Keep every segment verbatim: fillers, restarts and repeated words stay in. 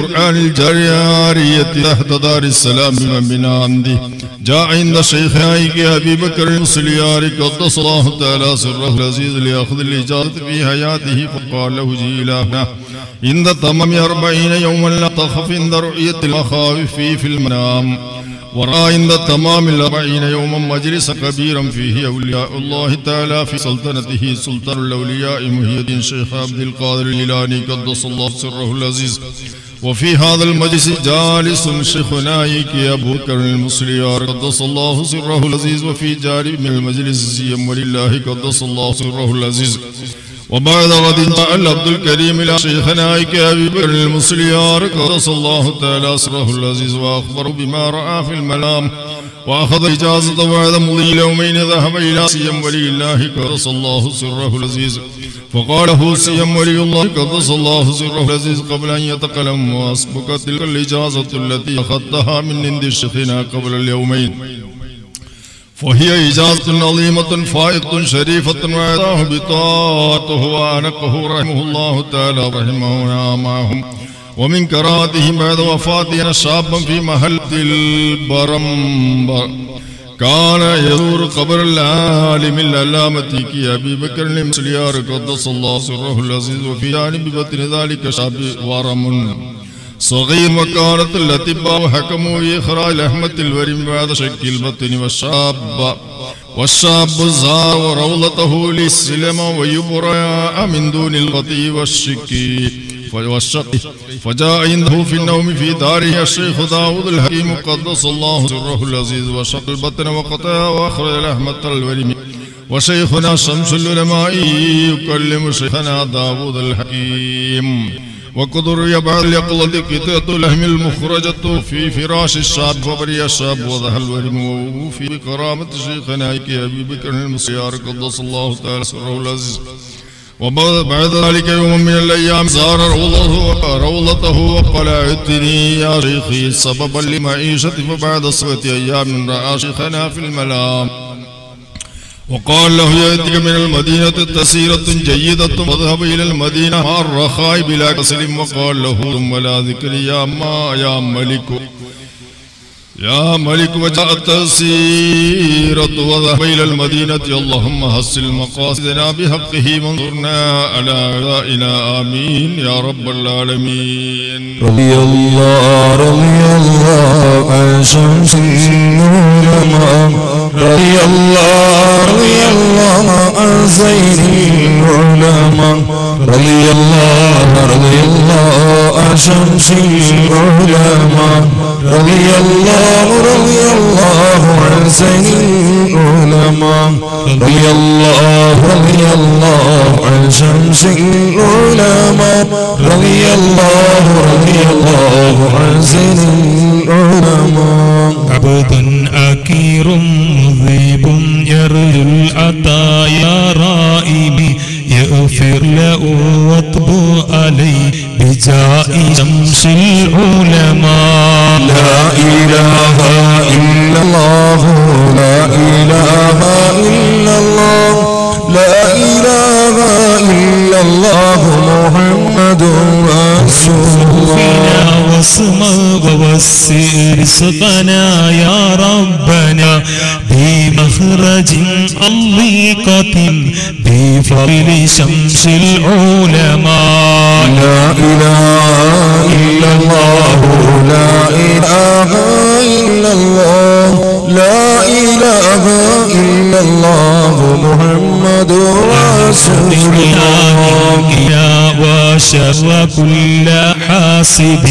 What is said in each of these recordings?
القرآن الجارية تحت دار السلام من عنده جاء عند الشيخ أبي بكر المسليار قدس الله تعالى سره العزيز لأخذ الإجازة في حياته فقال له جيلانه عند تمام أربعين يوما لا تخف عند رؤية المخاوف في المنام ورأى عند تمام الأربعين يوما مجلس كبيرا فيه أولياء الله تعالى في سلطنته سلطان الأولياء محي الدين شيخ عبد القادر الجيلاني قدس الله سره العزيز. وفي هذا المجلس جالس شيخنا أبو بكر المسليار قدس الله سره العزيز، وفي جانب من المجلس سيم ولله قدس الله سره العزيز. وبعد غد جاء العبد الكريم إلى شيخنا أبي بكر المسليار قدس الله تعالى سره العزيز وأخبر بما رأى في المنام، وأخذ إجازة بعد مضي يومين ذهب إلى سيم ولي الله قدس الله سره العزيز، فقال له سيم ولي الله قدس الله سره العزيز قبل أن يتكلم وأسبق تلك الإجازة التي أخذتها من عند شيخنا قبل اليومين، فهي إجازة عظيمة فائقة شريفة وأعطاه بطاعته وأنقه رحمه الله تعالى رحمه معهم. ومن كراهته بعد وفاته شابا في محل البرم كان يزور قبر العالم العلامة أبي بكر المسليار قدس الله سره العزيز، وفي جانب بطن ذلك شاب ورم صغير، وكانت الأطباء حكموا بإخراج لحمة الورم بعد شك البطن، والشاب والشاب زار روضته للسلم ويبرأ من دون القطي والشك والشق، فجاء عنده في النوم في داره الشيخ داود الحكيم قدس الله سره العزيز وشق البطن وقطع وأخرج لحمة الورم، وشيخنا شمس العلماء يكلم شيخنا داود الحكيم، وقدر يبعث ليقلد قطعة اللحم المخرجة في فراش الشاب فبري الشاب وضح الورم في بكرامة شيخنا أبي بكر المسليار قدس الله تعالى سره العزيز. وبعد ذلك يوم من الأيام زار روضته, روضته وقال ائتني يا شيخي سببا لمعيشتي، فبعد سبعة أيام رأى شيخنا في المنام وقال له يأتيك من المدينة تسيرة جيدة، فاذهب إلى المدينة مع الرخاء بلا كسل، وقال له ثم لا ذكر يا ما يا ملك يا ملك وجاءت تسيرة وذهب إلى المدينة، اللهم حسن مقاصدنا بحقه وانصرنا على أعدائنا آمين يا رب العالمين. رضي الله رضي الله عن شمس العلماء، رضي الله رضي الله عن زين العلماء، رضي الله رضي الله عن شمس العلماء، رضي الله رضي الله عن زين العلماء، رضي الله رضي الله عن شمس العلماء، رضي الله رضي الله عن زين العلماء. عبد أكير مذيب يرجو العطايا رائب، يغفر له واطبو عليه بجاء شمس العلماء. لا إله إلا الله لا إله إلا الله لا إله إلا الله محمد رسول الله. واسمع ووسع رزقنا يا ربنا بمخرج أليقة بفضل شمس العلماء. لا إله إلا الله لا إله إلا الله لا إله إلا الله محمد رسول الله. وشر كل حاسد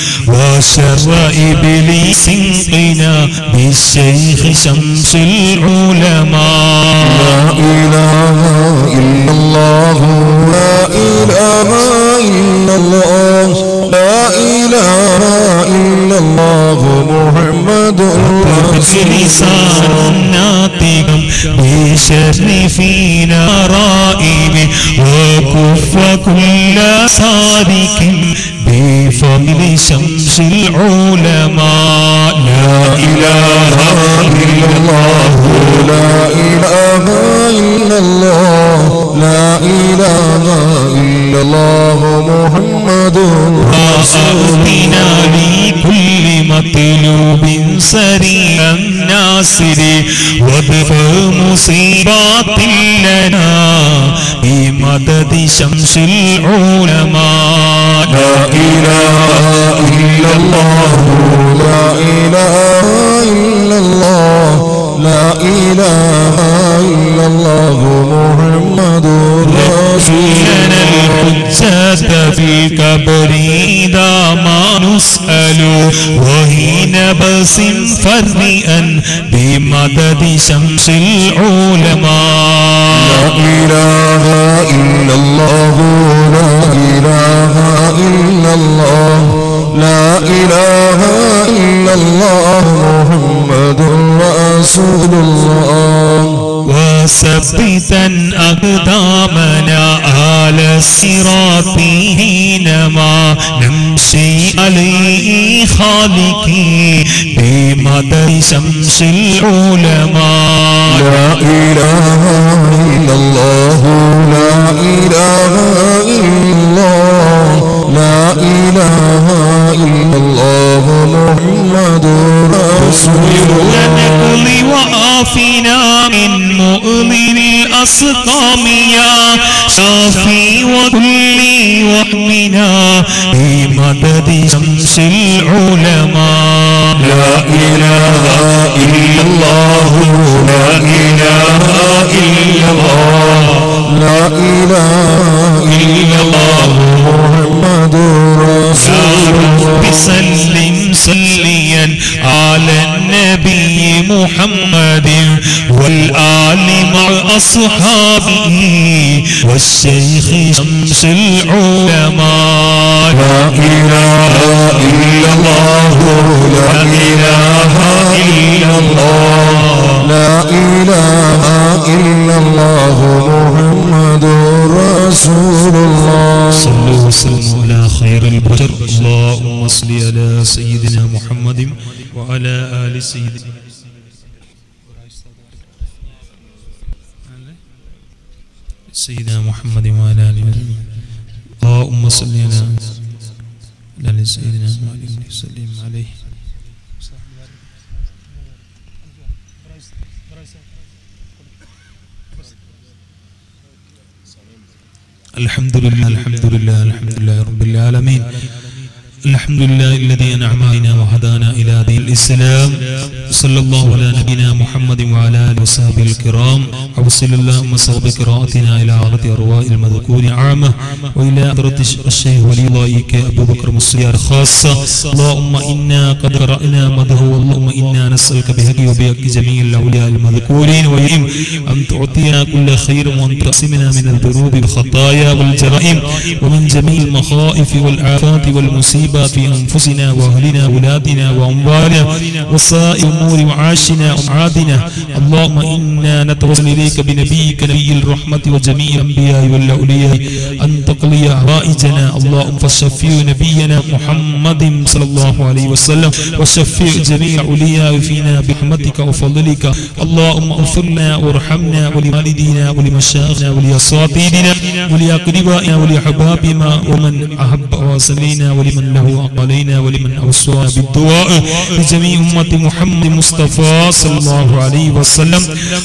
وشر إبليس قنا بالشيخ شمس العلماء. لا إله إلا الله لا إله إلا الله لا إله إلا الله محمد رسول الله. ناطقا بشر فينا رائب، وكف كل صادق بفضل شمس العلماء. لا إله إلا الله لا إله إلا الله لا إله إلا الله محمد رسول الله. الناصر وادفع مصيبات لنا بمدد شمس العلماء. لا إله إلا الله لا إله إلا الله لا إله إلا الله محمد رسول لنا الحجة في القبر إذا ما نسأل وحين بس فرئا بمدد شمس العلماء. لا إله إلا الله لا إله إلا الله لا إله إلا الله محمد رسول الله. وثبتا أقدامنا على الصراط حينما نمشي عليه خالقي بمدد شمس العلماء. لا إله إلا الله لا إله إلا الله لا إله إلا الله محمد رسول الله. نقضي وعافنا من مؤمن الأسقام يا شافي وكل وحمنا بمدد شمس العلماء. لا إله إلا الله لا إله إلا الله لا إله إلا الله محمد رسول الله. بسلم صليا على النبي محمد والآل مع أصحابه والشيخ شمس العلماء. لا إله إلا الله لا إله إلا الله لا إله إلا الله محمد رسول الله. صلوا وسلموا على خير البشر. اللهم صل على سيدنا محمد وعلى آل سيدنا سيدنا محمد وعلى آل اللهم صل على آل سيدنا محمد وسلم عليه. الحمد لله الحمد لله الحمد لله رب العالمين. الحمد لله الذي أنعم علينا وهدانا إلى دين الإسلام. صلى الله على نبينا محمد وعلى آله وصحبه الكرام. وصل اللهم صوب قراءتنا إلى عادة أرواح المذكور عامة وإلى حضرة الشيخ ولي الله أبو بكر مصليار خاصة. اللهم إنا قد قرأنا مده اللهم إنا نسألك بحق وبحق جميع الأولياء المذكورين ويهم أن تعطينا كل خير وأن تقسمنا من الذنوب والخطايا والجرائم ومن جميع المخائف والآفات والمصيبات في أنفسنا وأهلنا وأولادنا وأموالنا وسائر أمور معاشنا ومعادنا. اللهم إنا نتوسل إليك بنبيك نبي الرحمة وجميع الأنبياء والأولياء أن تقضي حوائجنا. اللهم فشفع نبينا محمد صلى الله عليه وسلم وشفع جميع الأولياء فينا برحمتك وفضلك. اللهم اغفر لنا وارحمنا ولوالدينا ولمشايخنا ولأساتذتنا ولأقربائنا ولأحبابنا ومن أحب وصلينا ولمن له علينا ولمن أوصى بالدعاء لجميع أمة محمد مصطفى صلى الله عليه وسلم.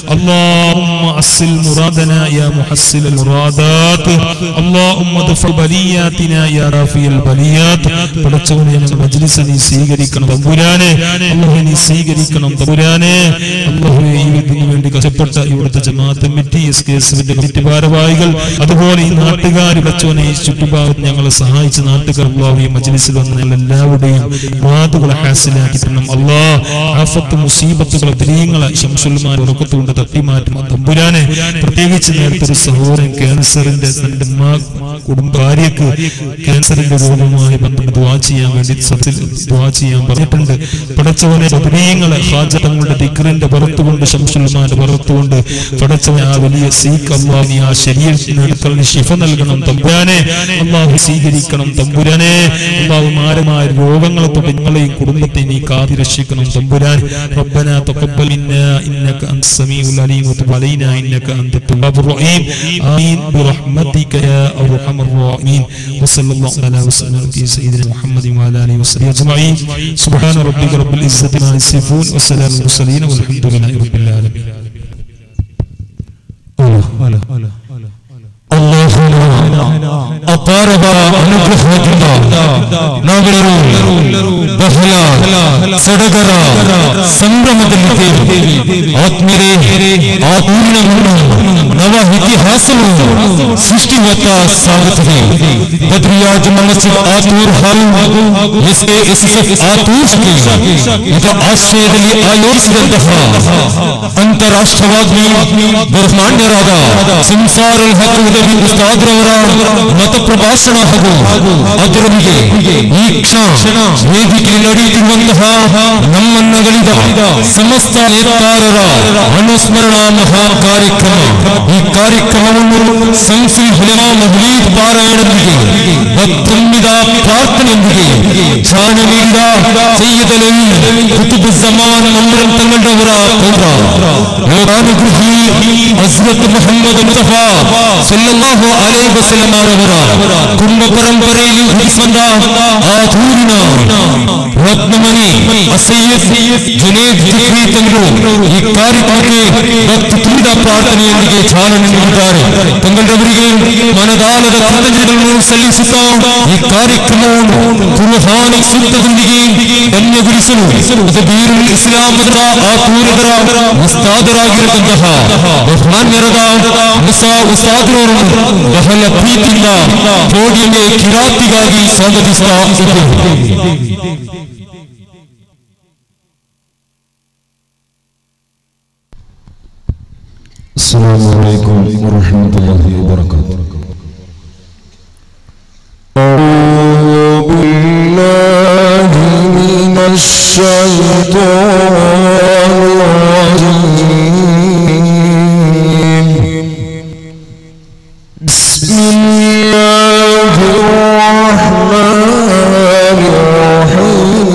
اللهم أصل مرادنا يا محصل المرادات. اللهم دفع بلياتنا يا رافع البليات. പടച്ചവനെ മജ്‌ലിസ് നീ സ്വീകരിക്കണം തമ്പുരാനെ. അല്ലാഹു നീ സ്വീകരിക്കണം തമ്പുരാനെ. അല്ലാഹുവേ ഇതിനു വേണ്ടി കഷ്ടപ്പെട്ട ഇവിടുത്തെ ജമാഅത്ത് കമ്മിറ്റി എസ് കെ എസിന്റെ കമ്മിറ്റി ഭാരവാഹികൾ അതുപോലെ ഈ നാട്ടുകാർ പടച്ചവനെ ഈ ചുറ്റുഭാഗത്ത് ഞങ്ങളെ സഹായിച്ച നാട്ടുകാർ അല്ലാഹു ഈ മജ്‌ലിസിൽ വന്ന ഞങ്ങൾ എല്ലാവരുടെയും മുറാദുകളെ ഹാസിലാക്കി തരണം അല്ലാഹ്. ആഫത്ത് മുസീബത്തുകൾ ദുരിതങ്ങളെ ശംസുൽമാൻ ഉറക്കത്തുകൊണ്ട് തട്ടിമാറ്റും തമ്പുരാനെ. പ്രത്യേകിച്ച് നേരത്തെ ഒരു സഹോദരൻ ക്യാൻസറിന്റെ തന്റെ കുടുംബ ഭാര്യക്ക് ക്യാൻസറിന്റെ രോഗവുമായി ബന്ധപ്പെട്ട് ദുആ ചെയ്യാൻ വേണ്ടി ദുആ ചെയ്യാൻ പറഞ്ഞിട്ടുണ്ട്. പടച്ചവനെ ദുരിതങ്ങളെ ഹാജതങ്ങളുടെ ദിക്റിന്റെ പുറത്തുകൊണ്ട് ശംസുൽമാന്റെ പുറത്തുകൊണ്ട് പടച്ചവനെ ആ വലിയ സീക്ക് അല്ലാഹു നീ ആ ശരീരത്തിന് അടുക്കലിന് ശിഫ നൽകണം തമ്പുരാനെ. അല്ലാഹു സ്വീകരിക്കണം തമ്പുരാനെ. അല്ലാഹു മാരമായ രോഗങ്ങളെ തൊട്ട് നിങ്ങളെയും കുടുംബത്തെ നീ കാത്തി രക്ഷിക്കണം തമ്പുരാൻ. ربنا تقبل منا انك انت السميع العليم وتب علينا انك انت التواب الرحيم. آمين برحمتك يا أرحم أرحم الراحمين وصلى الله على وسلم على سيدنا محمد وعلى آله وصحبه أجمعين سبحان ربك رب العزة عما يصفون وسلام على المرسلين والحمد لله رب العالمين. ಅಪಾರವ ಅನುಗ್ರಹದಿಂದ ನಾವೆಲ್ಲರೂ ಬಹಳ ಸಡಗರ ಸಂಭ್ರಮದಲ್ಲಿದ್ದೇವೆ. ಆತ್ಮೀಯರೇ, ಆ ಪೂರ್ಣವನ್ನು ನವ ಇತಿಹಾಸವನ್ನು ಸೃಷ್ಟಿವತ್ತ ಸಾಗುತ್ತದೆ. ಬದ್ರಿಯಾಜ್ ಮಸ್ಜಿದ್ ಆತೂರ್ ಹಾಗೂ S K S S F Athur ಇದರ ಆಶ್ರಯದಲ್ಲಿ ಆಯೋಜಿಸಿದಂತಹ ಅಂತಾರಾಷ್ಟ್ರವಾದಿ ಬಹುಮಾನ್ಯರಾದ ಸಿಂಸಾರುಲ್ ಹಕ್ ಉದವಿ ಉಸ್ತಾದ್ರವರ ಮತ ಪ್ರಭಾಷಣ ಹಾಗೂ ಅದರೊಂದಿಗೆ ಈ ಕ್ಷಣ ವೇದಿಕೆಯಲ್ಲಿ ನಡೆಯುತ್ತಿರುವಂತಹ ನಮ್ಮನ್ನಗಳಿದ ಸಮಸ್ತ ನೇತಾರರ ಅನುಸ್ಮರಣಾ ಮಹಾ ಕಾರ್ಯಕ್ರಮ. ಈ ಕಾರ್ಯಕ್ರಮವನ್ನು ಸಂಸಲ್ ಹುಲಮಾ ಮಹಲೀದ್ ಪಾರಾಯಣದೊಂದಿಗೆ ತುಂಬಿದ ಪ್ರಾರ್ಥನೆಯೊಂದಿಗೆ ಚಾಲನೆ ನೀಡಿದ ಸಯ್ಯದ್ ಅಲವಿ ಕುತುಬುಜ್ಜಮಾನ್ ಮಂದಿರಂ ತಂಗಡವರ ಪೌರ ಲೋಕಾನುಗ್ರಹಿ ಹಜರತ್ ಮುಹಮ್ಮದ್ ಮುಸ್ತಫಾ ಸಲ್ಲಲ್ಲಾಹು ಅಲೈಹಿ ವಸಲ್ಲಂ ಅವರ ಕುಟುಂಬ ಪರಂಪರೆಯಲ್ಲಿ ಹುಟ್ಟಿಸಿಕೊಂಡ ಆಧೂರಿನ ರತ್ನಮಣಿ ಸಯ್ಯದ್ ಜುನೇದ್ ಜಿಕ್ರಿ ತಂಗರು ಈ ಕಾರ್ಯಕ್ರಮಕ್ಕೆ ಭಕ್ತಿ ತುಂಬಿದ ಪ್ರಾರ್ಥನೆಯೊಂದಿಗೆ ಚಾಲನೆ ನೀಡಿದ್ದಾರೆ. ತಂಗಡವರಿಗೆ ಮನದಾಳದ ಕೃತಜ್ಞತೆಗಳನ್ನು ಸಲ್ಲಿಸುತ್ತಾ ಈ ಕಾರ್ಯಕ್ರಮವನ್ನು ಕುರ್ಆನ್ ಸೂಕ್ತದೊಂದಿಗೆ ಧನ್ಯಗೊಳಿಸಲು ಬೀರುಲ್ ಇಸ್ಲಾಮದ ಆತೂರದರ ಉಸ್ತಾದರಾಗಿರತಕ್ಕಂತಹ ಬಹುಮಾನ್ಯರಾದ ಮುಸಾ ಉಸ್ತಾದರವರನ್ನು ಬಹಳ ಪ್ರೀತಿಯಿಂದ ಪೋಡಿಯಂಗೆ ಕಿರಾತಿಗಾಗಿ ಸ್ವಾಗತಿಸ್ತಾ ಇದ್ದೇವೆ. السلام عليكم ورحمة الله وبركاته. أعوذ بالله من الشيطان الرجيم. بسم الله الرحمن الرحيم.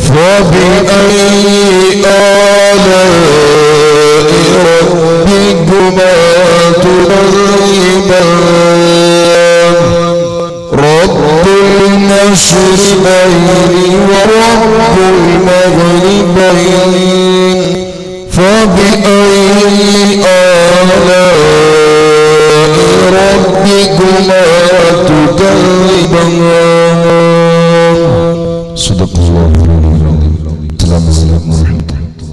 فبأي آلاء ربك المشرقين ورب المغربين فبأي آلاء ربكما تكذبان صدق الله العظيم. السلام عليكم ورحمة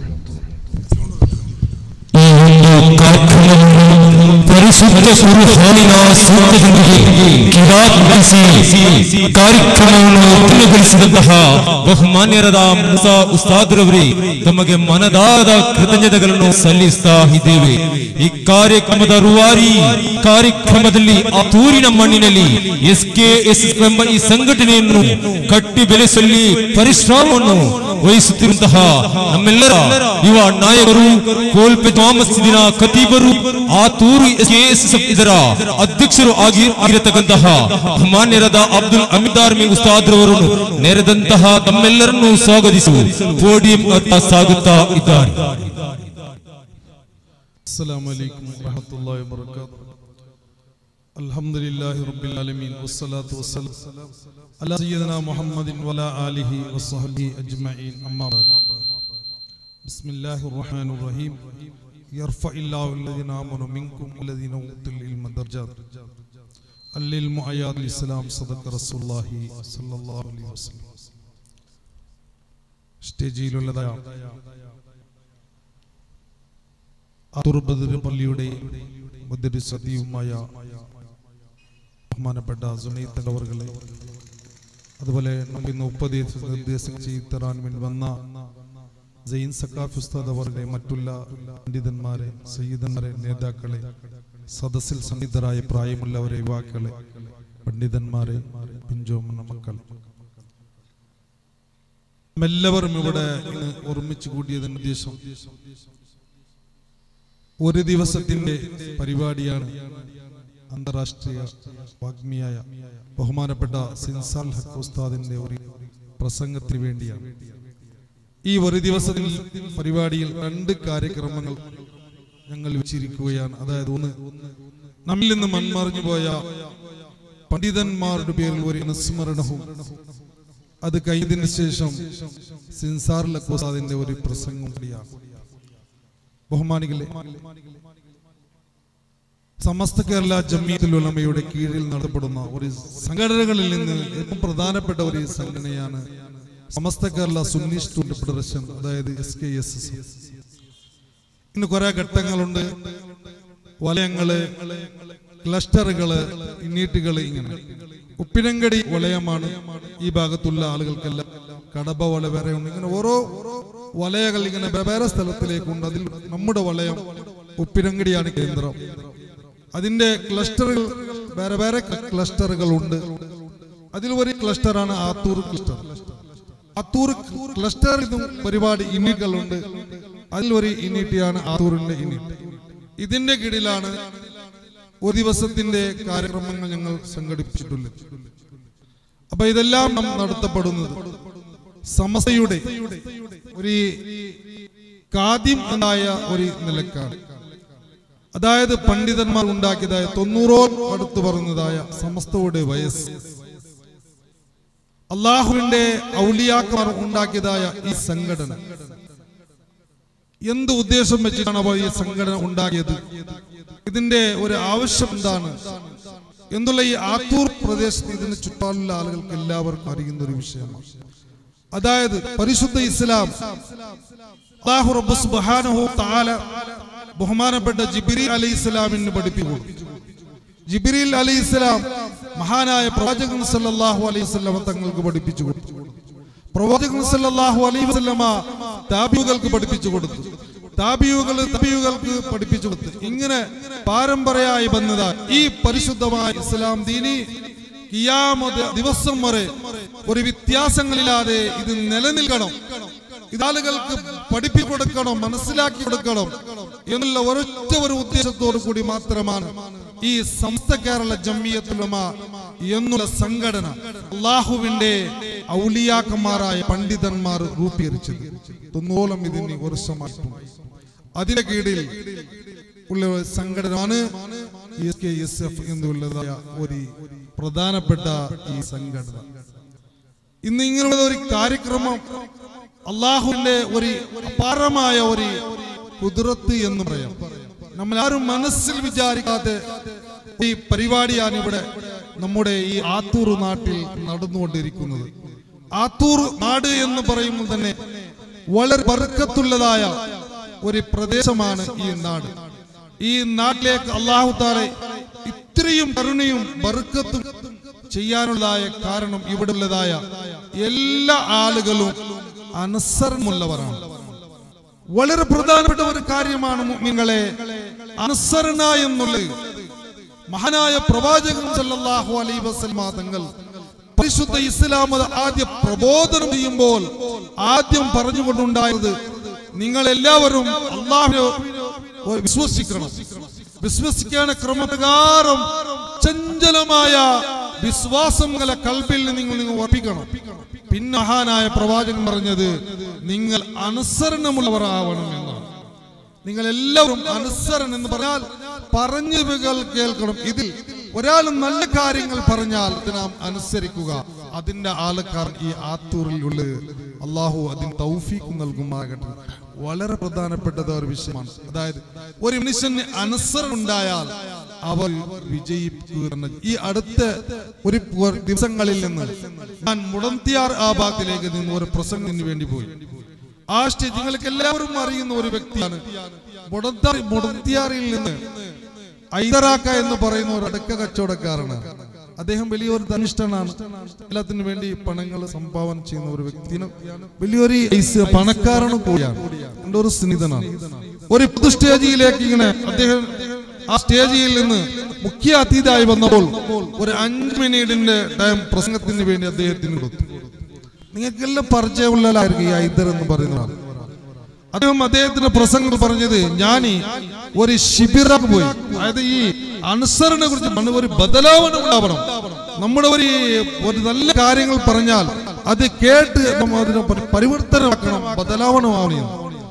ಪರಿಶುದ್ಧ ಕುರ್ಆನಿನ ಸೂಕ್ತದೊಂದಿಗೆ ಕಿರಾತ್ ನಡೆಸಿ ಕಾರ್ಯಕ್ರಮವನ್ನು ಪೂರ್ಣಗೊಳಿಸಿದಂತಹ ಬಹುಮಾನ್ಯರಾದ ಮೂಸಾ ಉಸ್ತಾದ್ರವರೇ ತಮಗೆ ಮನದಾದ ಕೃತಜ್ಞತೆಗಳನ್ನು ಸಲ್ಲಿಸ್ತಾ ಇದ್ದೇವೆ. ಈ ಕಾರ್ಯಕ್ರಮದ ರೂವಾರಿ ಕಾರ್ಯಕ್ರಮದಲ್ಲಿ ಆತೂರಿನ ಮಣ್ಣಿನಲ್ಲಿ ಎಸ್ ಕೆ ಎಸ್ ಎಂಬ ಈ ಸಂಘಟನೆಯನ್ನು ಕಟ್ಟಿ ಬೆಳೆಸಲಿ ಪರಿಶ್ರಮವನ್ನು ವಹಿಸುತ್ತಿರುವಂತಹ ನಮ್ಮೆಲ್ಲರ ಯುವ ನಾಯಕರು, ಕೋಲ್ಪೆ ಮಸ್ಜಿದಿನ ಖತೀಬರು, ಆತೂರು ಎಸ್ ಕೆ ಎಸ್ ಇದರ ಅಧ್ಯಕ್ಷರು ಆಗಿರತಕ್ಕಂತಹ ಮಾನ್ಯರಾದ ಅಬ್ದುಲ್ ಅಮಿದಾರ್ಮಿ ಉಸ್ತಾದ್ರವರನ್ನು ನೆರೆದಂತಹ ತಮ್ಮೆಲ್ಲರನ್ನು ಸ್ವಾಗತಿಸುವ ಪೋಡಿಯಂ ಅತ್ತ ಸಾಗುತ್ತಾ ಇದ್ದಾರೆ. ಅಸ್ಸಲಾಮು ಅಲೈಕುಂ ವರಹಮತುಲ್ಲಾಹಿ ವಬರಕಾತುಹು. ಅಲ್ಹಮ್ದುಲಿಲ್ಲಾಹಿ ರಬ್ಬಿಲ್ ಆಲಮೀನ್ ವಸ್ಸಲಾತು ವಸ್ಸಲಾಮು ಅಲಾ ಸಯ್ಯಿದಿನಾ ಮುಹಮ್ಮದಿನ್ ವಅಲಾ ಆಲಿಹಿ ವಸ್ಸಹಬಿಹಿ ಅಜ್ಮഈನ್. ಅಮ್ಮಾ ಬಅದ್. ಬಿಸ್ಮಿಲ್ಲಾಹಿರ್ ರಹ್ಮಾನಿರ್ ರಹೀಮ್. ಯರ್ಫಇಲ್ಲಾಹು ಅಲ್ಲದೀನ ಆಮನು ಮಿನ್ಕುಂ ವಲ್ಲದೀನ ಊತುಲ್ ಇಲ್ಮ ದರ್ಜಾತ್ ಅಲ್ಲಿಲ್ ಮುಅಯ್ಯಾದ್ ಇಸ್ಲಾಂ ಸದಕ റസൂലുള്ളാഹി സ്വല്ലല്ലാഹു അലൈഹി വസല്ലം. സ്റ്റേജിലുള്ളതായ പള്ളിയുടെ മുദ്രിസതിയുമായ ബഹുമാനപ്പെട്ട സുനൈത്ത് തങ്ങളെ, അതുപോലെ നമുക്ക് ഇന്ന് ഉപദേശ നിർദ്ദേശങ്ങൾ ചെയ്തു തരാൻ വേണ്ടി വന്ന സൈൻ സഖാഫി ഉസ്താദ് അവരുടെ മറ്റുള്ള പണ്ഡിതന്മാരെ, സയ്യിദന്മാരെ, നേതാക്കളെ, സദസ്സിൽ സന്നിധരായ പ്രായമുള്ളവരെ, യുവാക്കളെ, പണ്ഡിതന്മാരെ, പിഞ്ചോമന മക്കൾ, എല്ലാവരും ഇവിടെ ഇന്ന് ഒരുമിച്ച് കൂടിയതിന്റെ ഉദ്ദേശം ഒരു ദിവസത്തിന്റെ പരിപാടിയാണ്. അന്താരാഷ്ട്രീയ വാഗ്മിയായ ബഹുമാനപ്പെട്ട സിൻസാൽ ഹക്ക് ഉസ്താദിന്റെ ഒരു പ്രസംഗത്തിന് വേണ്ടിയാണ്. ഈ ഒരു ദിവസത്തിൽ പരിപാടിയിൽ രണ്ട് കാര്യക്രമങ്ങൾ ഞങ്ങൾ വെച്ചിരിക്കുകയാണ്. അതായത് ഒന്ന്, നമ്മിൽ നിന്ന് മൺമറിഞ്ഞു പോയ പണ്ഡിതന്മാരുടെ പേരിൽ ഒരു അനുസ്മരണവും, അത് കഴിഞ്ഞതിന് ശേഷം സിൻസാർ ഹക്ക് ഉസ്താദിന്റെ ഒരു പ്രസംഗം കൂടിയാണ്. ബഹുമാനികളെ, സമസ്ത കേരള ജംഇയ്യത്തുൽ ഉലമയുടെ കീഴിൽ നടത്തപ്പെടുന്ന ഒരു സംഘടനകളിൽ നിന്ന് ഏറ്റവും പ്രധാനപ്പെട്ട ഒരു സംഘടനയാണ് സമസ്ത കേരള സുന്നി സ്റ്റുഡന്റ് ഫെഡറേഷൻ, അതായത് എസ് കെ എസ് എസ്. ഇന്ന് കുറെ ഘട്ടങ്ങളുണ്ട്, വലയങ്ങള്, ക്ലസ്റ്ററുകള്, യൂണിറ്റുകള്. ഇങ്ങനെ ഉപ്പിനങ്കടി വലയമാണ് ഈ ഭാഗത്തുള്ള ആളുകൾക്കെല്ലാം. കടബ വല വേറെ ഉണ്ട്. ഇങ്ങനെ ഓരോ വലയകൾ ഇങ്ങനെ വേറെ സ്ഥലത്തിലേക്കുണ്ട്. അതിൽ നമ്മുടെ വലയം ഉപ്പിനങ്കടിയാണ് കേന്ദ്രം. അതിന്റെ ക്ലസ്റ്ററുകൾ വേറെ വേറെ ക്ലസ്റ്ററുകൾ ഉണ്ട്. അതിൽ ഒരു ക്ലസ്റ്ററാണ് ആത്തൂർ ക്ലസ്റ്റർ. ആത്തൂർ ക്ലസ്റ്റർ പരിപാടി യൂണിറ്റുകളുണ്ട്. അതിൽ ഒരു യൂണിറ്റാണ് ആത്തൂറിന്റെ യൂണിറ്റ്. ഇതിന്റെ കീഴിലാണ് ഒരു ദിവസത്തിന്റെ കാര്യക്രമങ്ങൾ ഞങ്ങൾ സംഘടിപ്പിച്ചിട്ടുള്ളത്. അപ്പൊ ഇതെല്ലാം നടത്തപ്പെടുന്നത് സമസ്തയുടെ ഒരു കാദ്യം എന്നായ ഒരു നിലക്കാണ്. അതായത് പണ്ഡിതന്മാർ ഉണ്ടാക്കിയതായ തൊണ്ണൂറോളം അടുത്ത് പറഞ്ഞതായ സമസ്തയുടെ വയസ്സ്, അള്ളാഹുവിന്റെ ഔലിയാക്കന്മാർ ഉണ്ടാക്കിയതായ ഈ സംഘടന എന്ത് ഉദ്ദേശം വെച്ചിട്ടാണ് ഈ സംഘടന ഉണ്ടാക്കിയത്, ഇതിന്റെ ഒരു ആവശ്യം എന്താണ് എന്നുള്ള ഈ ആത്തൂർ പ്രദേശത്ത് ഇതിന് ചുറ്റാനുള്ള ആളുകൾക്ക് എല്ലാവർക്കും അറിയുന്ന ഒരു വിഷയമാണ്. അതായത് പരിശുദ്ധ ഇസ്ലാം അല്ലാഹു റബ്ബ് സുബ്ഹാനഹു തആല ബഹുമാനപ്പെട്ട ജിബ്രീൽ അലൈഹിസ്സലാമിനെ പഠിപ്പിച്ചു. ജിബ്രീൽ അലൈഹിസ്സലാം മഹാനായ പ്രവാചകൻ സല്ലല്ലാഹു അലൈഹി വസല്ലം തങ്ങൾക്ക് പഠിപ്പിച്ചു കൊടുത്തു. പ്രവാചകൻ സല്ലല്ലാഹു അലൈഹി വസല്ലമ താബിഉകൾക്ക് പഠിപ്പിച്ചു കൊടുത്തു. താബിഉകൾ താബിഉകൾക്ക് പഠിപ്പിച്ചു കൊടുത്തു. ഇങ്ങനെ പാരമ്പര്യമായി വന്നതാ ഈ പരിശുദ്ധമായ ഇസ്ലാം ദീനി ഖിയാമത്ത് ദിവസം വരെ ഒരു വ്യത്യാസങ്ങളില്ലാതെ ഇത് നിലനിൽക്കണം, ഇതാളുകൾക്ക് പഠിപ്പിച്ചു കൊടുക്കണം, മനസ്സിലാക്കി കൊടുക്കണം എന്നുള്ള ഒരൊറ്റ ഒരു ഉദ്ദേശത്തോടു കൂടി മാത്രമാണ് ഈ സമസ്ത കേരള ജംഇയ്യത്തുൽ ഉലമ എന്നുള്ള സംഘടന അള്ളാഹുവിന്റെ ഔലിയാക്കന്മാരായ പണ്ഡിതന്മാർ രൂപീകരിച്ചത്. തൊണ്ണൂറോളം ഇതിന് വർഷമായിട്ടും അതിന്റെ കീഴിൽ ഉള്ള സംഘടനയാണ് എസ് കെ എസ് എഫ് എന്നുള്ളതായ ഒരു പ്രധാനപ്പെട്ട ഈ സംഘടന. ഇന്ന് ഇങ്ങനെയുള്ള ഒരു കാര്യക്രമം അള്ളാഹുവിന്റെ ഒരു അപാരമായ ഒരു കുദ്റത്ത് എന്ന് പറയാം. നമ്മൾ ആരും മനസ്സിൽ വിചാരിക്കാതെ ഈ പരിപാടിയാണ് ഇവിടെ നമ്മുടെ ഈ ആത്തൂർ നാട്ടിൽ നടന്നുകൊണ്ടിരിക്കുന്നത്. ആത്തൂർ നാട് എന്ന് പറയുമ്പോൾ തന്നെ വളരെ ബർക്കത്തുള്ളതായ ഒരു പ്രദേശമാണ് ഈ നാട്. ഈ നാട്ടിലേക്ക് അല്ലാഹു തആല ഇത്രയും കരുണയും ബർക്കത്തും ചെയ്യാനുള്ളതായ കാരണം ഇവിടെയുള്ളതായ എല്ലാ ആളുകളും അനുസരണമുള്ളവരാണ്. വളരെ പ്രധാനപ്പെട്ട ഒരു കാര്യമാണ് മുഅ്മിനീങ്ങളെ അനുസരണ എന്നുള്ളത്. മഹാനായ പ്രവാചകൻ സല്ലല്ലാഹു അലൈഹി വസല്ലം തങ്ങൾ പരിശുദ്ധ ഇസ്ലാം ആദ്യ പ്രബോധനം ചെയ്യുമ്പോൾ ആദ്യം പറഞ്ഞുകൊണ്ടുണ്ടായത് നിങ്ങൾ എല്ലാവരും അല്ലാഹുവിനെ വിശ്വസിക്കണം. വിശ്വസിക്കാന ക്രമപ്രകാരം ചഞ്ചലമായ വിശ്വാസങ്ങളെ കൽബിൽ നിങ്ങൾ നിങ്ങൾ ഉറപ്പിക്കണം. പിന്നെ മഹാനായ പ്രവാചകൻ പറഞ്ഞത് നിങ്ങൾ അനുസരണമുള്ളവരാവണം എന്നാണ്. നിങ്ങൾ എല്ലാവരും അനുസരണം എന്ന് പറഞ്ഞാൽ പറഞ്ഞു കേൾക്കണം. ഇതിൽ ഒരാൾ നല്ല കാര്യങ്ങൾ പറഞ്ഞാൽ നാം അനുസരിക്കുക. അതിന്റെ ആൾക്കാർ ഈ ആത്തൂറിൽ ഉള്ളത്. അള്ളാഹു അതിന് തൗഫീഖ് നൽകുമാറാകട്ടെ. വളരെ പ്രധാനപ്പെട്ടത് ഒരു വിഷയമാണ്. അതായത് ഒരു മനുഷ്യന് അനുസരണം ഉണ്ടായാൽ അവർ വിജയിക്കുക. ഈ അടുത്ത ഒരു ദിവസങ്ങളിൽ നിന്ന് ഞാൻ മുടന്തിയാർ ആ ഭാഗത്തിലേക്ക് നിന്ന് ഒരു പ്രസംഗത്തിന് വേണ്ടി പോയി. ആ സ്റ്റേജ് നിങ്ങൾക്ക് എല്ലാവരും അറിയുന്ന ഒരു വ്യക്തിയാണ്. മുടന്തിയാറിൽ നിന്ന് ഐതറാക്ക എന്ന് പറയുന്ന ഒരു അടക്ക കച്ചവടക്കാരനാണ്. അദ്ദേഹം വലിയൊരു ധനിഷ്ഠനാണ്. എല്ലാത്തിനു വേണ്ടി പണങ്ങൾ സംഭാവന ചെയ്യുന്ന ഒരു വ്യക്തിയാണ്. വലിയൊരു പണക്കാരനും കൂടിയാണ്. എന്റെ ഒരു സ്നേഹിതനാണ്. ഒരു പൊതു സ്റ്റേജിലേക്ക് ഇങ്ങനെ അദ്ദേഹം ആ സ്റ്റേജിൽ നിന്ന് മുഖ്യ അതിഥിയായി വന്നപ്പോൾ ഒരു അഞ്ച് മിനിറ്റിന്റെ ടൈം പ്രസംഗത്തിന് വേണ്ടി അദ്ദേഹത്തിന് കൊടുത്തു. നിങ്ങൾക്കെല്ലാം പരിചയമുള്ളവരായിരിക്കും ഈ ഐദർ എന്ന് പറയുന്നതാണ്. അദ്ദേഹം അദ്ദേഹത്തിന്റെ പ്രസംഗം പറഞ്ഞത് ഞാൻ ഒരു ശിബിറക്ക് പോയി. അതായത് ഈ അനുസരണെ കുറിച്ച് ഒരു ബദലാവണം ഉണ്ടാവണം. നമ്മുടെ ഒരു ഒരു നല്ല കാര്യങ്ങൾ പറഞ്ഞാൽ അത് കേട്ട് അതിനെ പരിവർത്തനമാക്കണം, ബദലാവണമാവണം.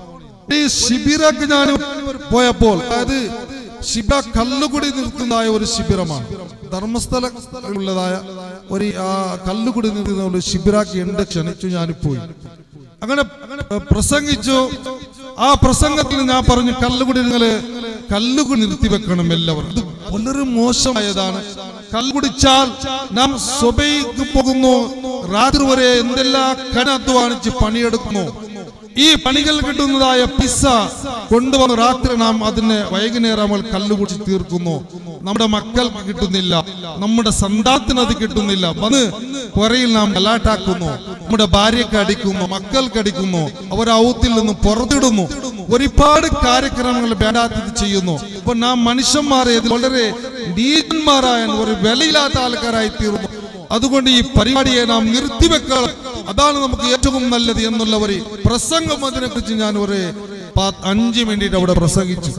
ഈ ശിബിറക്ക് ഞാൻ പോയപ്പോൾ അതായത് ശിബ കല്ലുകുടി നിർത്തുന്നതായ ഒരു ശിബിരമാണ്. ധർമ്മസ്ഥലുള്ളതായ ഒരു ആ കല്ലുകുടി നിർത്തുന്ന ഒരു ശിബിറാക്കി എന്റെ ക്ഷണിച്ചു. ഞാൻ പോയി അങ്ങനെ പ്രസംഗിച്ചു. ആ പ്രസംഗത്തിൽ ഞാൻ പറഞ്ഞു കല്ലുകുടി നിങ്ങള് കല്ലുകുടി നിർത്തിവെക്കണം എല്ലാവരും. ഇത് വളരെ മോശമായതാണ്. കല്ലുകുടിച്ചാൽ നാം സ്വബൈക്ക് പോകുന്നു, രാത്രി വരെ എന്തെല്ലാം കഠിനാധ്വാനിച്ച് പണിയെടുക്കുന്നു. ഈ പണികൾ കിട്ടുന്നതായ പിസ്സ കൊണ്ടുവന്ന് രാത്രി നാം അതിനെ വൈകുന്നേരം കല്ലുകുടിച്ച് തീർക്കുന്നു. നമ്മുടെ മക്കൾക്ക് കിട്ടുന്നില്ല, നമ്മുടെ സന്താനത്തിന് അത് കിട്ടുന്നില്ല. വന്ന് പുറയിൽ നാം ഗലാട്ടാക്കുന്നു, നമ്മുടെ ഭാര്യക്ക് അടിക്കുന്നു, മക്കൾക്ക് അടിക്കുന്നു, അവർ ഔത്തിൽ നിന്ന് പുറത്തിടുന്നു. ഒരുപാട് കാര്യക്രമങ്ങൾ വേണ്ടാത്തത് ചെയ്യുന്നു. അപ്പൊ നാം മനുഷ്യന്മാരെ വളരെ നീചന്മാരായ ഒരു വിലയില്ലാത്ത ആൾക്കാരായി തീർന്നു. അതുകൊണ്ട് ഈ പരിപാടിയെ നാം നിർത്തിവെക്കണം. അതാണ് നമുക്ക് ഏറ്റവും നല്ലത് എന്നുള്ള ഒരു പ്രസംഗം അതിനെ കുറിച്ച് ഞാൻ ഒരു അഞ്ച് മിനിറ്റ് അവിടെ പ്രസംഗിച്ചു.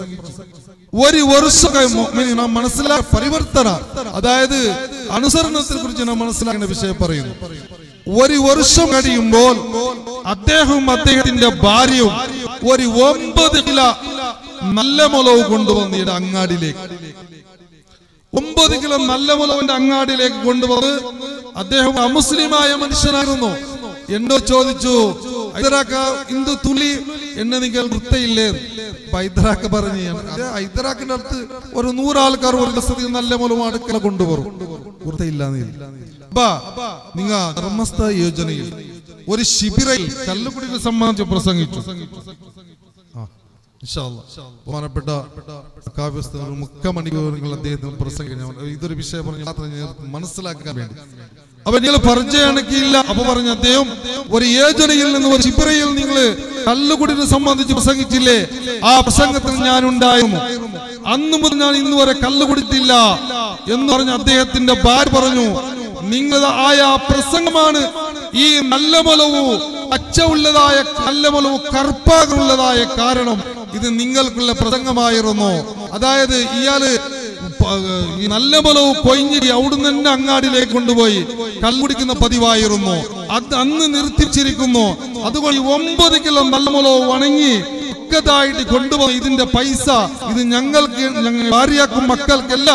ഒരു വർഷം നാം മനസ്സിലാ പരിവർത്തന അതായത് അനുസരണത്തെ കുറിച്ച് നാം മനസ്സിലാക്കേണ്ട വിഷയം പറയുന്നു. ഒരു വർഷം കഴിയുമ്പോൾ അദ്ദേഹവും അദ്ദേഹത്തിന്റെ ഭാര്യയും ഒരു ഒമ്പത് കിലോ നല്ല മുളക് കൊണ്ടുവന്ന് അങ്ങാടിയിലേക്ക് ഒമ്പത് കിലോ നല്ല മുളവിന്റെ അങ്ങാടിയിലേക്ക് കൊണ്ടുവന്ന് അദ്ദേഹം അമുസ്ലിമായ മനുഷ്യനായിരുന്നു. എന്നോ ചോദിച്ചു, ഹൈദരാക്ക ഇന്ദു തുളി എന്നെ നിങ്ങൾ വൃത്തയില്ലേ? ഹൈദരാക്ക പറഞ്ഞു, ഹൈദരാക്കിന്റെ അടുത്ത് ഒരു നൂറാൾക്കാർ ഒരു ദിവസത്തിൽ നല്ല മുളവും അടുക്കള കൊണ്ടുവരും, വൃത്തയില്ലാന്ന്. നിങ്ങ ധർമ്മസ്ഥ യോജനയിൽ ഒരു ശിബിരയിൽ കല്ലുകുടിയെ സംബന്ധിച്ച് പ്രസംഗിച്ചു. ബഹുമാനപ്പെട്ട കാവ്യസ്ഥ മുക്ക മണിക്കൂറുകൾ അദ്ദേഹത്തിന് പ്രസംഗിക്കാൻ ഇതൊരു വിഷയം പറഞ്ഞ് മാത്രം മനസ്സിലാക്കാൻ വേണ്ടി അപ്പൊ നിങ്ങൾ പരിചയണക്കില്ല. അപ്പൊ പറഞ്ഞ അദ്ദേഹം ഒരു യോജനയിൽ നിന്ന് ഒരു ശിബിരയിൽ നിങ്ങൾ കല്ലുകുടിനെ സംബന്ധിച്ച് പ്രസംഗിച്ചില്ലേ? ആ പ്രസംഗത്തിൽ ഞാൻ ഉണ്ടായിരുന്നു. അന്ന് മുതൽ ഞാൻ ഇന്ന് വരെ കല്ല് കുടിച്ചില്ല എന്ന് പറഞ്ഞ അദ്ദേഹത്തിന്റെ ഭാര്യ പറഞ്ഞു, നിങ്ങൾ ആയ പ്രസംഗമാണ് ഈ നല്ല മുളവ് അച്ച ഉള്ളതായ നല്ല മുളവ് കറുപ്പാകുള്ളതായ കാരണം. ഇത് നിങ്ങൾക്കുള്ള പ്രസംഗമായിരുന്നു. അതായത് ഇയാള് ഈ നല്ല മുളവ് കൊയിഞ്ഞിട്ട് അവിടുന്ന് തന്നെ അങ്ങാടിയിലേക്ക് കൊണ്ടുപോയി കല്ലുടിക്കുന്ന പതിവായിരുന്നു. അത് അന്ന് നിർത്തിച്ചിരിക്കുന്നു. അതുകൊണ്ട് ഒമ്പത് കിലോ നല്ല മുളവ് വണങ്ങി ഒക്കതായിട്ട് കൊണ്ടുപോയി ഇതിന്റെ പൈസ ഇത് ഞങ്ങൾക്ക് ഭാര്യക്കും മക്കൾക്കല്ല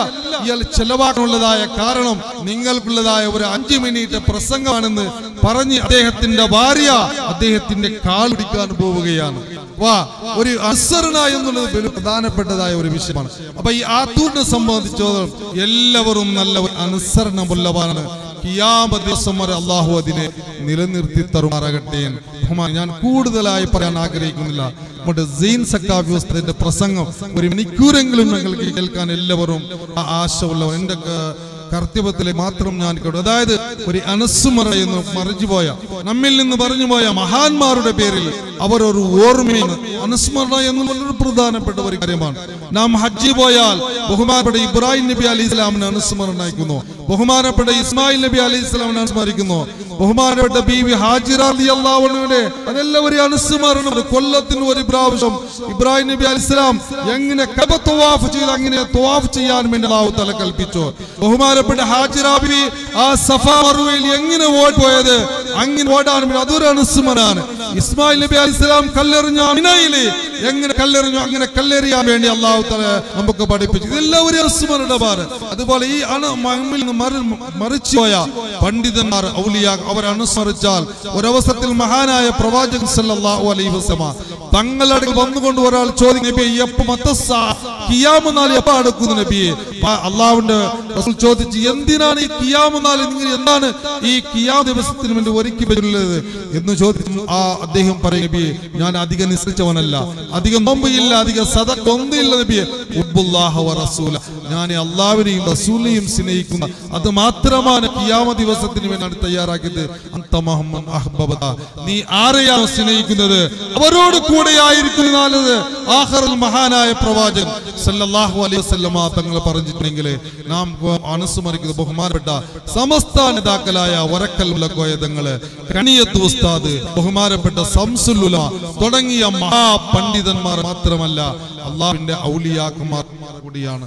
ഇയാൾ ചെലവാക്കാനുള്ളതായ കാരണം നിങ്ങൾക്കുള്ളതായ ഒരു അഞ്ചു മിനിറ്റ് പ്രസംഗമാണെന്ന് പറഞ്ഞ് അദ്ദേഹത്തിന്റെ ഭാര്യ അദ്ദേഹത്തിന്റെ കാൽ പിടിക്കാൻ പോവുകയാണ്. വാ ഒരു അസറന എന്നുള്ളത് പ്രധാനപ്പെട്ടതായ ഒരു വിഷയമാണ്. അപ്പൊ ഈ ആത്തൂരിനെ സംബന്ധിച്ചോളം എല്ലാവരും നല്ല ഒരു അനുസരണമുള്ളവരാണ്. ഖിയാമത്ത് ദിവസം വരെ അള്ളാഹു അതിനെ നിലനിർത്തി തരുമാറാകട്ടെ. ഞാൻ കൂടുതലായി പറയാൻ ആഗ്രഹിക്കുന്നില്ല. നമ്മുടെ സീൻ സക്കാഫി ഉസ്താദിന്റെ പ്രസംഗം ഒരു മണിക്കൂറെങ്കിലും ഞങ്ങൾക്ക് കേൾക്കാൻ എല്ലാവരും ആശ ഉള്ളവർ. എന്റെ കർത്തവ്യത്തിലെ മാത്രം ഞാൻ കേട്ടു. അതായത് ഒരു അനുസ്മരണ എന്ന് മറിഞ്ഞുപോയ നമ്മിൽ നിന്ന് പറഞ്ഞുപോയ മഹാന്മാരുടെ പേരിൽ അവർ ഒരു ഓർമ്മയാണ്. അനുസ്മരണ എന്ന് വളരെ പ്രധാനപ്പെട്ട ഒരു കാര്യമാണ്. നാം ഹജ്ജ് പോയാൽ ബഹുമാനപ്പെട്ട ഇബ്രാഹിം നബി അലൈഹി ഇസ്ലാമിനെ അനുസ്മരണയിക്കുന്നു, ബഹുമാനപ്പെട്ട ഇസ്മായിൽ നബി അലൈഹി ഇസ്ലാമിനെ അനുസ്മരിക്കുന്നു, ബഹുമാനപ്പെട്ട ബീവി ഹാജിറ റളിയല്ലാഹു അൻഹയുടെ അതെല്ലാം ഒരു അനുസ്മരണം. കൊല്ലത്തിന് ഒരു പ്രാവശ്യം ഇബ്രാഹിം നബി അലൈഹി ഇസ്ലാം എങ്ങനെ കഅബ തവാഫ് ചെയ്ത് അങ്ങനെ തവാഫ് ചെയ്യാൻ വേണ്ടി അല്ലാഹു തആല കൽപ്പിച്ചു. ബഹുമാനപ്പെട്ട ഹാജിറ ബീവി ആ സഫാ മർവയിൽ എങ്ങനെ ഓടിപ്പോയത് അങ്ങനെ ഓടാൻ വേണ്ടി അതൊരു അനുസ്മരണമാണ്. ഇസ്മായിൽ നബി അലൈഹി ഇസ്ലാം കല്ലെറിഞ്ഞ മിനയിൽ എങ്ങനെ കല്ലെറിഞ്ഞു അങ്ങനെ കല്ലെറിയാൻ വേണ്ടി അല്ലാഹു തആല നമുക്ക് പഠിപ്പിച്ചു. ഇതെല്ലാം ഒരു അനുസ്മരണമാണ്. അതുപോലെ ഈ നമ്മിൽ നിന്ന് മറിച്ചു പോയ പണ്ഡിതന്മാർ ഔലിയാ അവർ അനുസ്മരിച്ചാൽ ഒരവസരത്തിൽ മഹാനായ പ്രവാചകൻ സല്ലല്ലാഹു അലൈഹി വസല്ലം തങ്ങളുടെ അടുക്കൽ വന്നുകൊണ്ട് ഒരാൾ ചോദിക്കും, നബിയെ എപ്പോൾ മത്തസ്സാ ഖിയാമത്ത് നാൾ എപ്പോൾ അടുക്കുന്നു നബിയെ? അള്ളാഹുവിന്റെ റസൂൽ ചോദിച്ചു, എന്തിനാണ് ഈ ഖിയാമത്ത് നാൾ, നിങ്ങൾ എന്താണ് ഈ ഖിയാമത്ത് ദിവസത്തിന് വേണ്ടി ഒരുക്കി വെച്ചിട്ടുള്ളത് എന്ന് ചോദിച്ചു. ആ അദ്ദേഹം പറയും, നബിയെ ഞാൻ അധികം നിസ്കരിച്ചവനല്ല, അധികം നോമ്പില്ല, അധികം സദഖ ഒന്നുമില്ല നബിയെ, ഉബ്ബുല്ലാഹ വ റസൂല, ഞാൻ അള്ളാഹുവിനെയും റസൂലിനെയും സ്നേഹിക്കുന്ന അത് മാത്രമാണ് ഖിയാമത്ത് ദിവസത്തിന് വേണ്ടി തയ്യാറാക്കിയത്. അന്ത മുഹമ്മദ് അഹ്ബബത, നീ ആരെയാണ് സ്നേഹിക്കുന്നത് അവരോട് കൂടെയായിരിക്കുന്നത്. ആഖിറുൽ മഹാനായ പ്രവാചകൻ സല്ലല്ലാഹു അലൈഹി വസല്ലമ തങ്ങൾ പറഞ്ഞിട്ടുണ്ടെങ്കിൽ നാം അനുസ്മരിക്കുന്നത് ബഹുമാനപ്പെട്ട സമസ്ത നേതാക്കളായ വരക്കൽ ഉലക്കോയ തങ്ങള്, കണിയത്ത് ഉസ്താദ്, ബഹുമാനപ്പെട്ട സംസുൽ ഉലമ തുടങ്ങിയ മഹാപണ്ഡിതന്മാർ മാത്രമല്ല അള്ളാഹുവിന്റെ ഔലിയാക്കന്മാർ കൂടിയാണ്.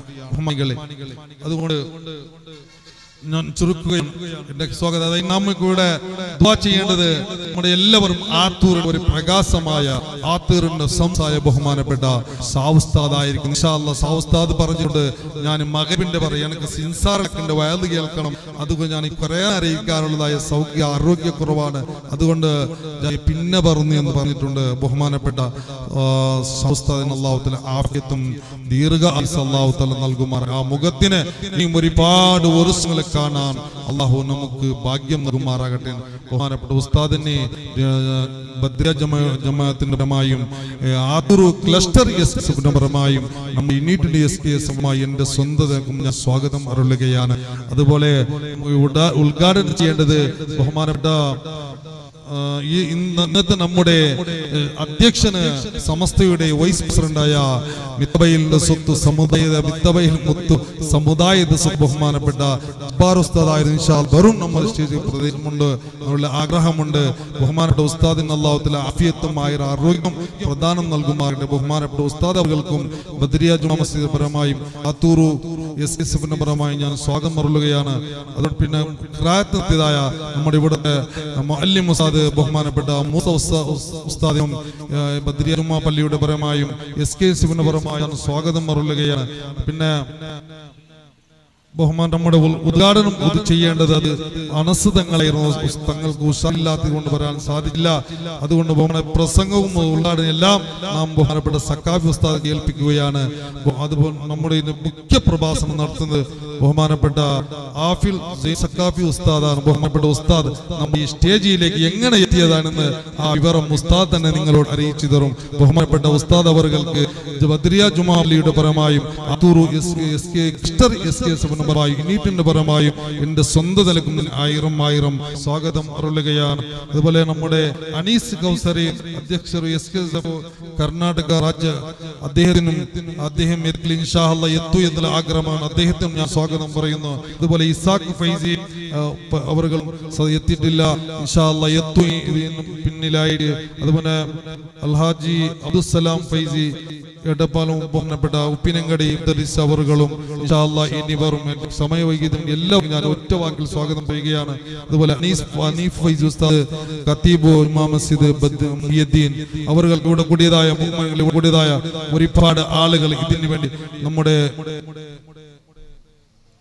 അതുകൊണ്ട് ഞാൻ ചുരുക്കുകയും എന്റെ സ്വാഗതം അതായത് നമുക്കിവിടെ ദുആ ചെയ്യേണ്ടത് നമ്മുടെ എല്ലാവരും ആത്തൂർ ഒരു പ്രകാശമായ ആത്തൂറിന്റെ സംസായ ബഹുമാനപ്പെട്ട സാവുസ്താദായിരിക്കും. ഇൻഷാ അല്ലാഹ് സാവുസ്താദ് പറഞ്ഞിട്ടുണ്ട്, ഞാൻ മഗ്‌രിബിന്റെ പറയും എനിക്ക് സിൻസാറിന്റെ വയത് കേൾക്കണം, അതുകൊണ്ട് ഞാൻ കുറെ അറിയിക്കാനുള്ളതായ സൗഖ്യ ആരോഗ്യക്കുറവാണ്, അതുകൊണ്ട് ഞാൻ പിന്നെ പറഞ്ഞു എന്ന് പറഞ്ഞിട്ടുണ്ട്. ബഹുമാനപ്പെട്ട സാവുസ്താദിന് അല്ലാഹു തആല ആഫിയത്തും ദീർഘായുസ്സും അല്ലാഹു തആല നൽകുമാർ. ആ മുഖത്തിന് ഇനിയും ഒരുപാട് വർഷങ്ങൾ കാണാൻ അള്ളാഹു നമുക്ക് ഭാഗ്യം നൽകുമാറാകട്ടെ. ബഹുമാനപ്പെട്ട ഉസ്താദിനെ ബദ്രിയ ജമാഅത്തിന്റെ പരമായും ആത്തൂർ ക്ലസ്റ്റർ എസ് എസിന്റെ പരമായും നമ്മൾ യൂണിറ്റി എസ് കെ എസുമായി എന്റെ സ്വന്തം ഞാൻ സ്വാഗതം അരുളുകയാണ്. അതുപോലെ ഉദ്ഘാടനം ചെയ്യേണ്ടത് ബഹുമാനപ്പെട്ട ഈ ഇന്നത്തെ നമ്മുടെ അധ്യക്ഷന് സമസ്തയുടെ വൈസ് പ്രസിഡന്റായ മിത്തബയിലിന്റെ സ്വത്ത് സമുദായ മിത്തബയിൽ മുത്തു സമുദായത്തെ സ്വത്ത് ബഹുമാനപ്പെട്ട ജബ്ബാർ ഉസ്താദായിരുന്നു. ഇൻഷാ അല്ലാഹ് വരും നമ്മൾ സ്റ്റേജിൽ പ്രദേശമുണ്ട്, നമ്മളുടെ ആഗ്രഹമുണ്ട്. ബഹുമാനപ്പെട്ട ഉസ്താദിന് അല്ലാഹു തആല ആഫിയത്തും ആയ ആരോഗ്യം പ്രദാനം നൽകുമാറാകട്ടെ. ബഹുമാനപ്പെട്ട ഉസ്താദ് അവർക്കും ബദ്രിയ ജുമാ മസ്ജിദ് പരമായും ആത്തൂർ എസ് എസ് എഫിന്റെ പരമായും ഞാൻ സ്വാഗതം അരുളുകയാണ്. അതോടെ പിന്നെ ഖിറാഅത്ത് നടത്തിയതായ നമ്മുടെ ഇവിടുത്തെ മുഅല്ലിം ഉസ്താദ് ബഹുമാനപ്പെട്ട മൂസ ഉസ്താദിനും ബദ്രിയ ജുമാ പള്ളിയുടെ പരമായും എസ് കെ എസ് എഫിന്റെ പരമായും സ്വാഗതം അരുളുകയാണ്. പിന്നെ ബഹുമാൻ നമ്മുടെ ഉദ്ഘാടനം ചെയ്യേണ്ടത് അത് അനസുതങ്ങളായിരുന്നു. തങ്ങൾക്ക് ഉഷാറില്ലാത്തത് കൊണ്ട് വരാൻ സാധിച്ചില്ല. അതുകൊണ്ട് ബഹുമാന പ്രസംഗവും ഉദ്ഘാടനം എല്ലാം നാം ബഹുമാനപ്പെട്ട സക്കാഫി ഉസ്താദ് കേൾപ്പിക്കുകയാണ്. അതുപോലെ നമ്മുടെ മുഖ്യ പ്രഭാഷണം നടത്തുന്നത് ബഹുമാനപ്പെട്ട ആഫിൽ സക്കാഫി ഉസ്താദാണ്. ബഹുമാനപ്പെട്ട ഉസ്താദ് നമ്മുടെ ഈ സ്റ്റേജിലേക്ക് എങ്ങനെ എത്തിയതാണെന്ന് ആ വിവരം ഉസ്താദ് തന്നെ നിങ്ങളോട് അറിയിച്ചു തരും. ബഹുമാനപ്പെട്ട ഉസ്താദ് അവർക്ക് ബദ്രിയ ജുമാ പള്ളിയുടെ പരമായും Athur S K S K S യൂണിറ്റിന്റെ പരമായും എന്റെ സ്വന്തം നിലക്കും ആയിരം ആയിരം സ്വാഗതം അരുളുകയാണ്. അതുപോലെ നമ്മുടെ അനീസ് കൗസരി അധ്യക്ഷർ എസ് കെ കർണാടക രാജ്യ അദ്ദേഹത്തിനും അദ്ദേഹം ഇൻഷാ അല്ലാഹ് എത്തു എന്നുള്ള ആഗ്രഹമാണ്. അദ്ദേഹത്തിനും ഞാൻ സ്വാഗതം പറയുന്നു. അതുപോലെ ഇസാഖ് ഫൈസി അവർ എത്തിയിട്ടില്ല, ഇൻഷാ അല്ലാഹ് എത്തു പിന്നിലായിട്ട്. അതുപോലെ അൽഹാജി അബ്ദുസ്സലാം ഫൈസി എടപ്പാലും ബഹുമാനപ്പെട്ട ഉപ്പിനങ്കടി അവറുകളും ഇൻഷാ അല്ലാഹ് എന്നിവരും സമയവൈകിയതും എല്ലാം ഞാൻ ഒറ്റ വാക്കിൽ സ്വാഗതം ചെയ്യുകയാണ്. അതുപോലെ അനീഫ് ഫൈസി ഉസ്താദ് ഖത്തീബ് ഇമാം മസ്ജിദ് മുഹിയുദ്ദീൻ അവർക്ക് ഇവിടെ കൂടിയതായ കൂടിയതായ ഒരുപാട് ആളുകൾ ഇതിനു വേണ്ടി നമ്മുടെ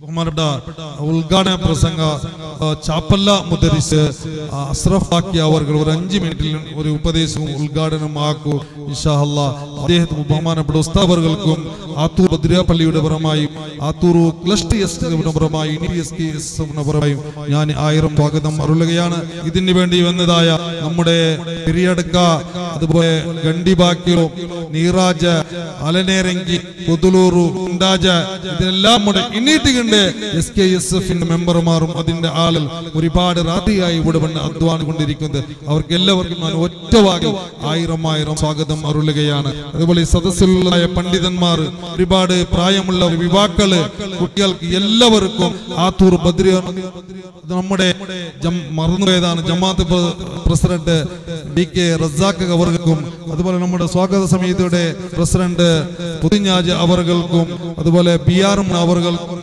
ബഹുമാനപ്പെട്ട ഉദ്ഘാടന പ്രസംഗ ചാപ്പല്ല മുദരിസ് അസ്രഫ് ആക്കി അവർ ഒരു അഞ്ച് മിനിറ്റിൽ ഒരു ഉപദേശവും ഉദ്ഘാടനമാക്കൂ ഇൻഷാ അല്ലാഹ്. അദ്ദേഹത്തിന് ബഹുമാനപ്പെട്ട ഉസ്താദുകൾക്കും ആത്തൂർ ഭദ്രപ്പള്ളിയുടെ പരമായും ആത്തൂർ ക്ലസ്റ്റർ എസ് പരമായും പരമായും ഞാൻ ആയിരം സ്വാഗതം അരുളുകയാണ്. ഇതിനു വേണ്ടി വന്നതായ നമ്മുടെ പെരിയടക്ക, അതുപോലെ ഗണ്ടിബാക്കിയോ, നീറാജ്, അലനേരങ്കി, കൊതുലൂറു, ഉണ്ടാജ്, ഇതിനെല്ലാം നമ്മുടെ ഇന്നീട്ടുകണ്ട് എസ് കെ എസ് എഫിന്റെ മെമ്പർമാരും അതിന്റെ ആളുകൾ ഒരുപാട് രാത്രിയായി ഇവിടെ വന്ന് അധ്വാനിക്കൊണ്ടിരിക്കുന്നത്. അവർക്ക് എല്ലാവർക്കും ഞാൻ ഒറ്റവാക്കി ആയിരം ആയിരം സ്വാഗതം അരുളുകയാണ്. അതുപോലെ ഈ സദസ്സിലുള്ള പണ്ഡിതന്മാർ, ഒരുപാട് പ്രായമുള്ള യുവാക്കള്, കുട്ടികൾക്ക് എല്ലാവർക്കും ആത്തൂർ ബദ്രി നമ്മുടെ മറന്നുപോയതാണ് ജമാഅത്ത് പ്രസിഡന്റ് ഡി കെ റസാഖ് അവർക്കും, അതുപോലെ നമ്മുടെ സ്വാഗത സമിതിയുടെ പ്രസിഡന്റ് പുതിഞ്ഞാജ് അവർക്കും, അതുപോലെ ബി ആർ അവർക്കും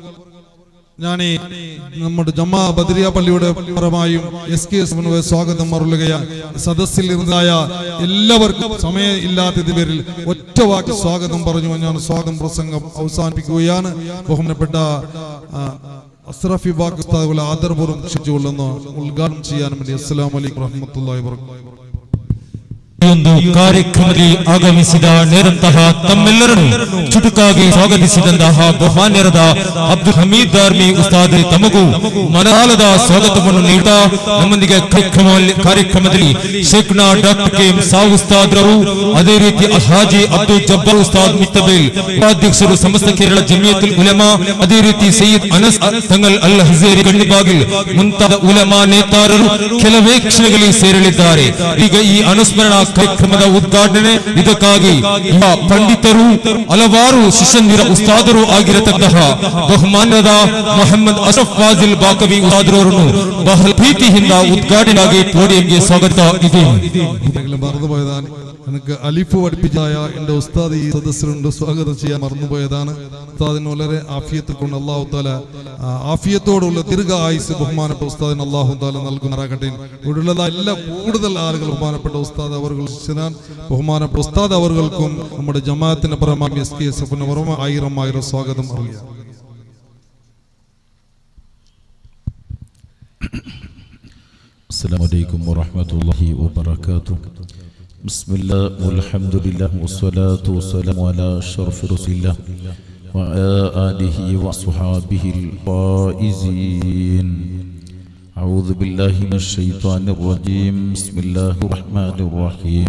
ഞാൻ നമ്മുടെ ജമാ ബദ്രിയ പള്ളിയുടെ പരമായും എസ് കെ എസ് സ്വാഗതം അരുളുകയാണ്. സദസ്സിൽ ഇരുന്നതായ എല്ലാവർക്കും സമയം ഇല്ലാത്തതിന്റെ പേരിൽ ഒറ്റ വാക്ക് സ്വാഗതം പറഞ്ഞു ഞാൻ സ്വാഗതം പ്രസംഗം അവസാനിപ്പിക്കുകയാണ്. ബഹുമാനപ്പെട്ട അസ്രഫി ബാക്ക് ഉസ്താദുകളെ ആദരപൂർവ്വം ക്ഷണിച്ചുകൊള്ളുന്നു ഉദ്ഘാടനം ചെയ്യാൻ വേണ്ടി. അസ്സലാമു അലൈക്കും വറഹ്മത്തുള്ളാഹി വബറകാതുഹു. ಕಾರ್ಯಕ್ರಮಕ್ಕೆ ಆಗಮಿಸಿದ ನೇರಂತಹ ತಮ್ಮೆಲ್ಲರನ್ನು ಚುಟುಕಾಗಿ ಸ್ವಾಗತಿಸಿದಂತಹ ಬಹುಮಾನ್ಯರಾದ ಅಬ್ದುಲ್ ಹಮೀದ್ ದಾರ್ಮಿ ಉಸ್ತಾದ್ ತಮಗೂ ಮನದಾಳದ ಸ್ವಾಗತವನ್ನು ನೀಡುತ್ತಾ ನಮ್ಮೊಂದಿಗೆ ಕಾರ್ಯಕ್ರಮದಲ್ಲಿ ಶೇಖ್ನಾ ಡಾಕ್ಟರ್ ಕೆ ಎಂ ಸಾವ್ ಉಸ್ತಾದ್ ರವರು, ಅದೇ ರೀತಿ ಹಾಜಿ ಅಬ್ದುಲ್ ಜಬ್ಬಾರ್ ಉಸ್ತಾದ್ ಮುತ್ತಬೇಲ್ ಉಪಾಧ್ಯಕ್ಷರು ಸಮಸ್ತ ಕೇರಳ ಜಮಿಯತುಲ್ ಉಲಮಾ, ಅದೇ ರೀತಿ ಸಯ್ಯದ್ ಅನಸ್ ತಂಗಲ್ ಅಲ್ ಹಜೇರಿ ಗಂಡಿಬಾಗಿಲ್ ಮುಂತಾದ ಉಲಮಾ ನೇತಾರರು ಕೆಲವೇ ಕ್ಷಣಗಳಲ್ಲಿ ಸೇರಲಿದ್ದಾರೆ. ಈಗ ಈ ಅನುಸ್ಮರಣ ಕಾರ್ಯಕ್ರಮದ ಉದ್ಘಾಟನೆ ಇದಕ್ಕಾಗಿ ಪಂಡಿತರು, ಹಲವಾರು ಶಿಷ್ಯಂದಿರ ಉಸ್ತಾದರು ಆಗಿರತಕ್ಕಂತಹ ಬಹುಮಾನ್ಯದ ಮೊಹಮ್ಮದ್ ಅಶ್ರಫ್ ಫಾಜಿಲ್ ಬಾಕವಿ ಉಸ್ತಾದರವರನ್ನು ಬಹಳ ಪ್ರೀತಿಯಿಂದ ಉದ್ಘಾಟನೆಯಾಗಿ ಪೋಡಿಯಂಗೆ ಸ್ವಾಗತ ಇದೆ. മറന്നുപോയതാണ് എനിക്ക് അലിഫ് പഠിപ്പിച്ചായ എൻ്റെ ഉസ്താദ് ഈ സദസ്സിലുണ്ട്, സ്വാഗതം ചെയ്യാൻ മറന്നുപോയതാണ്. ഉസ്താദിന് വളരെ ആഫിയത്ത് കൊണ്ട് അള്ളാഹു താല ആഫിയത്തോടുള്ള ദീർഘ ആയുസ് ബഹുമാനപ്പെട്ട ഉസ്താദിന് അള്ളാഹു താല നൽകുമാറാകട്ടെ. ഇവിടെയുള്ള എല്ലാ കൂടുതൽ ആളുകൾ ബഹുമാനപ്പെട്ട ഉസ്താദ് അവർ ബഹുമാനപ്പെട്ട ഉസ്താദ് അവർക്കും നമ്മുടെ ജമാഅത്തിന്റെ പരമാവധി എസ് കെ എസ് എഫിന് പുറമെ ആയിരം ആയിരം സ്വാഗതം അറിയാം. السلام عليكم ورحمة الله وبركاته. بسم الله والحمد لله والصلاة والسلام على أشرف رسول الله وعلى آله وصحابه الفائزين. أعوذ بالله من الشيطان الرجيم. بسم الله الرحمن الرحيم.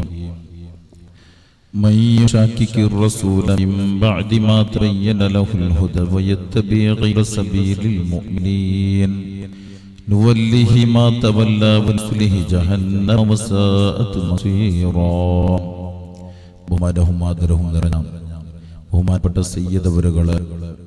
من يشاكك الرسول من بعد ما تبين له الهدى ويتبع غير سبيل المؤمنين نوله ما تولى ونصله جهنم وساءت مصيرا. ബഹുമാനവും ആദരവും നിറഞ്ഞ ബഹുമാനപ്പെട്ട സയ്യിദ് അവരുകളെ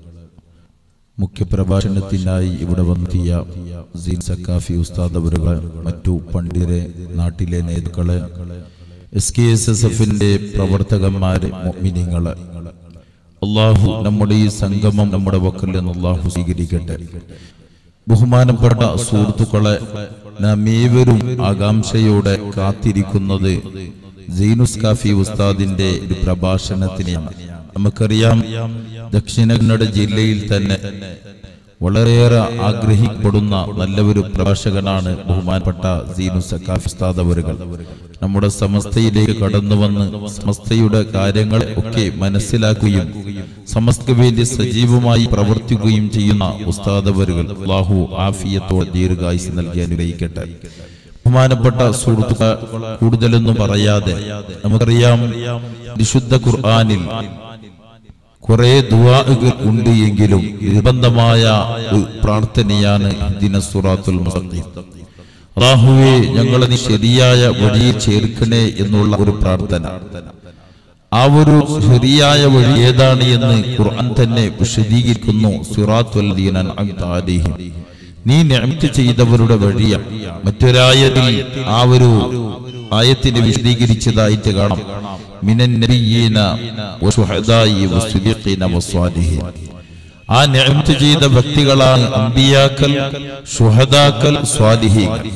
മുഖ്യപ്രഭാഷണത്തിനായി ഇവിടെ വന്നെത്തിയ സീൻ സക്കാഫി ഉസ്താദ് അവരുകൾ, മറ്റു പണ്ഡിതരെ, നാട്ടിലെ നേതാക്കളെ, എസ് കെ എസ് എസ് എഫിന്റെ പ്രവർത്തകന്മാരെ, മുഅ്മിനീങ്ങളെ, അള്ളാഹു നമ്മുടെ ഈ സംഗമം നമ്മുടെ വക്കൽ നിന്ന് അള്ളാഹു സ്വീകരിക്കട്ടെ. ബഹുമാനപ്പെട്ട സുഹൃത്തുക്കളെ, നാം ഏവരും ആകാംക്ഷയോടെ കാത്തിരിക്കുന്നത് സീനുസ് കാഫി ഉസ്താദിന്റെ ഒരു പ്രഭാഷണത്തിനാണ്. നമുക്കറിയാം, ദക്ഷിണ കന്നഡ ജില്ലയിൽ തന്നെ വളരെയേറെ ആഗ്രഹിക്കപ്പെടുന്ന നല്ലൊരു പ്രഭാഷകനാണ് ബഹുമാനപ്പെട്ട സീനുസ് കാഫി ഉസ്താദ് അവരുകൾ. നമ്മുടെ സമസ്തയിലേക്ക് കടന്നു വന്ന് സമസ്തയുടെ കാര്യങ്ങൾ ഒക്കെ മനസ്സിലാക്കുകയും സമസ്തയ്ക്ക് വേണ്ടി സജീവമായി പ്രവർത്തിക്കുകയും ചെയ്യുന്ന ഉസ്താദ് അവരുകൾ അല്ലാഹു ആഫിയത്തോടെ ദീർഘായുസ് നൽകി അനുഗ്രഹിക്കട്ടെ. ബഹുമാനപ്പെട്ട സുഹൃത്തുക്കളെ, കൂടുതലൊന്നും പറയാതെ നമുക്കറിയാം, വിശുദ്ധ ഖുർആനിൽ കുറെ ദുആകൾ ഉണ്ട് എങ്കിലും നിർബന്ധമായ ഒരു പ്രാർത്ഥനയാണ് ഇഹ്ദിനസ് സിറാത്തുൽ മുസ്തഖീം. അല്ലാഹുവേ, ഞങ്ങളെ നീ ശരിയായ വഴിയിൽ ചേർക്കണേ എന്നുള്ള ഒരു പ്രാർത്ഥന. ആ ഒരു ശരിയായ വഴി ഏതാണ് എന്ന് ഖുർആൻ തന്നെ വിശദീകരിക്കുന്നു. സിറാത്തുൽ ലദീന അൻഅംത അലൈഹിം, നീ നിഅമത്ത് ചെയ്തവരുടെ വഴിയാണ്. മറ്റൊരായത്തിൽ ആ ഒരു ആയത്തിനെ വിശദീകരിച്ചതായിട്ട് കാണാം. മിനൻ നബിയ്യീന വശുഹദാഇ വസ്ദിഖീന വസ്സാലിഹീൻ. ആ നിഅമത്ത് ചെയ്ത വ്യക്തികളാണ് അംബിയാക്കൾ, ശുഹദാക്കൾ, സ്വാലിഹീങ്ങൾ.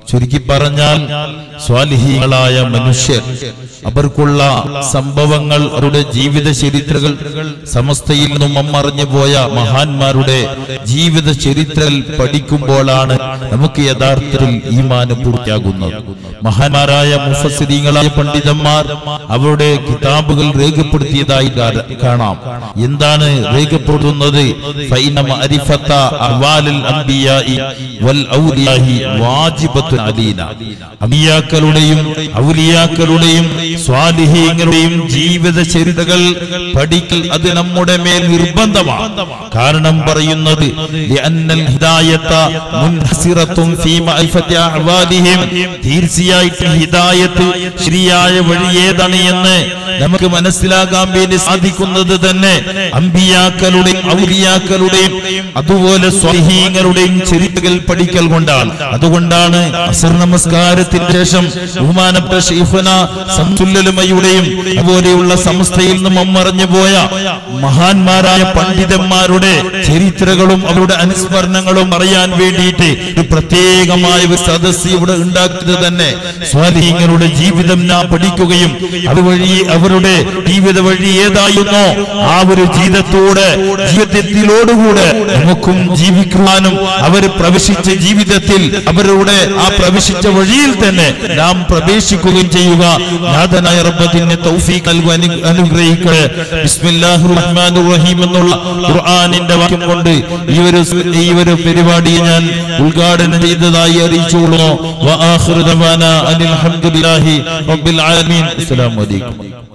ചുരുക്കി പറഞ്ഞാൽ സ്വാലിഹീങ്ങളായ മനുഷ്യർ അവർക്കുള്ള സംഭവങ്ങൾ, അവരുടെ ജീവിത ചരിത്രങ്ങൾ, സമസ്തയിൽ നിന്നും മമ്മറിഞ്ഞു പോയ മഹാന്മാരുടെ ജീവിത ചരിത്രങ്ങൾ പഠിക്കുമ്പോഴാണ് നമുക്ക് യഥാർത്ഥത്തിൽ ഈമാൻ പൂർത്തിയാകുന്നത്. മഹാന്മാരായ മുഫസ്സിരീങ്ങളായ പണ്ഡിതന്മാർ അവരുടെ കിതാബുകൾ രേഖപ്പെടുത്തിയതായി കാണാം. എന്താണ് രേഖപ്പെടുത്തുന്നത്? ഫൈന മഅരിഫത അഹ്വാലിൽ അംബിയാഇ വൽ ഔലിയാഇ വാജിബത്തുൻ അലീന. അമ്പിയാക്കളുടെയും ഔലിയാക്കളുടെയും സ്വാലിഹീങ്ങളുടെയും ജീവിത ചരിത്രങ്ങൾ പഠിക്കൽ അത് നമ്മുടെ മേൽ നിർബന്ധമാണ്. കാരണം പറയുന്നത് ലിഅന്നൽ ഹിദായത മുൻഹസിറത്തുൻ ഫീ മഅരിഫതി അഹ്വാലിഹിം. തീർച്ചയായിട്ടും ഹിദായത്ത് ശരിയായ വഴി ഏതാണ് എന്ന് നമുക്ക് മനസ്സിലാക്കാൻ വേണ്ടി സാധിക്കുന്നത് തന്നെ അമ്പിയാക്കളുടെയും ഔലിയാക്കളുടെയും അതുപോലെ സ്വാലിഹീങ്ങളുടെയും ചരിത്രങ്ങൾ പഠിക്കൽ കൊണ്ടാണ്. അതുകൊണ്ടാണ് അസ്ർ നമസ്കാരത്തിന് ശേഷം ബഹുമാനപ്പെട്ട ശൈഖുന സംസുല്ലലുമയുടെയും അതുപോലെയുള്ള സമസ്തയിൽ നിന്നും മമ്മറിഞ്ഞു പോയ മഹാന്മാരായ പണ്ഡിതന്മാരുടെ ചരിത്രങ്ങളും അവരുടെ അനുസ്മരണങ്ങളും അറിയാൻ വേണ്ടിയിട്ട് ഒരു പ്രത്യേകമായ ഒരു സദസ്സ് ഇവിടെ ഉണ്ടാക്കിയത് തന്നെ സ്വാലിഹീങ്ങളുടെ ജീവിതം നാം പഠിക്കുകയും അതുവഴി അവരുടെ ജീവിത വഴി ഏതായിരുന്നോ ആ ഒരു ജീവിതത്തോടെ ജീവിതത്തിലോടുകൂടെ നമുക്കും ജീവിക്കുവാനും അവർ പ്രവേശിച്ച ജീവിതത്തിൽ അവരുടെ ആ പ്രവേശിച്ച വഴിയിൽ തന്നെ നാം പ്രവേശിക്കുകയും ചെയ്യുക. നാഥനായ റബ്ബിന്റെ തൗഫീഖ് നൽകുവാൻ അനുഗ്രഹിക്കട്ടെ. ബിസ്മില്ലാഹിർ റഹ്മാനിർ റഹീം എന്നുള്ള ഖുർആനിന്റെ വാക്യം കൊണ്ട് ഈ ഒരു ഈ ഒരു പരിപാടി ഞാൻ ഉദ്ഘാടനം ചെയ്തതായി അറിയിച്ചുകൊള്ളുന്നു. വ ആഖിറു ദഅവാനാ അനിൽ ഹംദുലില്ലാഹി റബ്ബിൽ ആലമീൻ. അസ്സലാമു ಅಲೈಕುಂ.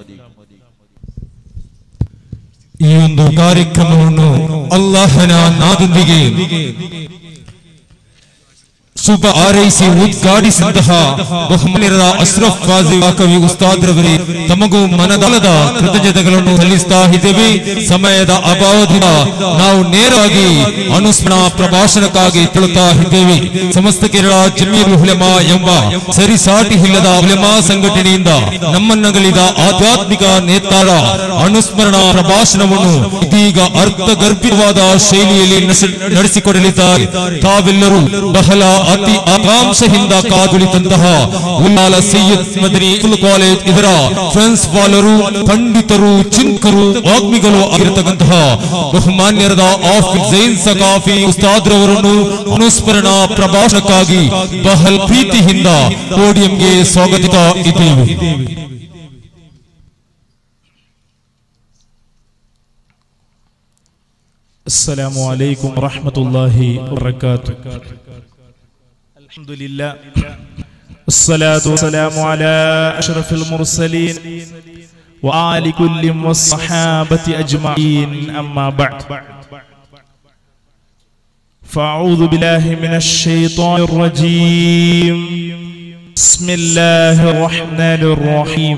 ಈ ಒಂದು ಕಾರ್ಯಕ್ರಮವನ್ನು ಅಲ್ಲಾಹನ ನಾದೊಂದಿಗೆ ಶುಭ ಆರೈಸಿ ಉದ್ಘಾಟಿಸಿದಂತಹ ಬಹುಮಾನ್ಯರಾದ ಅಶ್ರಫ್ ಫಾಜಿ ವಾಕವಿ ಉಸ್ತಾದ್ರವರೇ ತಮಗೂ ಮನದಾಳದ ಕೃತಜ್ಞತೆಗಳನ್ನು ಸಲ್ಲಿಸ್ತಾ ಇದ್ದೇವೆ. ಸಮಯದ ಅಭಾವದಿಂದ ನಾವು ನೇರವಾಗಿ ಅನುಸ್ಮರಣಾ ಪ್ರಭಾಷಣಕ್ಕಾಗಿ ತೆರಳುತ್ತಾ ಇದ್ದೇವೆ. ಸಮಸ್ತ ಕೇರಳ ಜಮೀರ್ ಉಲಮಾ ಎಂಬ ಸರಿಸಾಟಿ ಇಲ್ಲದ ಉಲಮಾ ಸಂಘಟನೆಯಿಂದ ನಮ್ಮನ್ನಗಲಿದ ಆಧ್ಯಾತ್ಮಿಕ ನೇತಾರ ಅನುಸ್ಮರಣಾ ಪ್ರಭಾಷಣವನ್ನು ಇದೀಗ ಅರ್ಥಗರ್ಭಿತವಾದ ಶೈಲಿಯಲ್ಲಿ ನಡೆಸಿಕೊಡಲಿದ್ದಾರೆ. ತಾವೆಲ್ಲರೂ ಬಹಳ ಅತಿ ಆಕಾಂಕ್ಷೆಯಿಂದ ಕಾದುಳಿದಂತಹ ಉಲ್ಲಾಲ ಸೈಯದ್ ಮದನಿ ಕಾಲೇಜ್ ಇದರ ಪ್ರಿನ್ಸಿಪಾಲರು, ಪಂಡಿತರು, ಚಿಂತಕರು, ವಾಗ್ಮಿಗಳು ಆಗಿರತಕ್ಕಂತಹ ಬಹುಮಾನ್ಯರಾದ ಆಫೀಸ್ ಜೈನ್ ಸಕಾಫಿ ಉಸ್ತಾದ್ರವರನ್ನು ಅನುಸ್ಮರಣಾ ಪ್ರಭಾಷಣಕ್ಕಾಗಿ ಬಹಳ ಪ್ರೀತಿಯಿಂದ ಪೋಡಿಯಂಗೆ ಸ್ವಾಗತಿಸುತ್ತಾ ಇದ್ದೇವೆ. السلام عليكم ورحمة الله وبركاته. الحمد لله والصلاة والسلام على أشرف المرسلين وآل كل والصحابة أجمعين. أما بعد فأعوذ بالله من الشيطان الرجيم. بسم الله الرحمن الرحيم.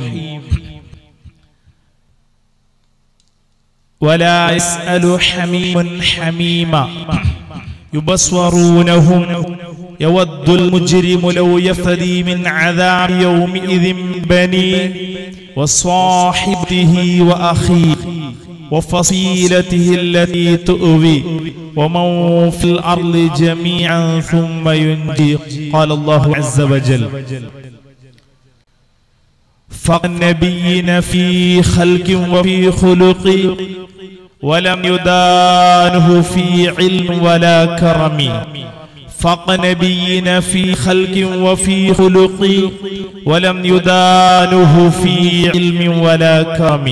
ولا يسأل حميم حميما يبصرونهم يود المجرم لو يفتدي من عذاب يومئذ بنيه وصاحبته وأخيه وفصيلته التي تؤوي ومن في الأرض جميعا ثم ينجي. قال الله عز وجل فالنبيين في خلق وفي خلق ولم يدانه في علم ولا كرم. فالنبيين في خلق وفي خلق ولم يدانه في علم ولا كرم.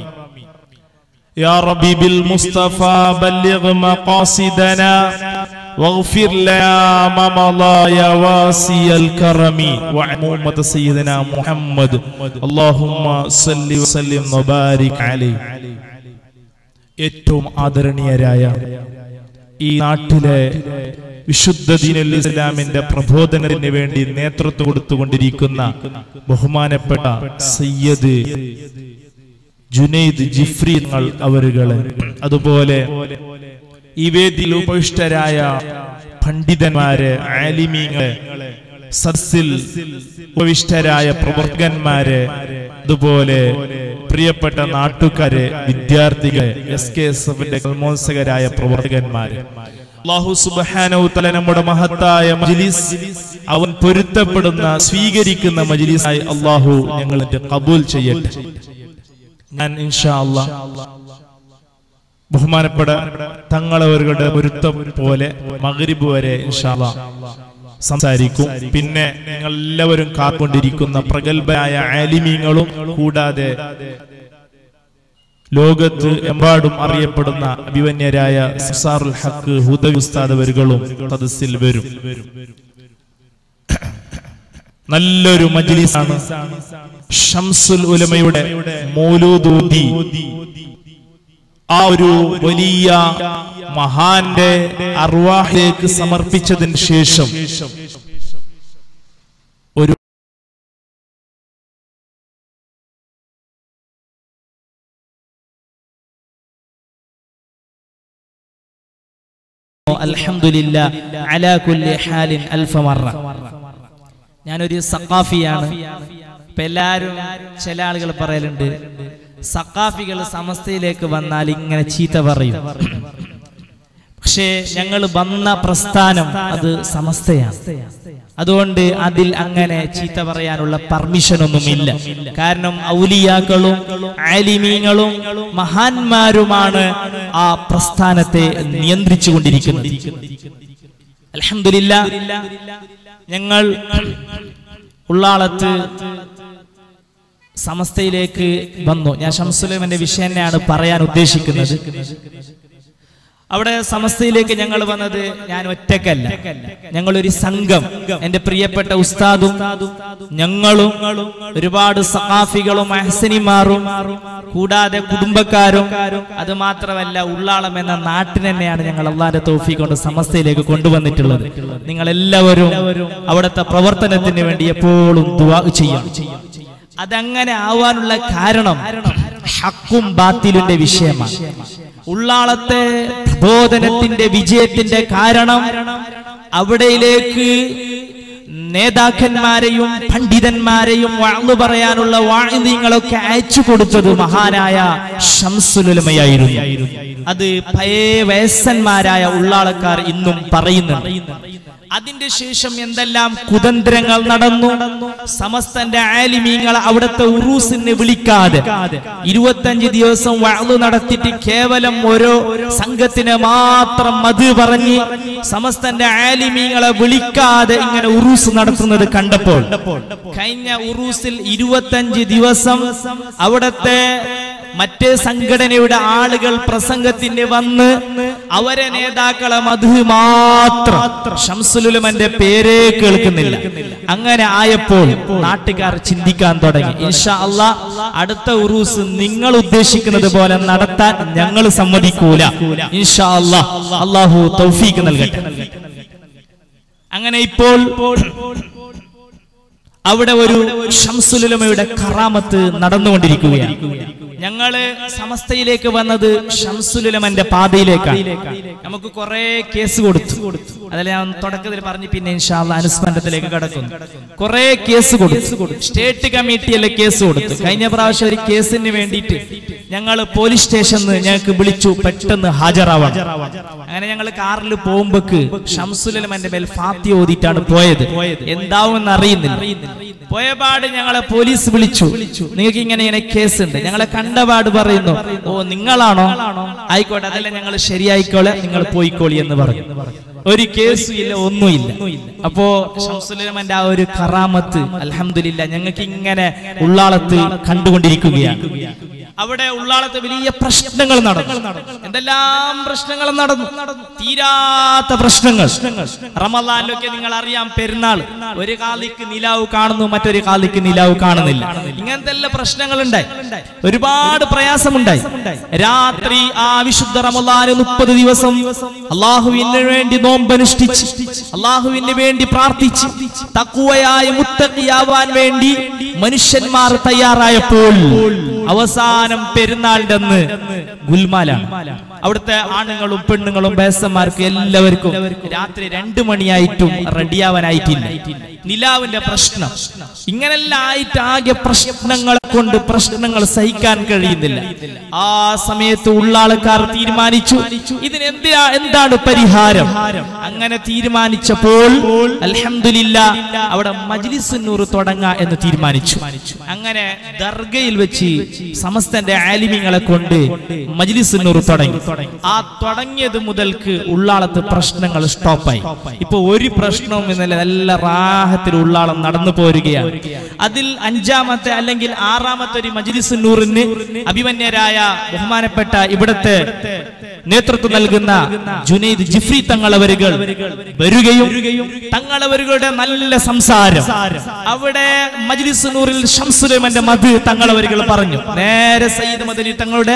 يا ربي بالمصطفى بلغ مقاصدنا واغفر لنا ما مضى يا واسي الكرم. وعن أمة سيدنا محمد اللهم صل وسلم وبارك عليه. ഏറ്റവും ആദരണീയരായ ഈ നാട്ടിലെ വിശുദ്ധ ദീനുൽ ഇസ്ലാമിന്റെ പ്രബോധനത്തിന് വേണ്ടി നേതൃത്വം കൊടുത്തുകൊണ്ടിരിക്കുന്ന ബഹുമാനപ്പെട്ട സയ്യിദ് ജുനൈദ് ജിഫ്രി അവരുകളെ, അതുപോലെ ഈ വേദിയിൽ ഉപവിഷ്ടരായ പണ്ഡിതന്മാരെ, ആലിമീങ്ങളെ, സദസ്സിൽ ഉപവിഷ്ടരായ പ്രവർത്തകന്മാരെ, അതുപോലെ പ്രിയപ്പെട്ട നാട്ടുകാരെ, വിദ്യാർത്ഥികളെ, എസ് കെ എസ് എഫിന്റെ കൽമോത്സകരായ പ്രവർത്തകന്മാരെ, അല്ലാഹു സുബ്ഹാനഹു തആല നമ്മുടെ മഹത്തായ മജ്ലിസ് അവൻ പൊരുത്തപ്പെടുന്ന സ്വീകരിക്കുന്ന മജ്ലിസായി അല്ലാഹു ഞങ്ങളെ ഖബൂൽ ചെയ്യട്ടെ. ഞാൻ ഇൻഷാ അല്ലാഹ് ബഹുമാനപ്പെട്ട തങ്ങളവരുടെ പൊരുത്തം പോലെ മഗ്രിബ് വരെ ഇൻഷാ അല്ലാഹ് സംസാരിക്കും. പിന്നെ നിങ്ങൾ എല്ലാവരും കാത്തുകൊണ്ടിരിക്കുന്ന പ്രഗത്ഭരായ ആലിമീങ്ങളും കൂടാതെ ലോകത്ത് എമ്പാടും അറിയപ്പെടുന്ന അഭിവന്യരായ സസാറുൽ ഹഖ് ഹുദവി ഉസ്താദ് അവരുകളും സദസ്സിൽ വരും. നല്ലൊരു മജ്ലിസാണ്. ഷംസുൽ ഉലമയുടെ മൗലൂദ് ഓതി ആ ഒരു വലിയ മഹാന്റെ അർവാഹിലേക്ക് സമർപ്പിച്ചതിന് ശേഷം ഒരു അൽഹംദുലില്ലാ അലാ കുല്ലി ഹാലിൻ അൽഫ മറ. ഞാനൊരു സഖാഫിയാണ്. ഇപ്പൊ എല്ലാരും ചില ആളുകൾ പറയലുണ്ട് സഖാഫികൾ സമസ്തയിലേക്ക് വന്നാൽ ഇങ്ങനെ ചീത്ത പറയും. പക്ഷേ ഞങ്ങൾ വന്ന പ്രസ്ഥാനം അത് സമസ്തയാണ്. അതുകൊണ്ട് അതിൽ അങ്ങനെ ചീത്ത പറയാനുള്ള പെർമിഷൻ ഒന്നുമില്ല. കാരണം ഔലിയാക്കളും ആലിമീങ്ങളും മഹാന്മാരുമാണ് ആ പ്രസ്ഥാനത്തെ നിയന്ത്രിച്ചു കൊണ്ടിരിക്കുന്നത്. അൽഹംദുലില്ലാ ഞങ്ങൾ ഉള്ളാളത്ത് സമസ്തയിലേക്ക് വന്നു. ഞാൻ ശംസുലൈമന്റെ വിഷയം തന്നെയാണ് പറയാൻ ഉദ്ദേശിക്കുന്നത്. അവിടെ സമസ്തയിലേക്ക് ഞങ്ങൾ വന്നത് ഞാൻ ഒറ്റക്കല്ല, ഞങ്ങളൊരു സംഘം. എന്റെ പ്രിയപ്പെട്ട ഉസ്താദും ഞങ്ങളും ഒരുപാട് സഖാഫികളും അഹ്സനിമാരും കൂടാതെ കുടുംബക്കാരും, അത് മാത്രമല്ല ഉള്ളാളം എന്ന നാട്ടിൽ തന്നെയാണ് ഞങ്ങൾ അള്ളാന്റെ തൗഫീഖ് കൊണ്ട് സമസ്തയിലേക്ക് കൊണ്ടുവന്നിട്ടുള്ളത്. നിങ്ങൾ എല്ലാവരും അവിടുത്തെ പ്രവർത്തനത്തിന് വേണ്ടി എപ്പോഴും ദുആ ചെയ്യണം. അതങ്ങനെ ആവാനുള്ള കാരണം ഹക്കും ബാത്തിലിന്റെ വിഷയമാണ്. ഉള്ളാളത്തെ പ്രബോധനത്തിന്റെ വിജയത്തിന്റെ കാരണം അവിടയിലേക്ക് നേതാക്കന്മാരെയും പണ്ഡിതന്മാരെയും വഅ്ള് പറയാനുള്ള വാഇദീങ്ങളൊക്കെ അയച്ചു കൊടുത്തത് മഹാനായ ശംസുൽ ഉലമയായിരുന്നു. അത് പഴയ വയസ്സന്മാരായ ഉള്ളാളക്കാർ ഇന്നും പറയുന്നുണ്ട്. അതിന്റെ ശേഷം എന്തെല്ലാം കുതന്ത്രങ്ങൾ നടന്നു. സമസ്തന്റെ ആലിമീങ്ങൾ അവിടുത്തെ ഉറൂസിനെ വിളിക്കാതെ ഇരുപത്തഞ്ച് ദിവസം വഅ്ള് നടത്തിയിട്ട് കേവലം ഓരോ സംഘത്തിനെ മാത്രം മത് പറഞ്ഞ് സമസ്തന്റെ ആലിമീങ്ങളെ വിളിക്കാതെ ഇങ്ങനെ ഉറൂസ് നടത്തുന്നത് കണ്ടപ്പോൾ കഴിഞ്ഞ ഉറൂസിൽ ഇരുപത്തഞ്ച് ദിവസം അവിടുത്തെ മറ്റേ സംഘടനയുടെ ആളുകൾ പ്രസംഗത്തിന് വന്ന് അവരെ നേതാക്കളെ മധു മാത്രം, ശംസുൽ ഉലമന്റെ പേരേ കേൾക്കുന്നില്ല. അങ്ങനെ ആയപ്പോൾ നാട്ടുകാർ ചിന്തിക്കാൻ തുടങ്ങി, ഇൻഷാ അല്ലാഹ് അടുത്ത ഉറൂസ് നിങ്ങൾ ഉദ്ദേശിക്കുന്നത് പോലെ നടത്താൻ ഞങ്ങൾ സമ്മതിക്കൂല. ഇൻഷാ അല്ലാഹ് അല്ലാഹു തൗഫീഖ് നൽകട്ടെ. അങ്ങനെ ഇപ്പോൾ അവിടെ ഒരു ശംസുൽ ഉലമയുടെ കറാമത്ത് നടന്നുകൊണ്ടിരിക്കുകയാണ്. ഞങ്ങള് സമസ്തയിലേക്ക് വന്നത് ശംസുൽ ഉലമന്റെ പാതയിലേക്കാണ്. നമുക്ക് കുറെ കേസ് കൊടുത്തു, അതല്ല ഞാൻ തുടക്കത്തിൽ പറഞ്ഞു, പിന്നെ ഇൻഷാ അല്ലാഹ് അനുസ്മരണത്തിലേക്ക് കടക്കുന്നു. കുറെ കേസ് കൊടുത്തു, സ്റ്റേറ്റ് കമ്മിറ്റിയല്ലേ കേസ് കൊടുത്തു. കഴിഞ്ഞ പ്രാവശ്യം ഒരു കേസിന് വേണ്ടിയിട്ട് ഞങ്ങൾ പോലീസ് സ്റ്റേഷനിൽ ഞങ്ങൾക്ക് വിളിച്ചു, പെട്ടെന്ന് ഹാജരാവണം. അങ്ങനെ ഞങ്ങൾ കാറിൽ പോകുമ്പോക്ക് ശംസുൽ ഉലമന്റെ മേൽ ഫാത്തിഹ ഓതിയിട്ടാണ് പോയത്. എന്താവുമെന്ന് അറിയുന്നില്ല. പോയപാട് ഞങ്ങളെ പോലീസ് വിളിച്ചു, നിങ്ങൾക്ക് ഇങ്ങനെ ഇങ്ങനെ കേസ് ഉണ്ട്. ഞങ്ങളെ കണ്ടപാട് പറയുന്നു, ഓ നിങ്ങളാണോ, ആയിക്കോട്ടെ, അതല്ല ഞങ്ങൾ ശരിയായിക്കോളെ, നിങ്ങൾ പോയിക്കോളി എന്ന് പറഞ്ഞു. ഒരു കേസും ഇല്ല, ഒന്നുമില്ല. അപ്പോ ശംസുൽ ഉലമന്റെ ആ ഒരു കറാമത്ത് അൽഹംദുലില്ലാ ഞങ്ങൾക്ക് ഇങ്ങനെ ഉള്ളാളത്ത് കണ്ടുകൊണ്ടിരിക്കുകയാണ്. അവിടെ ഉള്ളാളത്ത് വലിയ പ്രശ്നങ്ങൾ നടന്നു. എന്തെല്ലാം പ്രശ്നങ്ങൾ നടന്നു, തീരാത്ത പ്രശ്നങ്ങൾ. റമദാനിലൊക്കെ നിങ്ങൾ അറിയാം, പെരുന്നാൾ, ഒരു കാലിക്ക് നിലാവ് കാണുന്നു, മറ്റൊരു കാലിക്ക് നിലാവ് കാണുന്നില്ല. ഇങ്ങനത്തെ എല്ലാ പ്രശ്നങ്ങൾ ഉണ്ടായി, ഒരുപാട് പ്രയാസമുണ്ടായി. രാത്രി ആ വിശുദ്ധ റമദാന് മുപ്പത് ദിവസം അള്ളാഹുവിന് വേണ്ടി നോമ്പനുഷ്ഠിച്ച് അള്ളാഹുവിന് വേണ്ടി പ്രാർത്ഥിച്ച് തഖ്വയായ മുത്തഖിയാവാൻ വേണ്ടി മനുഷ്യന്മാർ തയ്യാറായപ്പോൾ അവസാനം പെരുന്നാളിന്റെ അന്ന് ഗുൽമാലാണ്. അവിടുത്തെ ആണുങ്ങളും പെണ്ണുങ്ങളും ബേസന്മാർക്കും എല്ലാവർക്കും രാത്രി രണ്ടു മണിയായിട്ടും റെഡിയാവാനായിട്ടില്ല. നിലാവിന്റെ പ്രശ്നം ഇങ്ങനെല്ലാം ആയിട്ട് ആകെ പ്രശ്നങ്ങളെ കൊണ്ട് പ്രശ്നങ്ങൾ സഹിക്കാൻ കഴിയുന്നില്ല. ആ സമയത്ത് ഉള്ളാൾക്കാർ തീരുമാനിച്ചു ഇതിന് എന്തിനാ എന്താണ് പരിഹാരം. അങ്ങനെ തീരുമാനിച്ചപ്പോൾ അൽഹംദുലില്ലാഹ് അവിടെ മജ്ലിസ് നൂർ തുടങ്ങാ എന്ന് തീരുമാനിച്ചു. അങ്ങനെ ദർഗയിൽ വെച്ച് സമസ്തന്റെ ആലിമീങ്ങളെ കൊണ്ട് മജ്ലിസ് നൂർ തുടങ്ങി. ആ തുടങ്ങിയത് മുതൽക്ക് ഉള്ളാളത്ത് പ്രശ്നങ്ങൾ സ്റ്റോപ്പായി. ഇപ്പൊ ഒരു പ്രശ്നവും ഇന്നലെ നല്ല റാഹത്തിൽ ഉള്ളാളം നടന്നു പോരുകയാണ്. അതിൽ അഞ്ചാമത്തെ അല്ലെങ്കിൽ ആറാമത്തെ ഒരു മജ്ലിസ് നൂറിന് അഭിമന്യരായ ബഹുമാനപ്പെട്ട ഇവിടത്തെ നേതൃത്വം നൽകുന്ന ജുനൈദ് ജിഫ്രി തങ്ങളവരുകൾ വരികയും തങ്ങളവരുടെ നല്ല സംസാരം അവിടെ മജ്ലിസ് നൂറിൽ ശംസുലൈമന്റെ മധു തങ്ങളവരുകൾ പറഞ്ഞു. നേരെ സയ്യിദ് മദനി തങ്ങളുടെ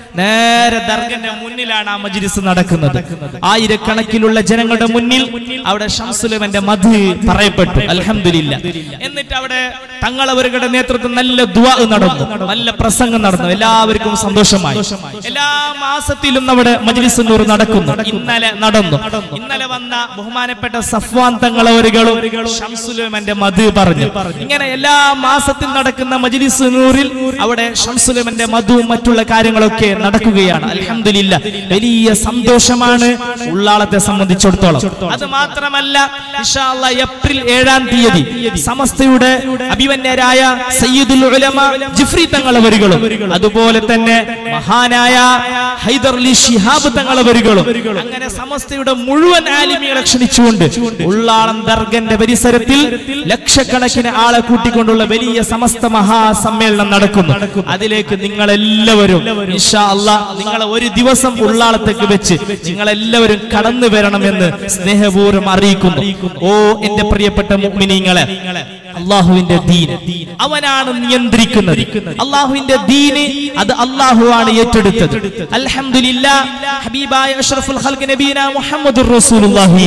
നേരെ ദർഗന്റെ മുന്നിലാണ് ആ മജ്ലിസ് നടക്കുന്നത്. ആയിരക്കണക്കിലുള്ള ജനങ്ങളുടെ മുന്നിൽ അവിടെ ശംസുലൈമന്റെ മധു പറയപ്പെട്ടു. അൽഹംദുലില്ലാഹ്. എന്നിട്ട് അവിടെ തങ്ങളവരുടെ നേതൃത്വം നല്ല ദുആ നടന്നു, നല്ല പ്രസംഗം നടന്നു. എല്ലാവർക്കും സന്തോഷമായി. എല്ലാ മാസത്തിലും അവിടെ മജ്ലിസ് നൂർ നടക്കുന്നു. ഇന്നലെ നടന്നു. ഇന്നലെ വന്ന ബഹുമാനപ്പെട്ട സഫ്വാൻ തങ്ങളവരുകളും ശംസുലൈമന്റെ മധു പറഞ്ഞു. ഇങ്ങനെ എല്ലാ മാസത്തിൽ നടക്കുന്ന മജ്ലിസ് നൂറിൽ അവിടെ ശംസുലൈമന്റെ മധുവും മറ്റുള്ള കാര്യങ്ങളൊക്കെ നടക്കുകയാണ്. അൽഹംദുലില്ലാഹ്. വലിയ സന്തോഷമാണ് ഉള്ളാളത്തെ സംബന്ധിച്ചിടത്തോളം. അത് മാത്രമല്ല ഇൻഷാ അല്ലാഹ് ഏപ്രിൽ ഏഴാം തീയതി സമസ്തയുടെ അഭിമന്യരായ സയ്യിദുൽ ഉലമ ജിഫ്രി തങ്ങളവരുകളും അതുപോലെ തന്നെ മഹാനായ ഹൈദർ അലി ശിഹാബ് തങ്ങളവരുകളും അങ്ങനെ സമസ്തയുടെ മുഴുവൻ ആലിമീങ്ങളെ ക്ഷണിച്ചുകൊണ്ട് ഉള്ളാളം ദർഗന്റെ പരിസരത്തിൽ ലക്ഷക്കണക്കിന് ആളെ കൂട്ടിക്കൊണ്ടുള്ള വലിയ സമസ്ത മഹാസമ്മേളനം നടക്കുന്നു. അതിലേക്ക് നിങ്ങളെല്ലാവരും ഇൻഷാ അല്ലാഹ് നിങ്ങളെ ഒരു ദിവസം ഉള്ളാളത്തേക്ക് വെച്ച് നിങ്ങളെല്ലാവരും കടന്നു വരണമെന്ന് സ്നേഹപൂർവ്വം അറിയിക്കുന്നു. ഓ എന്റെ പ്രിയപ്പെട്ട മുഅ്മിനീങ്ങളെ, അള്ളാഹുവിന്റെ ദീൻ അവനാണ് നിയന്ത്രിക്കുന്നത്. അള്ളാഹുവിന്റെ ദീന് അത് അള്ളാഹുവാണ് ഏറ്റെടുത്തത്. അൽഹംദുലില്ലാഹ്. ഹബീബായ അഷ്റഫുൽ ഖൽഖ് നബീന മുഹമ്മദുർ റസൂലുള്ളാഹി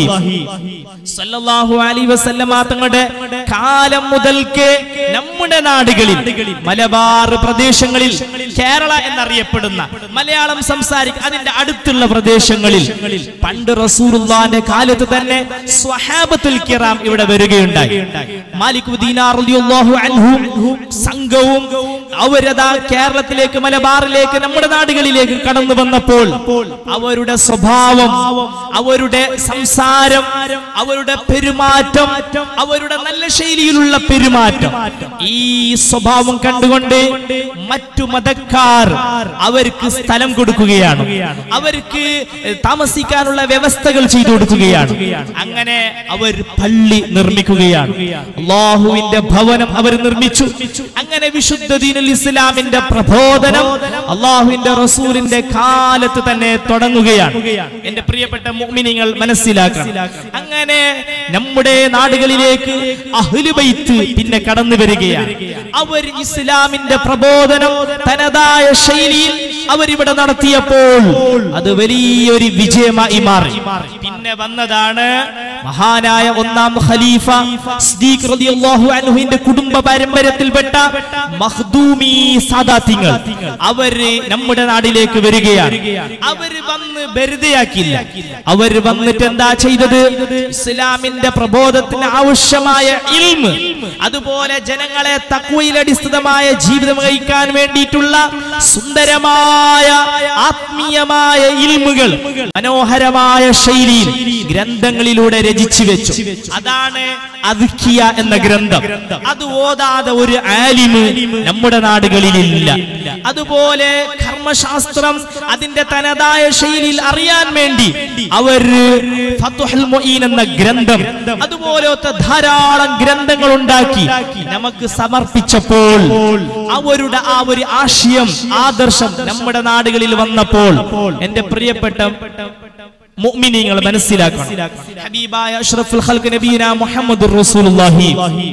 സല്ലല്ലാഹു അലൈഹി വസല്ലമ തങ്ങളുടെ കാലം മുതൽക്കേ നമ്മുടെ നാടുകളിൽ മലബാർ പ്രദേശങ്ങളിൽ കേരള എന്നറിയപ്പെടുന്ന മലയാളം സംസാരിക്കുന്ന അതിന്റെ അടുത്തുള്ള പ്രദേശങ്ങളിൽ പണ്ട് റസൂലുള്ളാഹിന്റെ കാലത്ത് തന്നെ സ്വഹാബത്തുൽ കിറാം ഇവിടെ വരികയുണ്ടായി. മാലിക് ദീനാർ റളിയല്ലാഹു അൻഹു സംഘവും അവരതാ കേരളത്തിലേക്ക് മലബാറിലേക്ക് നമ്മുടെ നാടുകളിലേക്ക് കടന്നു വന്നപ്പോൾ അവരുടെ സ്വഭാവം, അവരുടെ സംസാരം, അവരുടെ പെരുമാറ്റം, അവരുടെ നല്ല ശൈലിയിലുള്ള പെരുമാറ്റം, ഈ സ്വഭാവം കണ്ടുകൊണ്ട് മറ്റു മതക്കാർ അവർക്ക് സ്ഥലം കൊടുക്കുകയാണ്, അവർക്ക് താമസിക്കാനുള്ള വ്യവസ്ഥകൾ ചെയ്തു കൊടുക്കുകയാണ്. അങ്ങനെ അവർ പള്ളി നിർമ്മിക്കുകയാണ്. അല്ലാഹുവിന്റെ ഭവനം അവർ നിർമ്മിച്ചു. അങ്ങനെ വിശുദ്ധ ദീനുൽ ഇസ്ലാമിന്റെ പ്രബോധനം അല്ലാഹുവിന്റെ റസൂലിന്റെ കാലത്ത് തന്നെ തുടങ്ങുകയാണ്. എന്റെ പ്രിയപ്പെട്ട മുഅ്മിനീങ്ങൾ മനസ്സിലാക്കണം. അങ്ങനെ നമ്മുടെ നാടുകളിലേക്ക് അഹ്ലു ബൈത്ത് പിന്നെ കടന്നു വരികയാണ്. അവർ ഇസ്ലാമിന്റെ പ്രബോധനം തനതായ ശൈലിയിൽ അവരിവിടെ നടത്തിയപ്പോൾ അത് വലിയൊരു വിജയമായി മാറി. പിന്നെ വന്നതാണ് മഹാനായ ഒന്നാം ഖലീഫ സിദ്ദീഖ് റളിയല്ലാഹു അൻഹുവിന്റെ കുടുംബ പാരമ്പര്യത്തിൽപ്പെട്ട മഖ്ദൂമി സാദാത്തിങ്ങൾ. അവര് നമ്മുടെ നാട്ടിലേക്ക് വരികയാണ്. അവര് വന്ന് വെറുതെയാക്കില്ല. അവര് വന്നിട്ട് എന്താ ചെയ്തത്? ഇസ്ലാമിന്റെ പ്രബോധത്തിന് ആവശ്യമായ ഇൽമ്, അതുപോലെ ജനങ്ങളെ തഖ്വയിൽ അടിസ്ഥിതമായ ജീവിതം നയിക്കാൻ വേണ്ടിയിട്ടുള്ള സുന്ദരമായ ആത്മീയമായ ഇൽമുകൾ മനോഹരമായ ശൈലിയിൽ ഗ്രന്ഥങ്ങളിലൂടെ രചിച്ചു വെച്ചു. അതാണ് അദ്കിയ എന്ന ഗ്രന്ഥം. അത് ഓതാതെ ഒരു ആലിമ് നമ്മുടെ നാടുകളിലില്ല. അതുപോലെ കർമ്മശാസ്ത്രം അതിന്റെ തനതായ ശൈലിയിൽ അറിയാൻ വേണ്ടി അവർ ഫത്ഹുൽ മുഈൻ എന്ന ഗ്രന്ഥം, അതുപോലത്തെ ധാരാളം ഗ്രന്ഥങ്ങൾ ഉണ്ടാക്കി നമുക്ക് സമർപ്പിച്ചപ്പോൾ അവരുടെ ആ ഒരു ആശയം, ആദർശം നമ്മുടെ നാടുകളിൽ വന്നപ്പോൾ എന്റെ പ്രിയപ്പെട്ട മുഅ്മിനീങ്ങൾ മനസ്സിലാക്കണം. ഹബീബായ അഷ്റഫുൽ ഖൽഖ് നബിയുനാ മുഹമ്മദുർ റസൂലുള്ളാഹി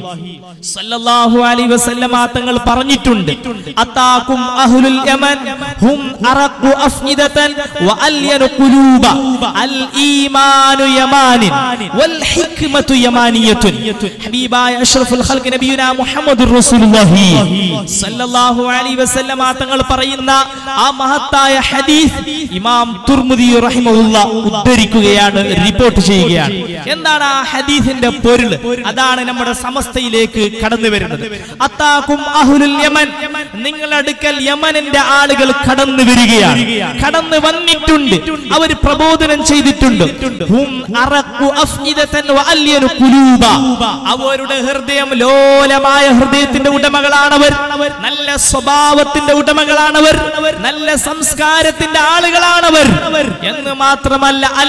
സല്ലല്ലാഹു അലൈഹി വസല്ലമ തങ്ങൾ പറഞ്ഞിട്ടുണ്ട്, അതാകും അഹ്ലുൽ യമൻ ഹും അറഖു അഫ്ഇദതൻ വഅൽയനു ഖുലൂബ അൽ ഈമാനു യമാനിൻ വൽ ഹിക്മതു യമാനിയത്തുൻ. ഹബീബായ അഷ്റഫുൽ ഖൽഖ് നബിയുനാ മുഹമ്മദുർ റസൂലുള്ളാഹി സല്ലല്ലാഹു അലൈഹി വസല്ലമ തങ്ങൾ പറയുന്ന ആ മഹത്തായ ഹദീസ് ഇമാം തുർമുദി റഹിമഹുല്ലാഹ് ഉദ്ധരിക്കുകയാണ്, റിപ്പോർട്ട് ചെയ്യുകയാണ്. എന്താണ് ആ ഹദീസിന്റെ പൊരുൾ? അതാണ് നമ്മുടെ സമസ്തയിലേക്ക് കടന്നു വരുന്നത്. അതാകും അഹ്ലുൽ യമൻ, നിങ്ങളുടെ അടുക്കൽ യമനിന്റെ ആളുകൾ കടന്നു വരികയാണ്, കടന്നു വന്നിട്ടുണ്ട്, അവർ പ്രബോധനം ചെയ്തിട്ടുണ്ട്. ഹും അറഖു അഫ്ഇദതൻ വഅൽയനു ഖുലൂബ, അവരുടെ ഹൃദയം ലോലമായ ഹൃദയത്തിന്റെ ഉടമകളാണവർ, നല്ല സ്വഭാവത്തിന്റെ ഉടമകളാണവർ, നല്ല സംസ്കാരത്തിന്റെ ആളുകളാണവർ എന്ന് മാത്രമല്ല അൽ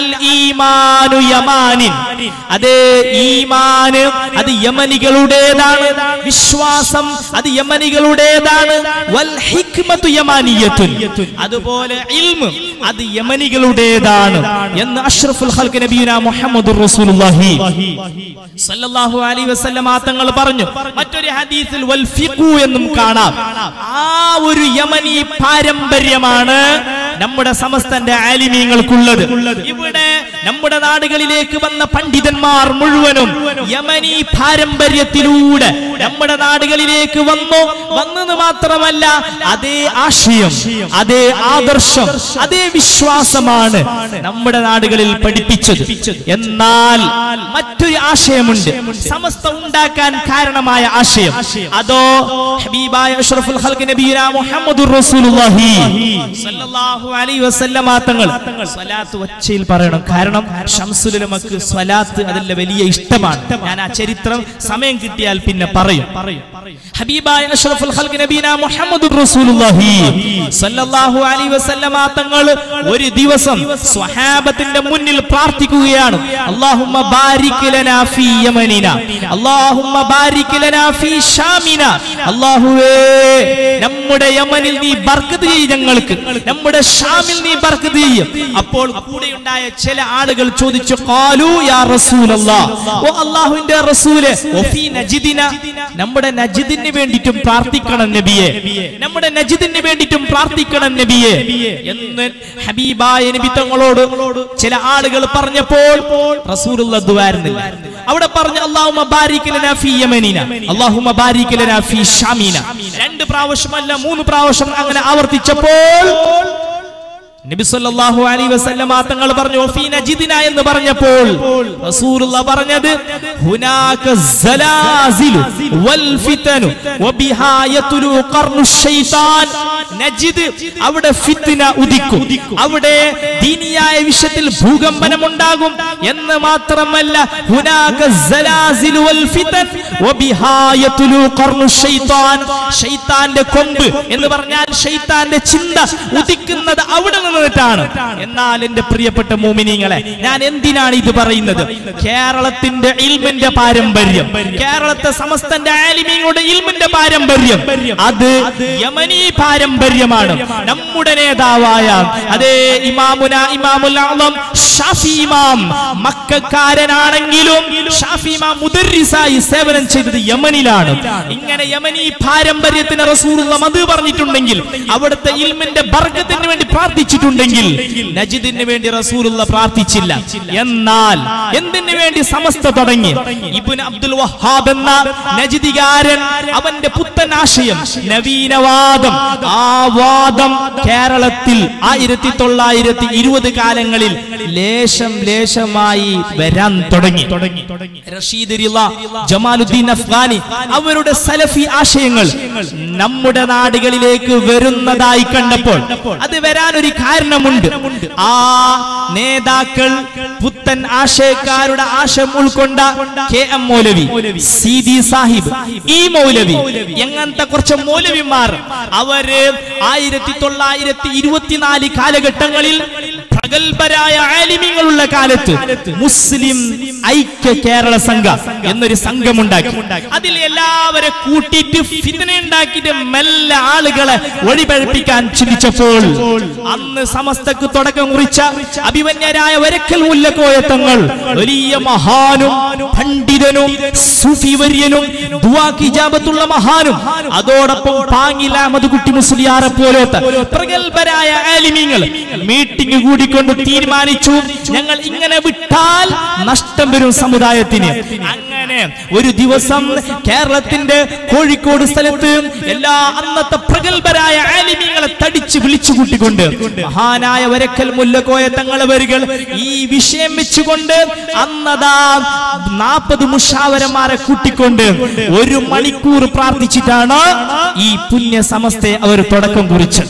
ഈമാനു യമാനിൻ, അതേ ഈമാന് അത് യമനികളുടേതാണ്, വിശ്വാസം അത് യമനികളുടേതാണ്. വൽ ഹിക്മതു യമാനിയത്തുൻ, അതുപോലെ ഇൽമ് അത് യമനികളുടേതാണ് എന്ന് അഷ്റഫുൽ ഖൽഖ് നബിയുനാ മുഹമ്മദുർ റസൂലുള്ളാഹി സല്ലല്ലാഹു അലൈഹി വസല്ലമ തങ്ങൾ പറഞ്ഞു. മറ്റൊരു ഹദീസിൽ വൽ ഫിഖു എന്നും കാണാം. ആ ഒരു യമനി പാരമ്പര്യമാണ് നമ്മുടെ സമസ്തന്റെ ആലിമീങ്ങൾക്കുള്ളത്. ഇവിടെ നമ്മുടെ നാടുകളിലേക്ക് വന്ന പണ്ഡിതന്മാർ മുഴുവനും യമനി പാരമ്പര്യത്തിലൂടെ നമ്മുടെ നാടുകളിലേക്ക് വന്നു. വന്നത് മാത്രമല്ല, അതേ ആശയം, അതേ ആദർശം, അതേ വിശ്വാസമാണ് നമ്മുടെ നാടുകളിൽ പഠിപ്പിച്ചത്. എന്നാൽ മറ്റൊരു ആശയമുണ്ട്, സമസ്ത ഉണ്ടാക്കാൻ കാരണമായ ആശയം. അതോ ഹബീബായ അഷ്റഫുൽ ഖൽഖ് നബിയുനാ മുഹമ്മദുർ റസൂലുള്ളാഹി സല്ലല്ലാഹു അലൈഹി വസല്ലമ തങ്ങൾ സ്വലാത്ത് ഒച്ചയിൽ പറയണം. കാരണം ശംസുൽ ഉലമക്ക് സ്വലാത്ത് അതിലെ വലിയ ഇഷ്ടമാണ്. ഞാൻ ആ ചരിത്രം സമയം കിട്ടിയാൽ പിന്നെ പറയും. ഹബീബായ അഷ്റഫുൽ ഖൽഖ് നബിയുനാ മുഹമ്മദുർ റസൂലുള്ളാഹി സല്ലല്ലാഹു അലൈഹി വസല്ലമ തങ്ങൾ ഒരു ദിവസം സ്വഹാബത്തിന്റെ മുന്നിൽ പ്രാർത്ഥിക്കുകയാണ്. അല്ലാഹുമ്മ ബാരിക് ലനാ ഫീ യമനിന, അല്ലാഹുമ്മ ബാരിക് ലനാ ഫീ ഷാമിന. അല്ലാഹുവേ, നമ്മുടെ യമനിൽ നീ ബർക്കത്ത് ചെയ്യ്, ഞങ്ങൾക്ക് നമ്മുടെ ഷാമിൽ നീ ബർക്കത്ത് ചെയ്യും. അപ്പോൾ കൂടെയുണ്ടായ ചില ആളുകൾ ചോദിച്ചു, ഖാലു യാ റസൂലല്ലാഹ്, ഓ അല്ലാഹുവിന്റെ റസൂലേ, വഫീ നജ്ദിന, നമ്മുടെ നജ്ദിന് വേണ്ടിയിട്ടും പ്രാർത്ഥിക്കണം നബിയേ, നമ്മുടെ നജ്ദിന് വേണ്ടിയിട്ടും പ്രാർത്ഥിക്കണം നബിയേ എന്ന് ഹബീബായ നബി തങ്ങളോട് ചില ആളുകൾ പറഞ്ഞപ്പോൾ റസൂലുള്ളാഹി ദുആയിരുന്നില്ല. അവിടെ പറഞ്ഞു അല്ലാഹുമ്മ ബാരിക് ലനാ ഫീ യമനിന, അല്ലാഹുമ്മ ബാരിക് ലനാ ഫീ ഷാമിന. രണ്ട് പ്രാവശ്യമല്ല മൂന്ന് പ്രാവശ്യം അങ്ങനെ ആവർത്തിച്ചപ്പോൾ നബി സല്ലല്ലാഹു അലൈഹി വസല്ലമ തങ്ങൾ പറഞ്ഞു വഫീ നജ്ദിന എന്ന് പറഞ്ഞപ്പോൾ റസൂലുള്ളാഹി പറഞ്ഞത് ഹുനാക സലാസിലു വൽ ഫിതനു വബിഹാ യത്ലു ഖർനു ശൈത്താൻ. നജ്ദ്, അവിടെ ഫിത്ന ഉദിക്കും, അവിടെ ദീനിയായ വിഷയത്തിൽ ഭൂകമ്പനം ഉണ്ടാകും എന്ന് മാത്രമല്ല ഹുനാക സലാസിലു വൽ ഫിതൻ വബിഹാ യത്ലു ഖർനു ശൈത്താൻ. ശൈത്താന്റെ കൊമ്പ് എന്ന് പറഞ്ഞാൽ ശൈത്താന്റെ ചിന്ത ഉദിക്കുന്നത് അവിടെ നിന്ന്. എന്നാൽ എന്റെ പ്രിയപ്പെട്ട മുഅ്മിനീങ്ങളെ, ഞാൻ എന്തിനാണ് ഇത് പറയുന്നത്? കേരളത്തിന്റെ ഇൽമിന്റെ പാരമ്പര്യം, കേരളത്തെ സമസ്തന്റെ ആലിമീങ്ങളുടെ ഇൽമിന്റെ പാരമ്പര്യം അത് യമനി പാരമ്പര്യമാണ്. നമ്മുടെ നേതാവായ അതേ ഇമാമുന ഇമാമുൽ അഅ്ലം ഷാഫി ഇമാം മക്കക്കാരനാണെങ്കിലും ഷാഫി ഇമാം മുദർരിസായി സേവനം ചെയ്തത് യമനിലാണ്. ഇങ്ങനെ യമനി പാരമ്പര്യത്തിന് റസൂലുള്ളാഹി മദ് പറഞ്ഞിട്ടുണ്ടെങ്കിൽ, അവിടുത്തെ ഇൽമിന്റെ ബർക്കത്തിന് വേണ്ടി പ്രാർത്ഥിച്ചിട്ടുണ്ടെങ്കിൽ നജ്ദിന് വേണ്ടി റസൂലുള്ളാഹി പ്രാർത്ഥിച്ചില്ല. എന്നാൽ എന്തിനു വേണ്ടി സമസ്ത തുടങ്ങി? ഇബ്നു അബ്ദുൽ വഹാബ് എന്ന നജ്ദികാരൻ, അവന്റെ പുത്തൻ ആശയം നവീനവാദം, ആ വാദം കേരളത്തിൽ ആയിരത്തി തൊള്ളായിരത്തി ഇരുപത് കാലങ്ങളിൽ ലേശം ലേശമായി വരാൻ തുടങ്ങി. റഷീദ് റിള, ജമാലുദ്ദീൻ അഫ്ഗാനി അവരുടെ സലഫി ആശയങ്ങൾ നമ്മുടെ നാടുകളിലേക്ക് വരുന്നതായി കണ്ടപ്പോൾ അത് വരാൻ ഒരു കാരണമുണ്ട്. ആ നേതാക്കൾ പുത്തൻ ആശയക്കാരുടെ ആശയം ഉൾക്കൊണ്ട കെ എം മൗലവി, സി ദി സാഹിബ്, ഈ മൗലവി, എങ്ങനത്തെ കുറച്ച് മൗലവിമാർ അവര് ആയിരത്തി തൊള്ളായിരത്തി ഇരുപത്തിനാല് കാലഘട്ടങ്ങളിൽ പ്രഗത്ഭരായ ആലിമീങ്ങളുള്ള കാലത്ത് മുസ്ലിം ഐക്യ കേരള സംഘം എന്നൊരു സംഘമുണ്ടാക്കി. അതിൽ എല്ലാവരെ കൂട്ടിയിട്ട് ഫിത്ന ഉണ്ടാക്കിയിട്ട് മെല്ലെ ആളുകളെ വഴിപഴപ്പിക്കാൻ ചിന്തിച്ചപ്പോൾ അന്ന് സമസ്തക്ക് തുടക്കം കുറിച്ച അഭിമന്യരായ വരക്കൽ മുല്ലക്കോയ തങ്ങൾ വലിയ മഹാനും പണ്ഡിതനും സൂഫിവര്യനും ദുആ-ഇജാബത്തുള്ള മഹാനും അതോടൊപ്പം പാങ്ങിൽ അഹമ്മദ് കുട്ടി മുസ്ലിയാറെ പോലത്തെ പ്രഗത്ഭരായ ആലിമീങ്ങൾ മീറ്റിംഗ് കൂടിക്കൊണ്ട് തീരുമാനിച്ചു, ഞങ്ങൾ ഇങ്ങനെ വിട്ടാൽ നഷ്ടം വരും സമുദായത്തിന്. അങ്ങനെ ഒരു ദിവസം കേരളത്തിന്റെ കോഴിക്കോട് സ്ഥലത്ത് എല്ലാ അന്നത്തെ പ്രഗത്ഭരായ ആലിമീങ്ങളെ തടിച്ച് വിളിച്ചു കൂട്ടിക്കൊണ്ട് മഹാനായ വരക്കൽ മുല്ലക്കോയ തങ്ങളെ വരികൾ ഈ വിഷയം വെച്ചുകൊണ്ട് അന്നതാ നാൽപ്പത് മുഷാവരന്മാരെ കൂട്ടിക്കൊണ്ട് ഒരു മണിക്കൂർ പ്രാർത്ഥിച്ചിട്ടാണ് ഈ പുണ്യ സമസ്തയെ അവർ തുടക്കം കുറിച്ചത്.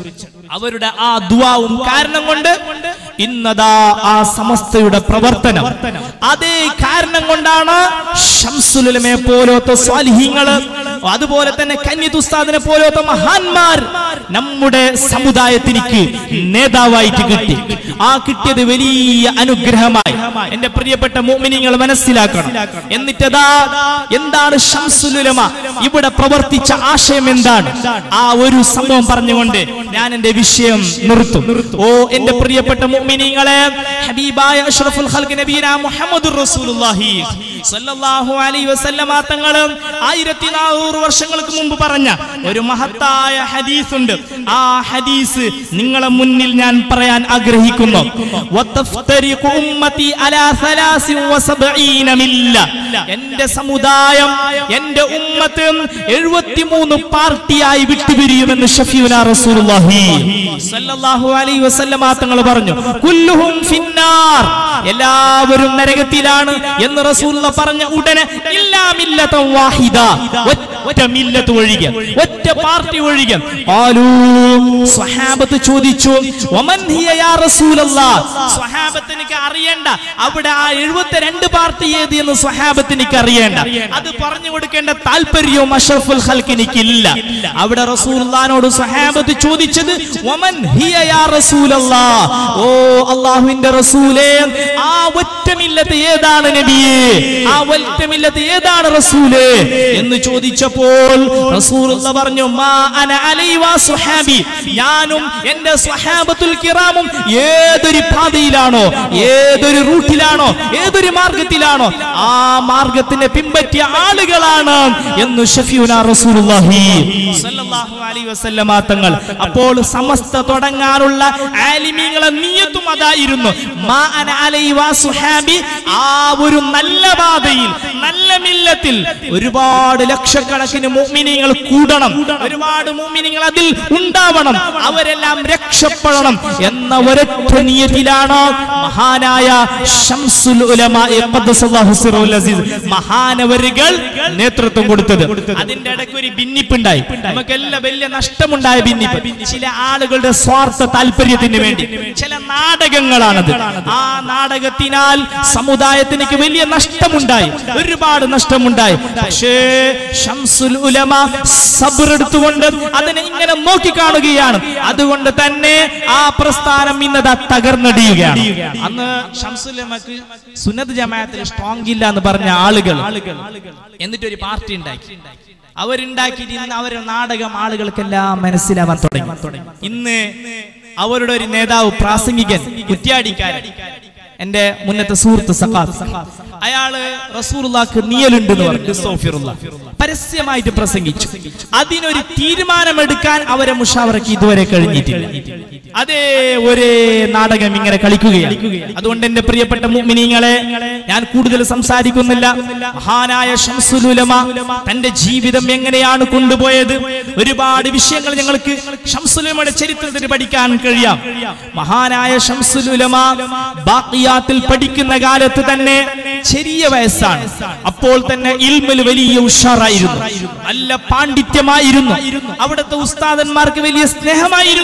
അവരുടെ ആ ദുആവും കാരണം കൊണ്ട് ഇന്നതാ ആ സമസ്തയുടെ പ്രവർത്തനം, അതേ കാരണം കൊണ്ടാണ് ശംസുൽ ഉലമയെ പോലത്തെ സ്വാലിഹീങ്ങള്, അതുപോലെ തന്നെ കന്യത്ത് ഉസ്താദിനെ പോലത്തെ മഹാന്മാർ നമ്മുടെ സമുദായത്തിലേക്ക് നേതാവായിട്ട് കിട്ടി. ആ കിട്ടിയത് വലിയ അനുഗ്രഹമായി എന്റെ പ്രിയപ്പെട്ട മുഅ്മിനീങ്ങൾ മനസ്സിലാക്കണം. എന്നിട്ടതാ എന്താണ് ശംസുൽ ഉലമ ഇവിടെ പ്രവർത്തിച്ച ആശയം എന്താണ്, ആ ഒരു സംഭവം പറഞ്ഞുകൊണ്ട് ഞാൻ എന്റെ വിഷയം നിർത്തും. ഓ എന്റെ പ്രിയപ്പെട്ട മുഅ്മിനീങ്ങളെ, ഹബീബായ അഷ്റഫുൽ ഖൽഖ് നബിയനാ മുഹമ്മദുർ റസൂലുള്ളാഹി സ്വല്ലല്ലാഹു അലൈഹി വസല്ലമ തങ്ങൾ ആയിരത്തി നാനൂറ് വർഷങ്ങൾക്ക് മുമ്പ് പറഞ്ഞ ഒരു മഹത്തായ ഹദീസ് ഉണ്ട്. ആ ഹദീസ് നിങ്ങളെ മുന്നിൽ ഞാൻ പറയാൻ ആഗ്രഹിക്കുന്നു. വതഫ്തരിഖു ഉമ്മത്തി അലാ സലാസിൻ വസബഈന മില്ല, എന്റെ സമുദായം എന്റെ ഉമ്മത്ത് എഴുപത്തിമൂന്ന് പാർട്ടിയായി വിട്ടുപിരിയുമെന്ന് ഷഫീഉനാ റസൂലുള്ളാഹി സ്വല്ലല്ലാഹു അലൈഹി വസല്ലമ തങ്ങൾ പറഞ്ഞു. കുല്ലുഹും ഫിന്നാർ, എല്ലാവരും നരകത്തിലാണ് എന്ന് റസൂലുള്ള പറഞ്ഞ ഉടനെ ഇല്ലാ മില്ലതൻ വാഹിദ, ഒറ്റ മില്ലത്ത് ഒഴികെ, ഒറ്റ പാർട്ടി ഒഴികെ. ഖാലൂ, സ്വഹാബത്ത് ചോദിച്ചു, വമൻ ഹിയ യാ റസൂലല്ലാഹ്, സ്വഹാബത്തിനിക്ക് അറിയണ്ട അവിടെ ആ എഴുപത്തിരണ്ട് പാർട്ടി ഏത് എന്ന് സ്വഹാബത്തിനിക്ക് അറിയണ്ട, അത് പറഞ്ഞു കൊടുക്കേണ്ട താല്പര്യവും അഷ്റഫുൽ ഖൽഖിനിക്ക് ഇല്ല. അവിടെ റസൂലുള്ളാഹിനോട് സ്വഹാബത്ത് ചോദിച്ചത് വമൻ ഹിയ യാ റസൂലല്ലാഹ്, ഓ അല്ലാഹുവിന്റെ റസൂലേ ആ ഒറ്റ മില്ലത്ത് ഏതാണ് നബിയേ, ആ ഒറ്റ മില്ലത്ത് ഏതാണ് റസൂലേ എന്ന് ചോദിച്ചപ്പോൾ റസൂലുള്ള പറഞ്ഞു, മാ അന അലൈഹി വ സ്വഹാബി, ഞാനും എന്റെ സ്വഹാബത്തുൽ കിറാമും ഏതൊരു പാതയിലാണോ, ഏതൊരു റൂട്ടിലാണോ, ഏതൊരു മാർഗത്തിലാണോ ആ മാർഗത്തിനെ പിൻപറ്റിയ ആളുകളാണ് എന്ന് ഷഫീഉനാ റസൂലുള്ളാഹി സ്വല്ലല്ലാഹു അലൈഹി വസല്ലമ തങ്ങൾ. അപ്പോൾ സമസ്ത തുടങ്ങാനുള്ള ആലിമീങ്ങളെ നിയത്തും അതായിരുന്നു. മാ അന അലൈഹി വ സ്വഹാബി, ആ ഒരു നല്ല പാതയിൽ നല്ല മില്ലത്തിൽ ഒരുപാട് ലക്ഷക്കണക്കിന് മുഅ്മിനീങ്ങൾ കൂടണം, ഒരുപാട് മുഅ്മിനീങ്ങൾ അതിൽ ഉണ്ടാവണം, അവരെല്ലാം രക്ഷപ്പെടണം എന്ന ഒരൊറ്റ നിയത്തിലാണ് മഹാനായ ശംസുൽ ഉലമാ ഖദ്ദസല്ലാഹു സിറഹുൽ അസീസ് മഹാനവരുകൾ നേതൃത്വം കൊടുത്തത്. അതിന്റെ ഇടയ്ക്ക് ഒരു ഭിന്നിപ്പുണ്ടായി, നമുക്കെല്ലാം വലിയ നഷ്ടമുണ്ടായ ഭിന്നിപ്പ്. ചില ആളുകളുടെ സ്വാർത്ഥ താല്പര്യത്തിന് വേണ്ടി ചില നാടകങ്ങളാണത്. ആ നാടകത്തിനാൽ സമുദായത്തിലേക്ക് വലിയ നഷ്ടമുണ്ടായി, ഒരുപാട് നഷ്ടമുണ്ടായി. പക്ഷേ ശംസുൽ ഉലമ സബ്ർ എടുത്തുകൊണ്ട് അതിനെ ഇങ്ങനെ നോക്കിക്കാണുകയാണ്. അതുകൊണ്ട് തന്നെ ആ പ്രസ്ഥാനം ഇന്നതാ തകർന്നടിയുകയാണ്. അന്ന് ശംസുൽ ഉലമക്ക് സുന്നത്ത് ജമാഅത്തിൽ സ്ട്രോങ് ഇല്ല എന്ന് പറഞ്ഞ ആളുകൾ എന്നിട്ട് ഒരു പാർട്ടി ഉണ്ടാക്കി. അവരുണ്ടാക്കിയിട്ട് ഇന്ന് അവരുടെ നാടകം ആളുകൾക്കെല്ലാം മനസ്സിലാവാൻ തുടങ്ങി. ഇന്ന് അവരുടെ ഒരു നേതാവ് പ്രാസംഗികൻ കുറ്റ്യാടിക്കാരൻ, എന്റെ മുന്നത്തെ സുഹൃത്ത് സഖാഫ്, അയാള് റസൂലുള്ളാഹിക്ക് നിയലുണ്ട് എന്ന് പറഞ്ഞു പരസ്യമായിട്ട് പ്രസംഗിച്ചു. അതിനൊരു തീരുമാനമെടുക്കാൻ അവരെ മുഷാവറയ്ക്ക് ഇതുവരെ കഴിഞ്ഞിട്ടില്ല. അതേ ഒരേ നാടകം ഇങ്ങനെ കളിക്കുകയാണ്. അതുകൊണ്ട് എന്റെ പ്രിയപ്പെട്ട മുഅ്മിനീങ്ങളെ, ഞാൻ കൂടുതൽ സംസാരിക്കുന്നില്ല. മഹാനായ ശംസുൽ ഉലമ തന്റെ ജീവിതം എങ്ങനെയാണ് കൊണ്ടുപോയത്, ഒരുപാട് വിഷയങ്ങൾ ഞങ്ങൾക്ക് ശംസുൽ ഉലമയുടെ ചരിത്രത്തിൽ പഠിക്കാൻ കഴിയാം. മഹാനായ ശംസുൽ ഉലമ ബാഖിയാത്തിൽ പഠിക്കുന്ന കാലത്ത് തന്നെ ചെറിയ വയസ്സാണ്. അപ്പോൾ തന്നെ ഇൽമിൽ വലിയ ഉഷാറായിരുന്നു, നല്ല പാണ്ഡിത്യമായിരുന്നു. അവിടുത്തെ ഉസ്താദന്മാർക്ക് വലിയ സ്നേഹമായിരുന്നു.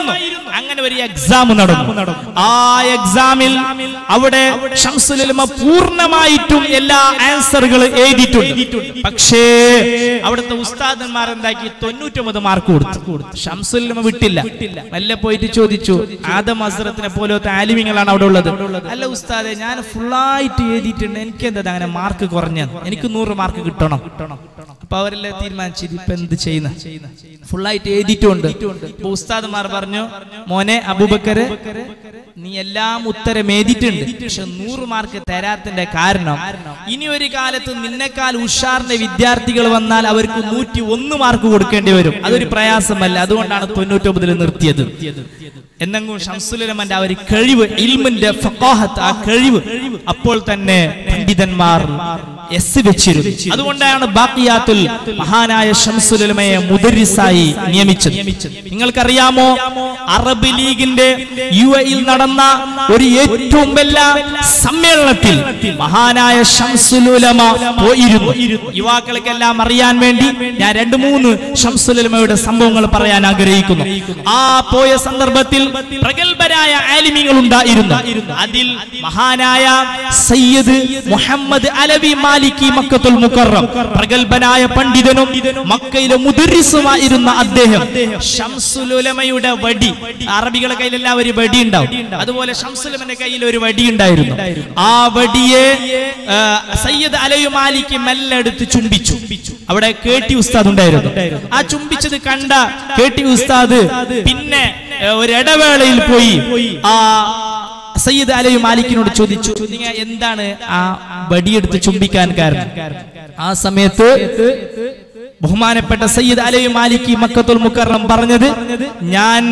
അങ്ങനെ ഒരു എക്സാം നടന്നു. ആ എക്സാമിൽ അവിടെ ശംസുൽ ഉലമ പൂർണ്ണമായിട്ടും എല്ലാ ആൻസറുകൾ എഴുതിയിട്ടുണ്ട്. പക്ഷേ അവിടുത്തെ ഉസ്താദന്മാർ എന്താക്കി തൊണ്ണൂറ്റൊമ്പത് മാർക്ക് കൊടുത്തു. ശംസുൽ ഉലമ വിട്ടില്ല. നല്ല പോയിട്ട് ചോദിച്ചു, ആദം ഹസ്രത്തിനെ പോലത്തെ ആലിമീങ്ങളാണ് അവിടെ ഉള്ളത്. അല്ല ഉസ്താദെ, ഞാൻ ഫുള്ളായിട്ട് എഴുതിയിട്ടുണ്ട്, എനിക്ക് എന്താ അങ്ങനെ മാർക്ക് കുറഞ്ഞത്, എനിക്ക് നൂറ് മാർക്ക് കിട്ടണം. അപ്പൊ അവരെല്ലാം തീരുമാനിച്ചത് ഇപ്പൊ എന്ത് ചെയ്യുന്ന, ഫുള്ളായിട്ട് എഴുതിയിട്ടുണ്ട്. അപ്പൊ ഉസ്താദന്മാർ പറഞ്ഞു, മോനെ അബൂബക്കർ, നീ എല്ലാം ഉത്തരം എഴുതിയിട്ടുണ്ട്, പക്ഷെ നൂറ് മാർക്ക് തരാത്തിന്റെ കാരണം ഇനി ഒരു കാലത്ത് നിന്നെക്കാൾ ഉഷാറിന്റെ വിദ്യാർത്ഥികൾ വന്നാൽ അവർക്ക് നൂറ്റി ഒന്ന് മാർക്ക് കൊടുക്കേണ്ടി വരും. അതൊരു പ്രയാസമല്ല, അതുകൊണ്ടാണ് തൊണ്ണൂറ്റൊമ്പതിൽ നിർത്തിയത്. എന്നെങ്കിലും ശംസുൽ ഉലമന്റെ ആ ഒരു കഴിവ്, ഇൽമിന്റെ ഫഖാഹത്ത്, ആ കഴിവ് അപ്പോൾ തന്നെ പണ്ഡിതന്മാർ എസ് വെച്ചിരുന്നു. അതുകൊണ്ടാണ് ബാഖിയാത്തുൽ മഹാനായ ശംസുൽ ഉലമയെ മുദരിസായി നിയമിച്ചത്. നിങ്ങൾക്കറിയാമോ, അറബ് ലീഗിന്റെ യു എയിൽ നടന്ന ഒരു ഏറ്റവും വലിയ സമ്മേളനത്തിൽ മഹാനായ ശംസുൽ ഉലമ പോയിരുന്നു. യുവാക്കൾക്കെല്ലാം അറിയാൻ വേണ്ടി ഞാൻ രണ്ട് മൂന്ന് ശംസുൽ ഉലമയുടെ സംഭവങ്ങൾ പറയാൻ ആഗ്രഹിക്കുന്നു. ആ പോയ സന്ദർഭത്തിൽ പ്രഗത്ഭരായ ആലിമീങ്ങൾ ഉണ്ടായിരുന്നു. അതിൽ മഹാനായ സയ്യിദ് മുഹമ്മദ് അലവി മാലിക്കി മക്കത്തുൽ മുക്കറം, പ്രഗത്ഭനായ പണ്ഡിതനും മക്കയിലെ മുദരിസുമായിരുന്ന അദ്ദേഹം ശംസുൽ ഉലമയുടെ വടി, അറബികളുടെ കയ്യിലെല്ലാം ഒരു വടി ഉണ്ടാവും, അതുപോലെ ശംസുൽ ഉലമയുടെ കയ്യിൽ ഒരു വടി ഉണ്ടായിരുന്നു. ആ വടിയെ സയ്യിദ് അലവി മാലിക്കി മെല്ലെ എടുത്ത് ചുംബിച്ചു. അവിടെ കെ ടി ഉസ്താദ് ഉണ്ടായിരുന്നു. ആ ചുംബിച്ചത് കണ്ട കെ ടി ഉസ്താദ് പിന്നെ ഒരിടവേളയിൽ പോയി ആ സയ്യിദ് അലവി മാലിക്കിനോട് ചോദിച്ചു, നിങ്ങൾ എന്താണ് ആ വടിയെടുത്ത് ചുംബിക്കാൻ കാരണം? ആ സമയത്ത് ബഹുമാനപ്പെട്ട സയ്യിദ് അലവി മാലിക്കി മക്കത്തുൽ മുക്കറം പറഞ്ഞത്, ഞാൻ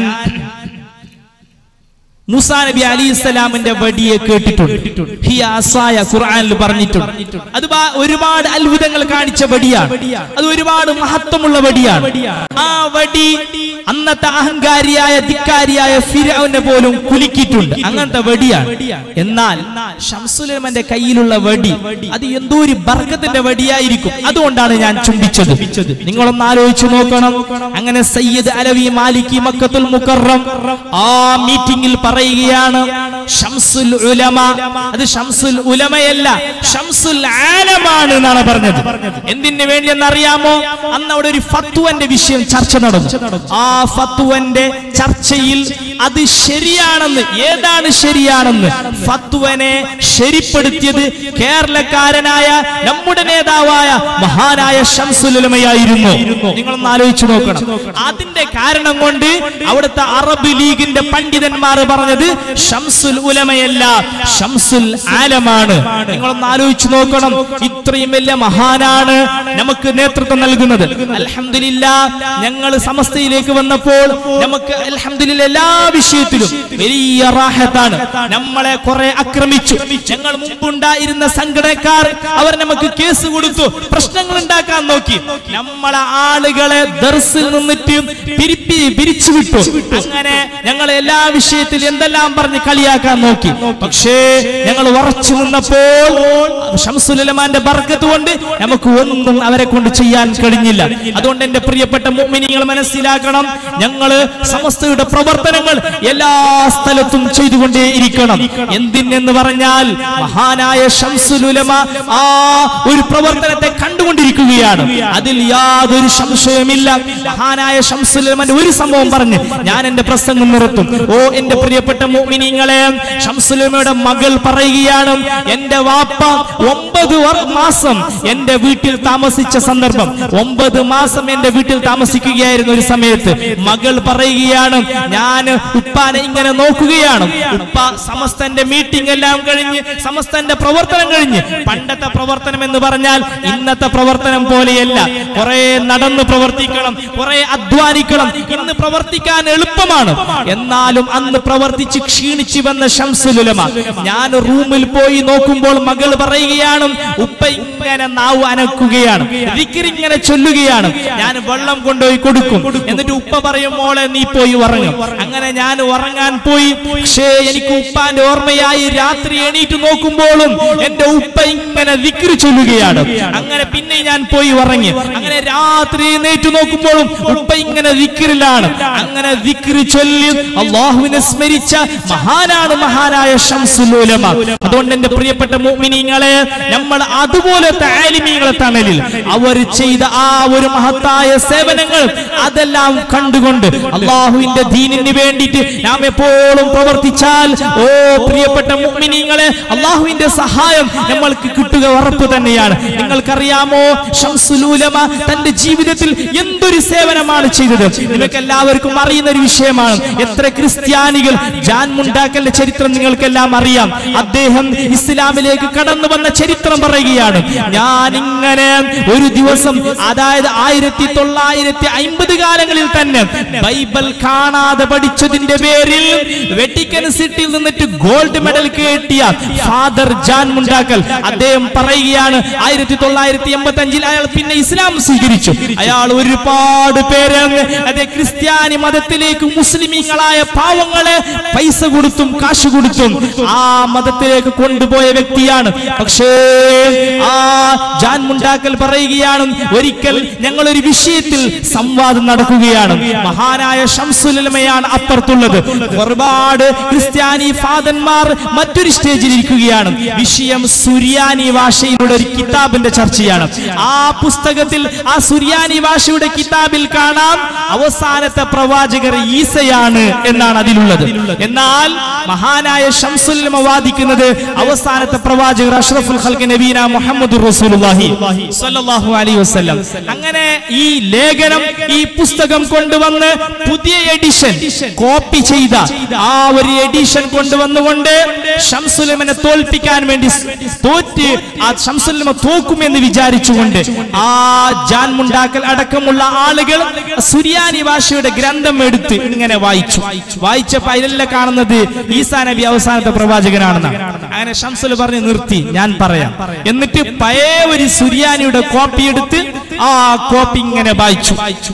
മൂസാ നബി അലൈഹിസ്സലാമിന്റെ വടിയെ കേട്ടിട്ടുണ്ട്, ഹിയ അസായ, ഖുർആനിൽ പറഞ്ഞിട്ടുണ്ട്. അത് ഒരുപാട് അത്ഭുതങ്ങൾ കാണിച്ച വടിയാണ്, അത് ഒരുപാട് മഹത്വമുള്ള വടിയാണ്. ആ വടി അന്നത്തെ അഹങ്കാരിയായ ധിക്കാരിയായ ഫിർഔനെ പോലും കുലുക്കിയിട്ടുണ്ട്, അങ്ങനത്തെ വടിയാണ്. എന്നാൽ ശംസുൽ ഉലമന്റെ കയ്യിലുള്ള വടി അത് എന്തോ ഒരു ബർക്കത്തിന്റെ വടിയായിരിക്കും, അതുകൊണ്ടാണ് ഞാൻ ചുംബിച്ചത്. നിങ്ങളൊന്ന് ആലോചിച്ചു നോക്കണം. അങ്ങനെ സയ്യിദ് അലവി മാലിക്കി മക്കത്തുൽ മുക്കറം ആ മീറ്റിംഗിൽ പറയുകയാണ്, ശംസുൽ ഉലമ, അത് ശംസുൽ ഉലമയല്ല, ശംസുൽ ആലമാണ് എന്നാണ് പറഞ്ഞത്. എന്തിനു വേണ്ടി എന്നറിയാമോ? അന്ന് അവിടെ ഒരു ഫത്വന്റെ വിഷയം ചർച്ച നടന്നു. ആ ഫത്വന്റെ ചർച്ചയിൽ അത് ശരിയാണെന്ന്, ഏതാണ് ശരിയാണെന്ന് ഫത്വനെ ശരിപ്പെടുത്തിയത് കേരളക്കാരനായ നമ്മുടെ നേതാവായ മഹാനായ ശംസുൽ ഉലമയായിരുന്നു. നിങ്ങളൊന്ന് ആലോചിച്ചു നോക്കണം. അതിന്റെ കാരണം കൊണ്ട് അവിടുത്തെ അറബ് ലീഗിന്റെ പണ്ഡിതന്മാർ പറഞ്ഞത് ശംസുൽ ഉലമയല്ല, ശംസുൽ ആലമാണ്. നിങ്ങളൊന്ന് ആലോചിച്ചു നോക്കണം. ഇത്രയും വലിയ മഹാനാണ് നമുക്ക് നേതൃത്വം നൽകുന്നത്. അൽഹംദുലില്ലാഹ്, ഞങ്ങൾ സമസ്തയിലേക്ക് വന്നപ്പോൾ നമുക്ക് അൽഹംദുലില്ലാഹ് എല്ലാ വിഷയത്തിലും വലിയ റാഹത്താണ്. നമ്മളെ കുറെ ആക്രമിച്ചു. ഞങ്ങൾ മുമ്പുണ്ടായിരുന്ന സംഘടനക്കാർ അവർ നമുക്ക് കേസ് കൊടുത്തു, പ്രശ്നങ്ങൾ ഉണ്ടാക്കാൻ നോക്കി. നമ്മളെ ആളുകളെ ദർസിൽ നിന്നിട്ട് പിരിപ്പി പിരിച്ചു വിട്ടു. അങ്ങനെ ഞങ്ങൾ എല്ലാ വിഷയത്തിൽ എന്തെല്ലാം പറഞ്ഞ് കളിയാക്കാൻ നോക്കി. പക്ഷേ ഞങ്ങൾ ഉറച്ചു നിന്നപ്പോൾ ശംസുൽ ഉലമാന്റെ ബർക്കത്ത് കൊണ്ട് നമുക്ക് ഒന്നും അവരെ കൊണ്ട് ചെയ്യാൻ കഴിഞ്ഞില്ല. അതുകൊണ്ട് എന്റെ പ്രിയപ്പെട്ട മുഅ്മിനീങ്ങൾ മനസ്സിലാക്കണം, ഞങ്ങള് സമസ്തയുടെ പ്രവർത്തനങ്ങൾ എല്ലാ സ്ഥലത്തും ചെയ്തുകൊണ്ടേ ഇരിക്കണം. എന്തിനെന്ന് പറഞ്ഞാൽ മഹാനായ ശംസുൽ ഉലമ ആ ഒരു പ്രവർത്തനത്തെ കണ്ടുകൊണ്ടിരിക്കുകയാണ്. അതിൽ യാതൊരു സംശയമില്ല. മഹാനായ ശംസുൽ ഉലമന്റെ ഒരു സംഭവം പറഞ്ഞ് ഞാൻ എന്റെ പ്രസംഗം നിർത്തും. ഓ എന്റെ പ്രിയപ്പെട്ട മുഅ്മിനീങ്ങളെ, ശംസുൽ ഉലമയുടെ മകൾ പറയുകയാണ്, എന്റെ വാപ്പ ഒമ്പത് മാസം എന്റെ വീട്ടിൽ താമസിച്ച സന്ദർഭം, ഒമ്പത് മാസം എന്റെ വീട്ടിൽ താമസിക്കുകയായിരുന്നു. ഒരു സമയത്ത് മകൾ പറയുകയാണ്, ഞാൻ ഉപ്പാനെ ഇങ്ങനെ നോക്കുകയാണ്. ഉപ്പ സമസ്തന്റെ മീറ്റിംഗ് എല്ലാം കഴിഞ്ഞ്, സമസ്തന്റെ പ്രവർത്തനം കഴിഞ്ഞ്, പണ്ടത്തെ പ്രവർത്തനം എന്ന് പറഞ്ഞാൽ ഇന്നത്തെ പ്രവർത്തനം പോലെയല്ല. കുറെ നടന്ന് പ്രവർത്തിക്കണം, കുറെ അധ്വാനിക്കണം. ഇന്ന് പ്രവർത്തിക്കാൻ എളുപ്പമാണ്. എന്നാലും അന്ന് പ്രവർത്തിച്ച് ക്ഷീണിച്ചു വന്ന ശംസുൽ ഉലമ ഞാൻ റൂമിൽ പോയി നോക്കുമ്പോൾ മകൾ പറയുകയാണ്, ഉപ്പ ഇങ്ങനെ നാവ് അനക്കുകയാണ്, ദിക്ർ ഇങ്ങനെ ചൊല്ലുകയാണ്. ഞാൻ വെള്ളം കൊണ്ടുപോയി കൊടുക്കും. എന്നിട്ട് ഉപ്പ പറയും, മോളെ നീ പോയി ഉറങ്ങും. അങ്ങനെ ഞാൻ ഉറങ്ങാൻ പോയി. പക്ഷേ എനിക്ക് ഉപ്പാന്റെ ഓർമ്മയായി രാത്രി എണീറ്റ് നോക്കുമ്പോഴും എന്റെ ഉപ്പ ഇങ്ങനെ ദിക്ർ ചൊല്ലുകയാണ്. അങ്ങനെ പിന്നെ ഞാൻ പോയി ഉറങ്ങി. അങ്ങനെ രാത്രി എഴുന്നേറ്റ് നോക്കുമ്പോഴും ഉപ്പ ഇങ്ങനെ ദിക്റിലാണ്. അങ്ങനെ ദിക്ർ ചൊല്ലി അല്ലാഹുവിനെ സ്മരിച്ച മഹാനാണ് മഹാനായ ശംസുൽ ഉലമ. അതുകൊണ്ട് എന്റെ പ്രിയപ്പെട്ട മുഅ്മിനീങ്ങളെ, നമ്മൾ അതുപോലത്തെ ആലിമീങ്ങളെ തണലിൽ അവർ ചെയ്ത ആ ഒരു മഹത്തായ സേവനങ്ങൾ അതെല്ലാം കണ്ടുകൊണ്ട് അല്ലാഹുവിന്റെ ദീനിന് വേണ്ടിയിട്ട് നാം എപ്പോഴും പ്രവർത്തിച്ചാൽ, ഓ പ്രിയപ്പെട്ട മുഅ്മിനീങ്ങളെ, അല്ലാഹുവിന്റെ സഹായം നമ്മൾക്ക് കിട്ടുക ഉറപ്പ് തന്നെയാണ്. നിങ്ങൾക്കറിയാമോ, ശംസുൽ ഉലമ തന്റെ ജീവിതത്തിൽ എന്തൊരു സേവനമാണ് ചെയ്തത്? നിങ്ങൾക്ക് എല്ലാവർക്കും അറിയുന്ന ഒരു വിഷയമാണ്. എത്ര ക്രിസ്ത്യാനികൾ, ജാൻ മുണ്ടാക്കലിന്റെ ചരിത്രം നിങ്ങൾക്കെല്ലാം അറിയാം. അദ്ദേഹം ഇസ്ലാമിലേക്ക് കടന്നു വന്ന ചരിത്രം പറയുകയാണ്. ഞാൻ ഇങ്ങനെ ഒരു ദിവസം, അതായത് ആയിരത്തി തൊള്ളായിരത്തി അമ്പത് കാലങ്ങളിൽ തന്നെ ബൈബിൾ കാണാതെ പഠിച്ചതിന്റെ പേരിൽ വെട്ടിക്കൻ സിറ്റിയിൽ നിന്നിട്ട് ഗോൾഡ് മെഡൽ കിട്ടിയ ഫാദർ ജാൻ മുണ്ടാക്കൽ അദ്ദേഹം പറയുകയാണ്, ആയിരത്തി തൊള്ളായിരത്തി എൺപത്തി അഞ്ചിൽ അയാൾ പിന്നെ ഇസ്ലാം സ്വീകരിച്ചു. അയാൾ ഒരുപാട് പേര് അതേ ക്രിസ്ത്യാനി മതത്തിലേക്ക്, മുസ്ലിമീങ്ങളായ പാവങ്ങളെ പൈസ കൊടുത്തും കാശ് കൊടുത്തും ആ മതത്തിലേക്ക് കൊണ്ടുപോയ വ്യക്തിയാണ്. പക്ഷേ ആ ജാൻ മുണ്ടാക്കൽ പറയുകയാണ്, ഒരിക്കൽ ഞങ്ങൾ ഒരു വിഷയത്തിൽ സംവാദം നടക്കുകയാണ്. മഹാനായ ശംസുൽ ഉലമയാണ് അപ്പുറത്തുള്ളത്. ഒരുപാട് ക്രിസ്ത്യാനി ഫാദന്മാർ മറ്റൊരു സ്റ്റേജിൽ ഇരിക്കുകയാണ്. വിഷയം സുറിയാനി ഭാഷയിലുള്ള ഒരു കിതാബിന്റെ ചർച്ചയാണ്. ആ പുസ്തകത്തിൽ, ആ സുറിയാനി ഭാഷയുടെ കിതാബിൽ കാണാം, അവസാനത്തെ പ്രവാചകർ ഈസയാണ് എന്നാണ് അതിലുള്ളത്. എന്നാൽ മഹാനായ ശംസുൽ ഉലമ വാദിക്കുന്നത് അവസാനത്തെ പ്രവാചകർ അഷ്റഫുൽ ഖൽഖ് നബീന മുഹമ്മദുർ റസൂലുള്ളാഹി സ്വല്ലല്ലാഹു അലൈഹി വസല്ലം. അങ്ങനെ ഈ ലേഖനം, ഈ പുസ്തകം കൊണ്ടുവന്ന് പുതിയ എഡിഷൻ, കോപ്പി ചെയ്ത ആ ഒരു എഡിഷൻ കൊണ്ടുവന്നുകൊണ്ട് ശംസുൽ ഉലമനെ തോൽപ്പിക്കാൻ വേണ്ടി, തോറ്റ് ആ ശംസുൽ ഉലമ തോക്കുമെന്ന് വിചാരിച്ചുകൊണ്ട് ആ ജാൻ മുണ്ടാക്കൽ അടക്കമുള്ള ആളുകൾ സുറിയാനി ഭാഷയുടെ ഗ്രന്ഥം എടുത്ത് ഇങ്ങനെ വായിച്ചു. വായിച്ചപ്പോ അതിലെല്ലാം കാണുന്നത് ഈസാ നബി അവസാനത്തെ പ്രവാചകനാണെന്നാണ്. അങ്ങനെ ശംസുൽ പറഞ്ഞു, നിർത്തി, ഞാൻ പറയാം. എന്നിട്ട് പഴയ ഒരു സുറിയാനിയുടെ കോപ്പി എടുത്ത് ആ കോപ്പി ഇങ്ങനെ വായിച്ചു.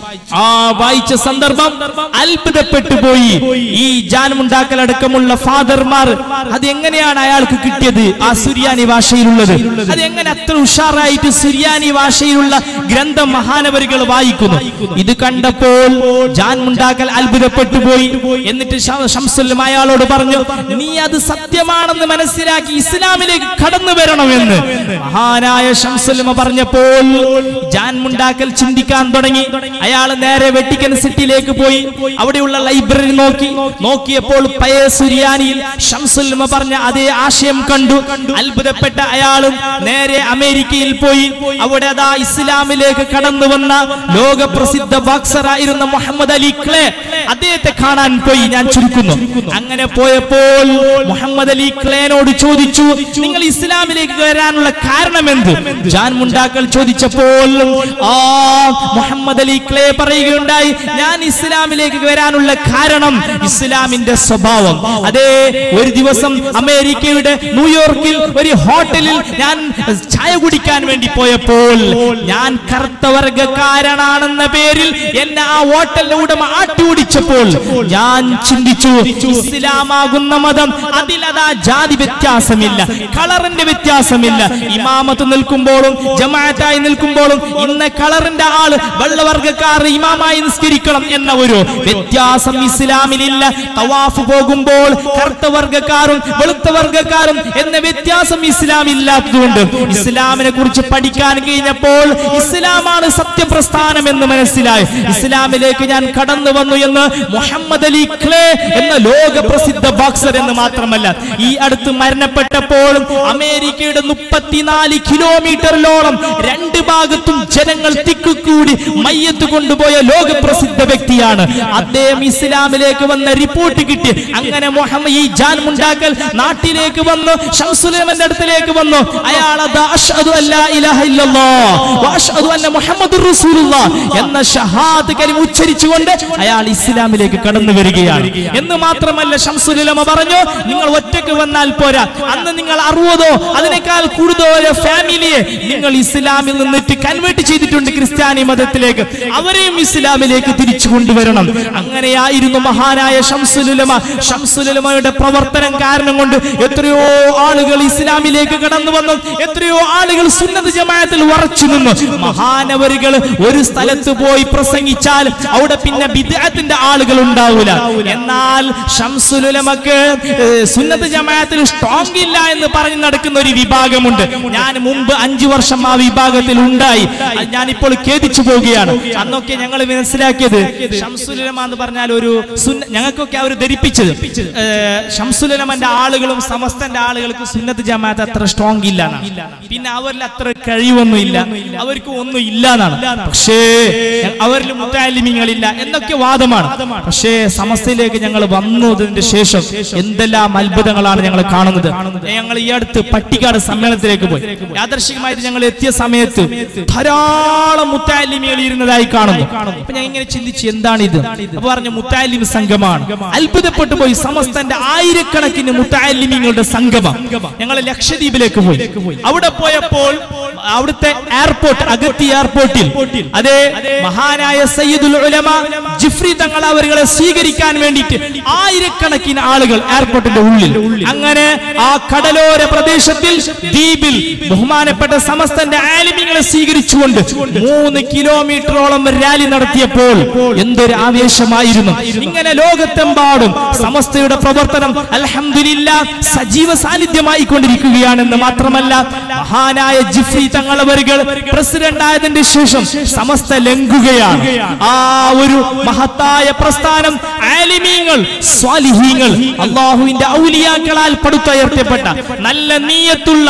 ആ വായിച്ച സന്ദർഭം അത്ഭുതപ്പെട്ടു പോയി ഈ ജാൻ മുണ്ടാക്കൽ അടക്കമുള്ള ഫാദർമാർ. അത് എങ്ങനെയാണ് അയാൾക്ക് കിട്ടിയത് ആ സുറിയാനി ഭാഷയിലുള്ളത്? അത് എങ്ങനെ അത്ര ഉഷാറായിട്ട് സുറിയാനി ഭാഷയിലുള്ള ഗ്രന്ഥം മഹാനവരികൾ വായിക്കുന്നു? ഇത് കണ്ടപ്പോൾ ജാൻ മുണ്ടാക്കൽ അത്ഭുതപ്പെട്ടു പോയി. എന്നിട്ട് ശംസുൽ ഉലമ അയാളോട് പറഞ്ഞു, നീ അത് സത്യമാണെന്ന് മനസ്സിലാക്കി ഇസ്ലാമിലേക്ക് കടന്നു വരണമെന്ന്. മഹാനായ ശംസുൽ ഉലമ പറഞ്ഞപ്പോൾ ജാൻ മുണ്ടാക്കൽ ചിന്തിക്കാൻ തുടങ്ങി. അയാൾ നേരെ വെട്ടിക്കൻ സിറ്റിയിലേക്ക് പോയി. അവിടെയുള്ള ലൈബ്രറി നോക്കി. നോക്കിയപ്പോൾ പഴയ സുറിയാനിയിൽ ശംസുൽ ഉലമ പറഞ്ഞ അതേ ആശയം കണ്ടു. അത്ഭുതപ്പെട്ട അയാളും നേരെ അമേരിക്കയിൽ പോയി. അവിടെ അതാ ഇസ്ലാമിലേക്ക് കടന്നു വന്ന ലോക പ്രസിദ്ധ ബോക്സറായിരുന്ന മുഹമ്മദ് അലി ക്ലേ, അദ്ദേഹത്തെ കാണാൻ പോയി. ഞാൻ ചുരുക്കുന്നു. അങ്ങനെ പോയപ്പോൾ മുഹമ്മദ് അലി ക്ലേനോട് ചോദിച്ചു, നിങ്ങൾ ഇസ്ലാമിലേക്ക് വരാനുള്ള കാരണം എന്ത്? ജാൻ മുണ്ടാക്കൽ ചോദിച്ചപ്പോൾ ആ മുഹമ്മദ് അലി ക്ലേ പറയുകയുണ്ടായി, ഞാൻ ഇസ്ലാമിലേക്ക് വരാനുള്ള കാരണം ഇസ്ലാമിന്റെ സ്വഭാവം. അതേ, ഒരു ദിവസം അമേരിക്കയുടെ ന്യൂയോർക്കിൽ ഒരു ഹോട്ടലിൽ ഞാൻ ചായ കുടിക്കാൻ വേണ്ടി പോയപ്പോൾ ഞാൻ കറുത്ത വർഗക്കാരനാണെന്ന പേരിൽ എന്നെ ആ ഹോട്ടലിന്റെ ഉടമ ആട്ടിയോടിച്ചപ്പോൾ ഞാൻ ചിന്തിച്ചു, ഇസ്ലാമാകുന്ന മതം, അതിലതാ ജാതി വ്യത്യാസമില്ല, കളറിന്റെ വ്യത്യാസമില്ല. ഇമാമത്ത് നിൽക്കുമ്പോഴും ജമാഅത്തായി നിൽക്കുമ്പോഴും ഇന്ന കളറിന്റെ ആള് വെള്ളവർഗക്കാർ ഇമാമായി നിസ്കരിക്കണം എന്ന ഒരു വ്യത്യാസം ഇസ്ലാമിലില്ല. തവാഫ് പോകുമ്പോൾ കറുത്ത വർഗക്കാരും വെളുത്ത വർഗക്കാരും എന്ന വ്യത്യാസം ഇസ്ലാമില്ലാത്തതുകൊണ്ട് ഇസ്ലാമിനെ കുറിച്ച് പഠിക്കാൻ കഴിഞ്ഞപ്പോൾ ഇസ്ലാമാണ് സത്യപ്രസ്ഥാനം എന്ന് മനസ്സിലായി. ഇസ്ലാമിലേക്ക് ഞാൻ കടന്നു വന്നു എന്ന് മുഹമ്മദ് അലി ക്ലേ എന്ന ലോക പ്രസിദ്ധ ബോക്സർ എന്ന് മാത്രമല്ല, ഈ അടുത്ത് മരണപ്പെട്ടപ്പോൾ അമേരിക്കയുടെ മുപ്പത്തിനാല് കിലോമീറ്ററിലോളം രണ്ട് ഭാഗത്തും ജനങ്ങൾ തിക്കുകൂടി മയ്യത്ത് കൊണ്ടുപോയ ലോക പ്രസിദ്ധ വ്യക്തിയാണ് അദ്ദേഹം. ഇസ്ലാമിലേക്ക് വന്ന റിപ്പോർട്ട് കിട്ടി. അങ്ങനെ മുഹമ്മദ് ഈ ജാൻ മുണ്ടാക്കൽ നാട്ടിലേക്ക് വന്നു, ശംസുൽ ഉലമയുടെ അടുത്തേക്ക് വന്നു. അയാൾ അഷ്ഹദു അല്ലാ ഇലാഹ ഇല്ലല്ലാഹ് വ അഷ്ഹദു അന്ന മുഹമ്മദുർ റസൂലുള്ളാഹ് എന്ന ഷഹാദത്ത് കലിമ ഉച്ചരിച്ചുകൊണ്ട് അയാൾ ഇസ്ലാമിലേക്ക് കടന്നു വരികയാണ്. എന്ന് മാത്രമല്ല, ശംസുൽ ഉലമ പറഞ്ഞു, നിങ്ങൾ ഒറ്റയ്ക്ക് വന്നാൽ പോരാ, അന്ന് നിങ്ങൾ അറുപതോ അതിനേക്കാൾ കൂടുതലോ ഫാമിലിയെ നിങ്ങൾ ഇസ്ലാമിൽ നിന്നിട്ട് കൺവേർട്ട് ചെയ്തിട്ടുണ്ട് ക്രിസ്ത്യാനി മതത്തിലേക്ക്, അവരെയും ഇസ്ലാമിലേക്ക് തിരിച്ചു കൊണ്ടുവരണം. അങ്ങനെയായിരുന്നു മഹാനായ ശംസുൽ ഉലമ. ശംസുൽ ഉലമയുടെ പ്രവർത്തനം കാരണം കൊണ്ട് എത്രയോ ആളുകൾ ഇസ്ലാമിലേക്ക് കടന്നു വന്നു, എത്രയോ ആളുകൾ സുന്നത്ത് ജമാഅത്തിൽ ഉറച്ചു നിന്നു. മഹാനവരുകൾ ഒരു സ്ഥലത്ത് പോയി പ്രസംഗിച്ചാൽ അവിടെ പിന്നെ ബിദ്അത്തിന്റെ ആളുകൾ ഉണ്ടാവില്ല. എന്നാൽ ശംസുൽ ഉലമക്ക് സുന്നത്ത് ജമാഅത്തിൽ സ്ട്രോങ് ഇല്ല എന്ന് പറഞ്ഞു നടക്കുന്ന ഒരു വിഭാഗമുണ്ട്. ഞാൻ മുമ്പ് അഞ്ചു വർഷം ആ വിഭാഗത്തിൽ ഉണ്ടായി. ഞാനിപ്പോൾ ഖേദിച്ചു പോവുകയാണ്. അന്നൊക്കെ ഞങ്ങൾ മനസ്സിലാക്കിയത് ശംസുൽ ഉലമ എന്ന് പറഞ്ഞാൽ ഒരു ഞങ്ങൾക്കൊക്കെ അവർ ധരിപ്പിച്ചത് ശംസുൽ ഉലമന്റെ ആളുകളും സമസ്തന്റെ ആളുകൾക്ക് സുന്നത്ത് ജമാഅത്ത് അത്ര സ്ട്രോങ് ഇല്ല, പിന്നെ അവരിൽ അത്ര കഴിവൊന്നും ഇല്ല, അവർക്ക് ഒന്നും ഇല്ല എന്നാണ്. പക്ഷേ അവരിൽ മുത്തഅല്ലിമീങ്ങളില്ല എന്നൊക്കെ വാദമാണ്. പക്ഷേ സമസ്തയിലേക്ക് ഞങ്ങൾ വന്നതിന് ശേഷം എന്തെല്ലാം അത്ഭുതങ്ങളാണ് ഞങ്ങൾ കാണുന്നത്. ഞങ്ങൾ ഈ അടുത്ത് പട്ടിക്കാട് സമ്മേളനത്തിലേക്ക് പോയി. യാദർശികമായിട്ട് ഞങ്ങൾ എത്തിയ സമയത്ത് ധാരാളം മുത്തഅല്ലിമീങ്ങൾ ഇരുന്നതായി കാണുന്നു. അപ്പൊ ഞാൻ ഇങ്ങനെ ചിന്തിച്ച് എന്താണിത്? അപ്പൊ പറഞ്ഞു മുത്തഅല്ലിം സംഗമമാണ്. അത്ഭുതപ്പെട്ടു പോയി. സമസ്തന്റെ ആയിരക്കണക്കിന് മുത്തഅല്ലിമീങ്ങളുടെ സംഗമം. ഞങ്ങൾ ലക്ഷദ്വീപിലേക്ക് പോയി. അവിടെ പോയപ്പോൾ അവിടുത്തെ എയർപോർട്ട്, അഗത്തി എയർപോർട്ടിൽ അതേ മഹാനായ സയ്യിദുൽ ഉലമ ജിഫ്രി തങ്ങൾ അവരെ സ്വീകരിക്കാൻ വേണ്ടിയിട്ട് ആയിരക്കണക്കിന് ആളുകൾ എയർപോർട്ടിന്റെ ഉള്ളിൽ. അങ്ങനെ ആ കടലോര പ്രദേശത്തിൽ ദ്വീപിൽ ബഹുമാനപ്പെട്ട സമസ്തന്റെ ആലിമീങ്ങളെ സ്വീകരിച്ചുകൊണ്ട് മൂന്ന് കിലോമീറ്ററോളം റാലി നടത്തിയപ്പോൾ എന്തൊരു ആവേശമായിരുന്നു. ഇങ്ങനെ ലോകത്തെമ്പാടും സമസ്തയുടെ പ്രവർത്തനം അൽഹംദുലില്ലാഹ് സജീവ സാന്നിധ്യമായി കൊണ്ടിരിക്കുകയാണെന്ന് മാത്രമല്ല, മഹാനായ ജിഫ്രി തങ്ങളവരുകൾ പ്രസിഡന്റ് ആയതിന്റെ ശേഷം സമസ്ത ലംഘുകയാണ്. ആ ഒരു മഹത്തായ പ്രസ്ഥാനം ആലിമീങ്ങൾ, സ്വാലിഹീങ്ങൾ, അല്ലാഹുവിന്റെ ഔലിയാക്കളാൽ പടുത്തുയർത്തപ്പെട്ട നല്ല നീയത്തുള്ള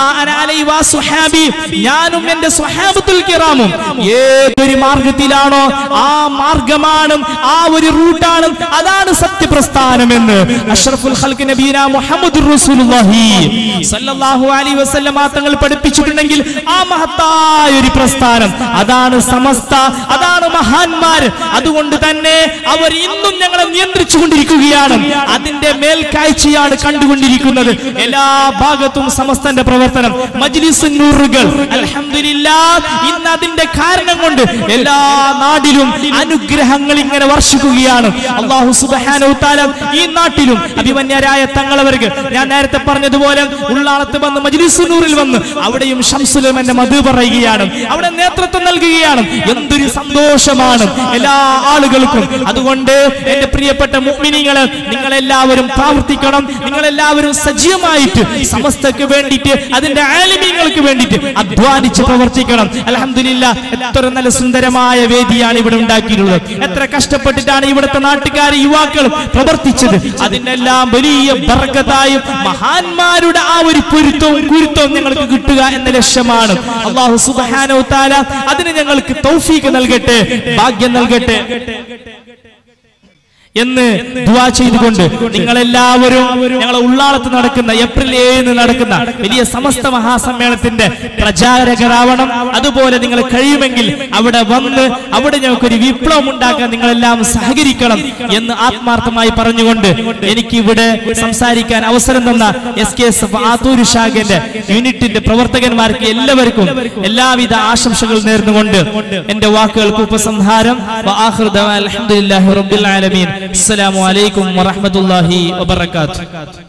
ഞാനും എന്റെ സ്വഹാബത്തുൽ കിറാമും ഏതൊരു മാർഗത്തിലാണോ ആ മാർഗമാണ്, ആ ഒരു റൂട്ടാണ്, അതാണ് സത്യപ്രസ്ഥാനമെന്ന് അഷ്റഫുൽ ഖൽഖ് നബീന മുഹമ്മദുർ റസൂലുള്ളാഹി സല്ലല്ലാഹു അലൈഹി വസല്ലം തങ്ങൾ പഠിപ്പിച്ചിട്ടുണ്ടെങ്കിൽ ആ മഹത്തായ ഒരു പ്രസ്ഥാനം അതാണ് സമസ്ത, അതാണ് മഹാന്മാർ. അതുകൊണ്ട് തന്നെ അവർ ഇന്നും ഞങ്ങളെ നിയന്ത്രിച്ചു കൊണ്ടിരിക്കുകയാണ്. അതിന്റെ മേൽക്കാഴ്ചയാണ് കണ്ടുകൊണ്ടിരിക്കുന്നത്. എല്ലാ ഭാഗത്തും സമസ്തന്റെ പ്രവർത്തനം, മജ്ലിസുൻ നൂറുകൾ അൽഹംദുലില്ലാഹ് ഇന്ന് അതിന്റെ കാരണം കൊണ്ട് എല്ലാ നാടിലും അനുഗ്രഹങ്ങൾ ഇങ്ങനെ വർഷിക്കുകയാണ്. അല്ലാഹു സുബ്ഹാനഹു തആല ഈ നാട്ടിലും അഭിമന്യരായ തങ്ങളവർക്ക് ഞാൻ നേരത്തെ പറഞ്ഞതുപോലെ ഉള്ളാളത്ത് വന്ന് മജ്ലിസുൻ നൂറിൽ വന്ന് അവിടെയും ശംസുൽ ഉലമന്റെ മധു പറയുകയാണ്, അവിടെ നേതൃത്വം നൽകുകയാണ്. എന്തൊരു സന്തോഷമാണ് എല്ലാ ആളുകൾക്കും. അതുകൊണ്ട് എന്റെ പ്രിയപ്പെട്ട മുഅ്മിനീങ്ങളെ, നിങ്ങളെല്ലാവരും പ്രവർത്തിക്കണം, നിങ്ങളെല്ലാവരും സജീവമായിട്ട് സമസ്തക്ക് വേണ്ടിയിട്ട് അതിന്റെ ആലിമീങ്ങൾക്ക് വേണ്ടിയിട്ട് അധ്വാനിച്ച് പ്രവർത്തിക്കണം. അൽഹംദുലില്ലാഹ് എത്ര നല്ല സുന്ദരമായ വേദിയാണ് ഇവിടെ ഉണ്ടാക്കിയിട്ടുള്ളത്. എത്ര കഷ്ടപ്പെട്ടിട്ടാണ് ഇവിടുത്തെ നാട്ടുകാർ യുവാക്കൾ പ്രവർത്തിച്ചത്. അതിനെല്ലാം വലിയ ബർക്കത്തായി മഹാന്മാരുടെ ആ ഒരു പൊരുത്തവും കുരുത്തവും ഞങ്ങൾക്ക് കിട്ടുക എന്ന ലക്ഷ്യമാണ്. അല്ലാഹു സുബ്ഹാനഹു തആല അതിന് ഞങ്ങൾക്ക് തൗഫീഖ് നൽകട്ടെ, ഭാഗ്യം നൽകട്ടെ എന്ന് ദുആ ചെയ്തുകൊണ്ട് നിങ്ങളെല്ലാവരും ഞങ്ങളെ ഉള്ളാളത്ത് നടക്കുന്ന ഏപ്രിൽ ഏഴിന് നടക്കുന്ന വലിയ സമസ്ത മഹാസമ്മേളനത്തിന്റെ പ്രചാരകരാവണം. അതുപോലെ നിങ്ങൾ കഴിയുമെങ്കിൽ അവിടെ വന്ന് അവിടെ ഞങ്ങൾക്കൊരു വിപ്ലവം ഉണ്ടാക്കാൻ നിങ്ങളെല്ലാം സഹകരിക്കണം എന്ന് ആത്മാർത്ഥമായി പറഞ്ഞുകൊണ്ട് എനിക്ക് ഇവിടെ സംസാരിക്കാൻ അവസരം തന്ന S K S F Athur ശാഖന്റെ യൂണിറ്റിന്റെ പ്രവർത്തകന്മാർക്ക് എല്ലാവർക്കും എല്ലാവിധ ആശംസകൾ നേർന്നുകൊണ്ട് എന്റെ വാക്കുകൾക്ക് ഉപസംഹാരം. അൽഹംദുലില്ലാഹി റബ്ബിൽ ആലമീൻ. അസ്സലാമു അലൈക്കും വറഹ്മത്തുള്ളാഹി വബറകാതുഹു.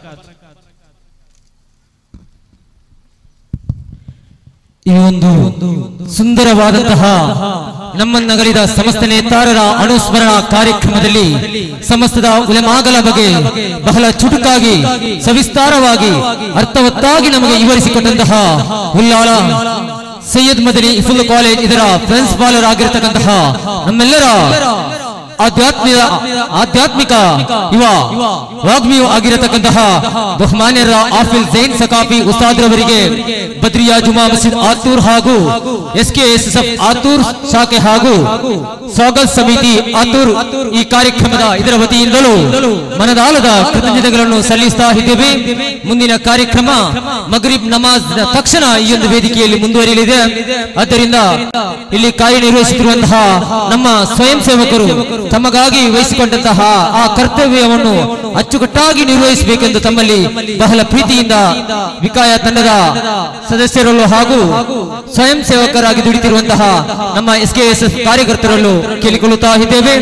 ಈ ಒಂದು ಸುಂದರವಾದಂತಹ ನಮ್ಮನ್ನಗಲಿದ ಸಮಸ್ತ ನೇತಾರರ ಅನುಸ್ಮರಣಾ ಕಾರ್ಯಕ್ರಮದಲ್ಲಿ ಸಮಸ್ತದ ಉಲಮಾಗಳ ಬಗ್ಗೆ ಬಹಳ ಚುಟುಕಾಗಿ ಸವಿಸ್ತಾರವಾಗಿ ಅರ್ಥವತ್ತಾಗಿ ನಮಗೆ ವಿವರಿಸಿಕೊಟ್ಟಂತಹ ಉಲ್ಲಾಳ ಸೈಯದ್ ಮದನಿ ಇಫುಲ್ ಕಾಲೇಜ್ ಇದರ ಪ್ರಿನ್ಸಿಪಾಲರ್ ಆಗಿರತಕ್ಕಂತಹ ನಮ್ಮೆಲ್ಲರ ಆಧ್ಯಾತ್ಮಿಕ ಆಧ್ಯಾತ್ಮಿಕ ಯುವ ವಾಗ್ಮಿಯು ಆಗಿರತಕ್ಕಂತಹ ಬಹುಮಾನ್ಯರ ಆಫಿಲ್ ಜೈನ್ ಸಕಾಫಿ ಉಸ್ತಾದ್ರವರಿಗೆ ಬದ್ರಿಯಾ ಜುಮಾ ಮಸ್ಜಿದ್ ಆತೂರ್ ಹಾಗೂ S K S S F Athur ಶಾಖೆ ಹಾಗೂ ಸ್ವಾಗತ ಸಮಿತಿ ಆತೂರ್ ಈ ಕಾರ್ಯಕ್ರಮದ ಇದರ ವತಿಯಿಂದಲೂ ಮನದಾಳದ ಕೃತಜ್ಞತೆಗಳನ್ನು ಸಲ್ಲಿಸ್ತಾ ಇದ್ದೇವೆ. ಮುಂದಿನ ಕಾರ್ಯಕ್ರಮ ಮಗ್ರಿಬ್ ನಮಾಜ್ ತಕ್ಷಣ ಈ ಒಂದು ವೇದಿಕೆಯಲ್ಲಿ ಮುಂದುವರಿಯಲಿದೆ. ಆದ್ದರಿಂದ ಇಲ್ಲಿ ಕಾರ್ಯನಿರ್ವಹಿಸುತ್ತಿರುವಂತಹ ನಮ್ಮ ಸ್ವಯಂ ಸೇವಕರು ತಮಗಾಗಿ ವಹಿಸಿಕೊಂಡಂತಹ ಆ ಕರ್ತವ್ಯವನ್ನು ಅಚ್ಚುಕಟ್ಟಾಗಿ ನಿರ್ವಹಿಸಬೇಕೆಂದು ತಮ್ಮಲ್ಲಿ ಬಹಳ ಪ್ರೀತಿಯಿಂದ ವಿಕಾಯ ತಂಡದ ಸದಸ್ಯರಲ್ಲೂ ಹಾಗೂ ಸ್ವಯಂ ಸೇವಕರಾಗಿ ದುಡಿತಿರುವಂತಹ ನಮ್ಮ ಎಸ್ ಕೆ ಎಸ್ ಎಫ್ ಕಾರ್ಯಕರ್ತರಲ್ಲೂ ಕೇಳಿಕೊಳ್ಳುತ್ತಾ ಇದ್ದೇವೆ.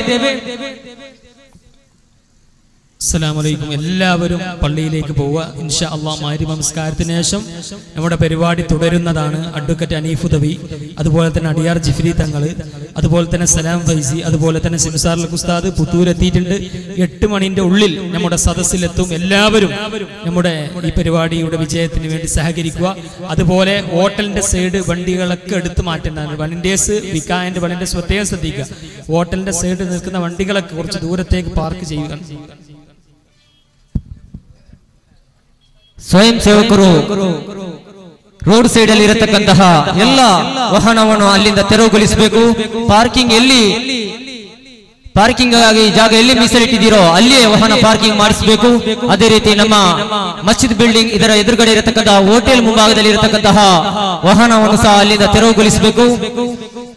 അസ്സലാമലൈക്കും. എല്ലാവരും പള്ളിയിലേക്ക് പോവുക. ഇൻഷാ അള്ളാഹ് മഗ്‌രിബ് നമസ്കാരത്തിന് ശേഷം നമ്മുടെ പരിപാടി തുടരുന്നതാണ്. അഡ്വക്കേറ്റ് അനീഫുദവി, അതുപോലെ തന്നെ അടിയാർ ജിഫ്രി തങ്ങൾ, അതുപോലെ തന്നെ സലാം ഫൈസി, അതുപോലെ തന്നെ സിംസാർ ഉസ്താദ് പുത്തൂർ എത്തിയിട്ടുണ്ട്. എട്ട് മണിന്റെ ഉള്ളിൽ നമ്മുടെ സദസ്സിലെത്തും. എല്ലാവരും നമ്മുടെ ഈ പരിപാടിയുടെ വിജയത്തിന് വേണ്ടി സഹകരിക്കുക. അതുപോലെ ഹോട്ടലിന്റെ സൈഡ് വണ്ടികളൊക്കെ എടുത്തു മാറ്റേണ്ടതാണ്. വണ്ടിയേഴ്സ് വിക്കായന്റെ വണ്ടിന്റെ പ്രത്യേകം ശ്രദ്ധിക്കുക. ഹോട്ടലിന്റെ സൈഡ് നിൽക്കുന്ന വണ്ടികളൊക്കെ കുറച്ച് ദൂരത്തേക്ക് പാർക്ക് ചെയ്യുക. ಸ್ವಯಂ ಸೇವಕರು ರೋಡ್ ಸೈಡ್ ಅಲ್ಲಿ ಇರತಕ್ಕಂತಹ ಎಲ್ಲ ವಾಹನವನ್ನು ಅಲ್ಲಿಂದ ತೆರವುಗೊಳಿಸಬೇಕು. ಪಾರ್ಕಿಂಗ್ ಎಲ್ಲಿ ಪಾರ್ಕಿಂಗ್ ಆಗಿ ಜಾಗ ಎಲ್ಲಿ ಮೀಸಲಿಟ್ಟಿದ್ದೀರೋ ಅಲ್ಲಿಯೇ ವಾಹನ ಪಾರ್ಕಿಂಗ್ ಮಾಡಿಸಬೇಕು. ಅದೇ ರೀತಿ ನಮ್ಮ ಮಸ್ಜಿದ್ ಬಿಲ್ಡಿಂಗ್ ಇದರ ಎದುರುಗಡೆ ಇರತಕ್ಕಂತಹ ಹೋಟೆಲ್ ಮುಂಭಾಗದಲ್ಲಿ ಇರತಕ್ಕಂತಹ ವಾಹನವನ್ನು ಸಹ ಅಲ್ಲಿಂದ ತೆರವುಗೊಳಿಸಬೇಕು.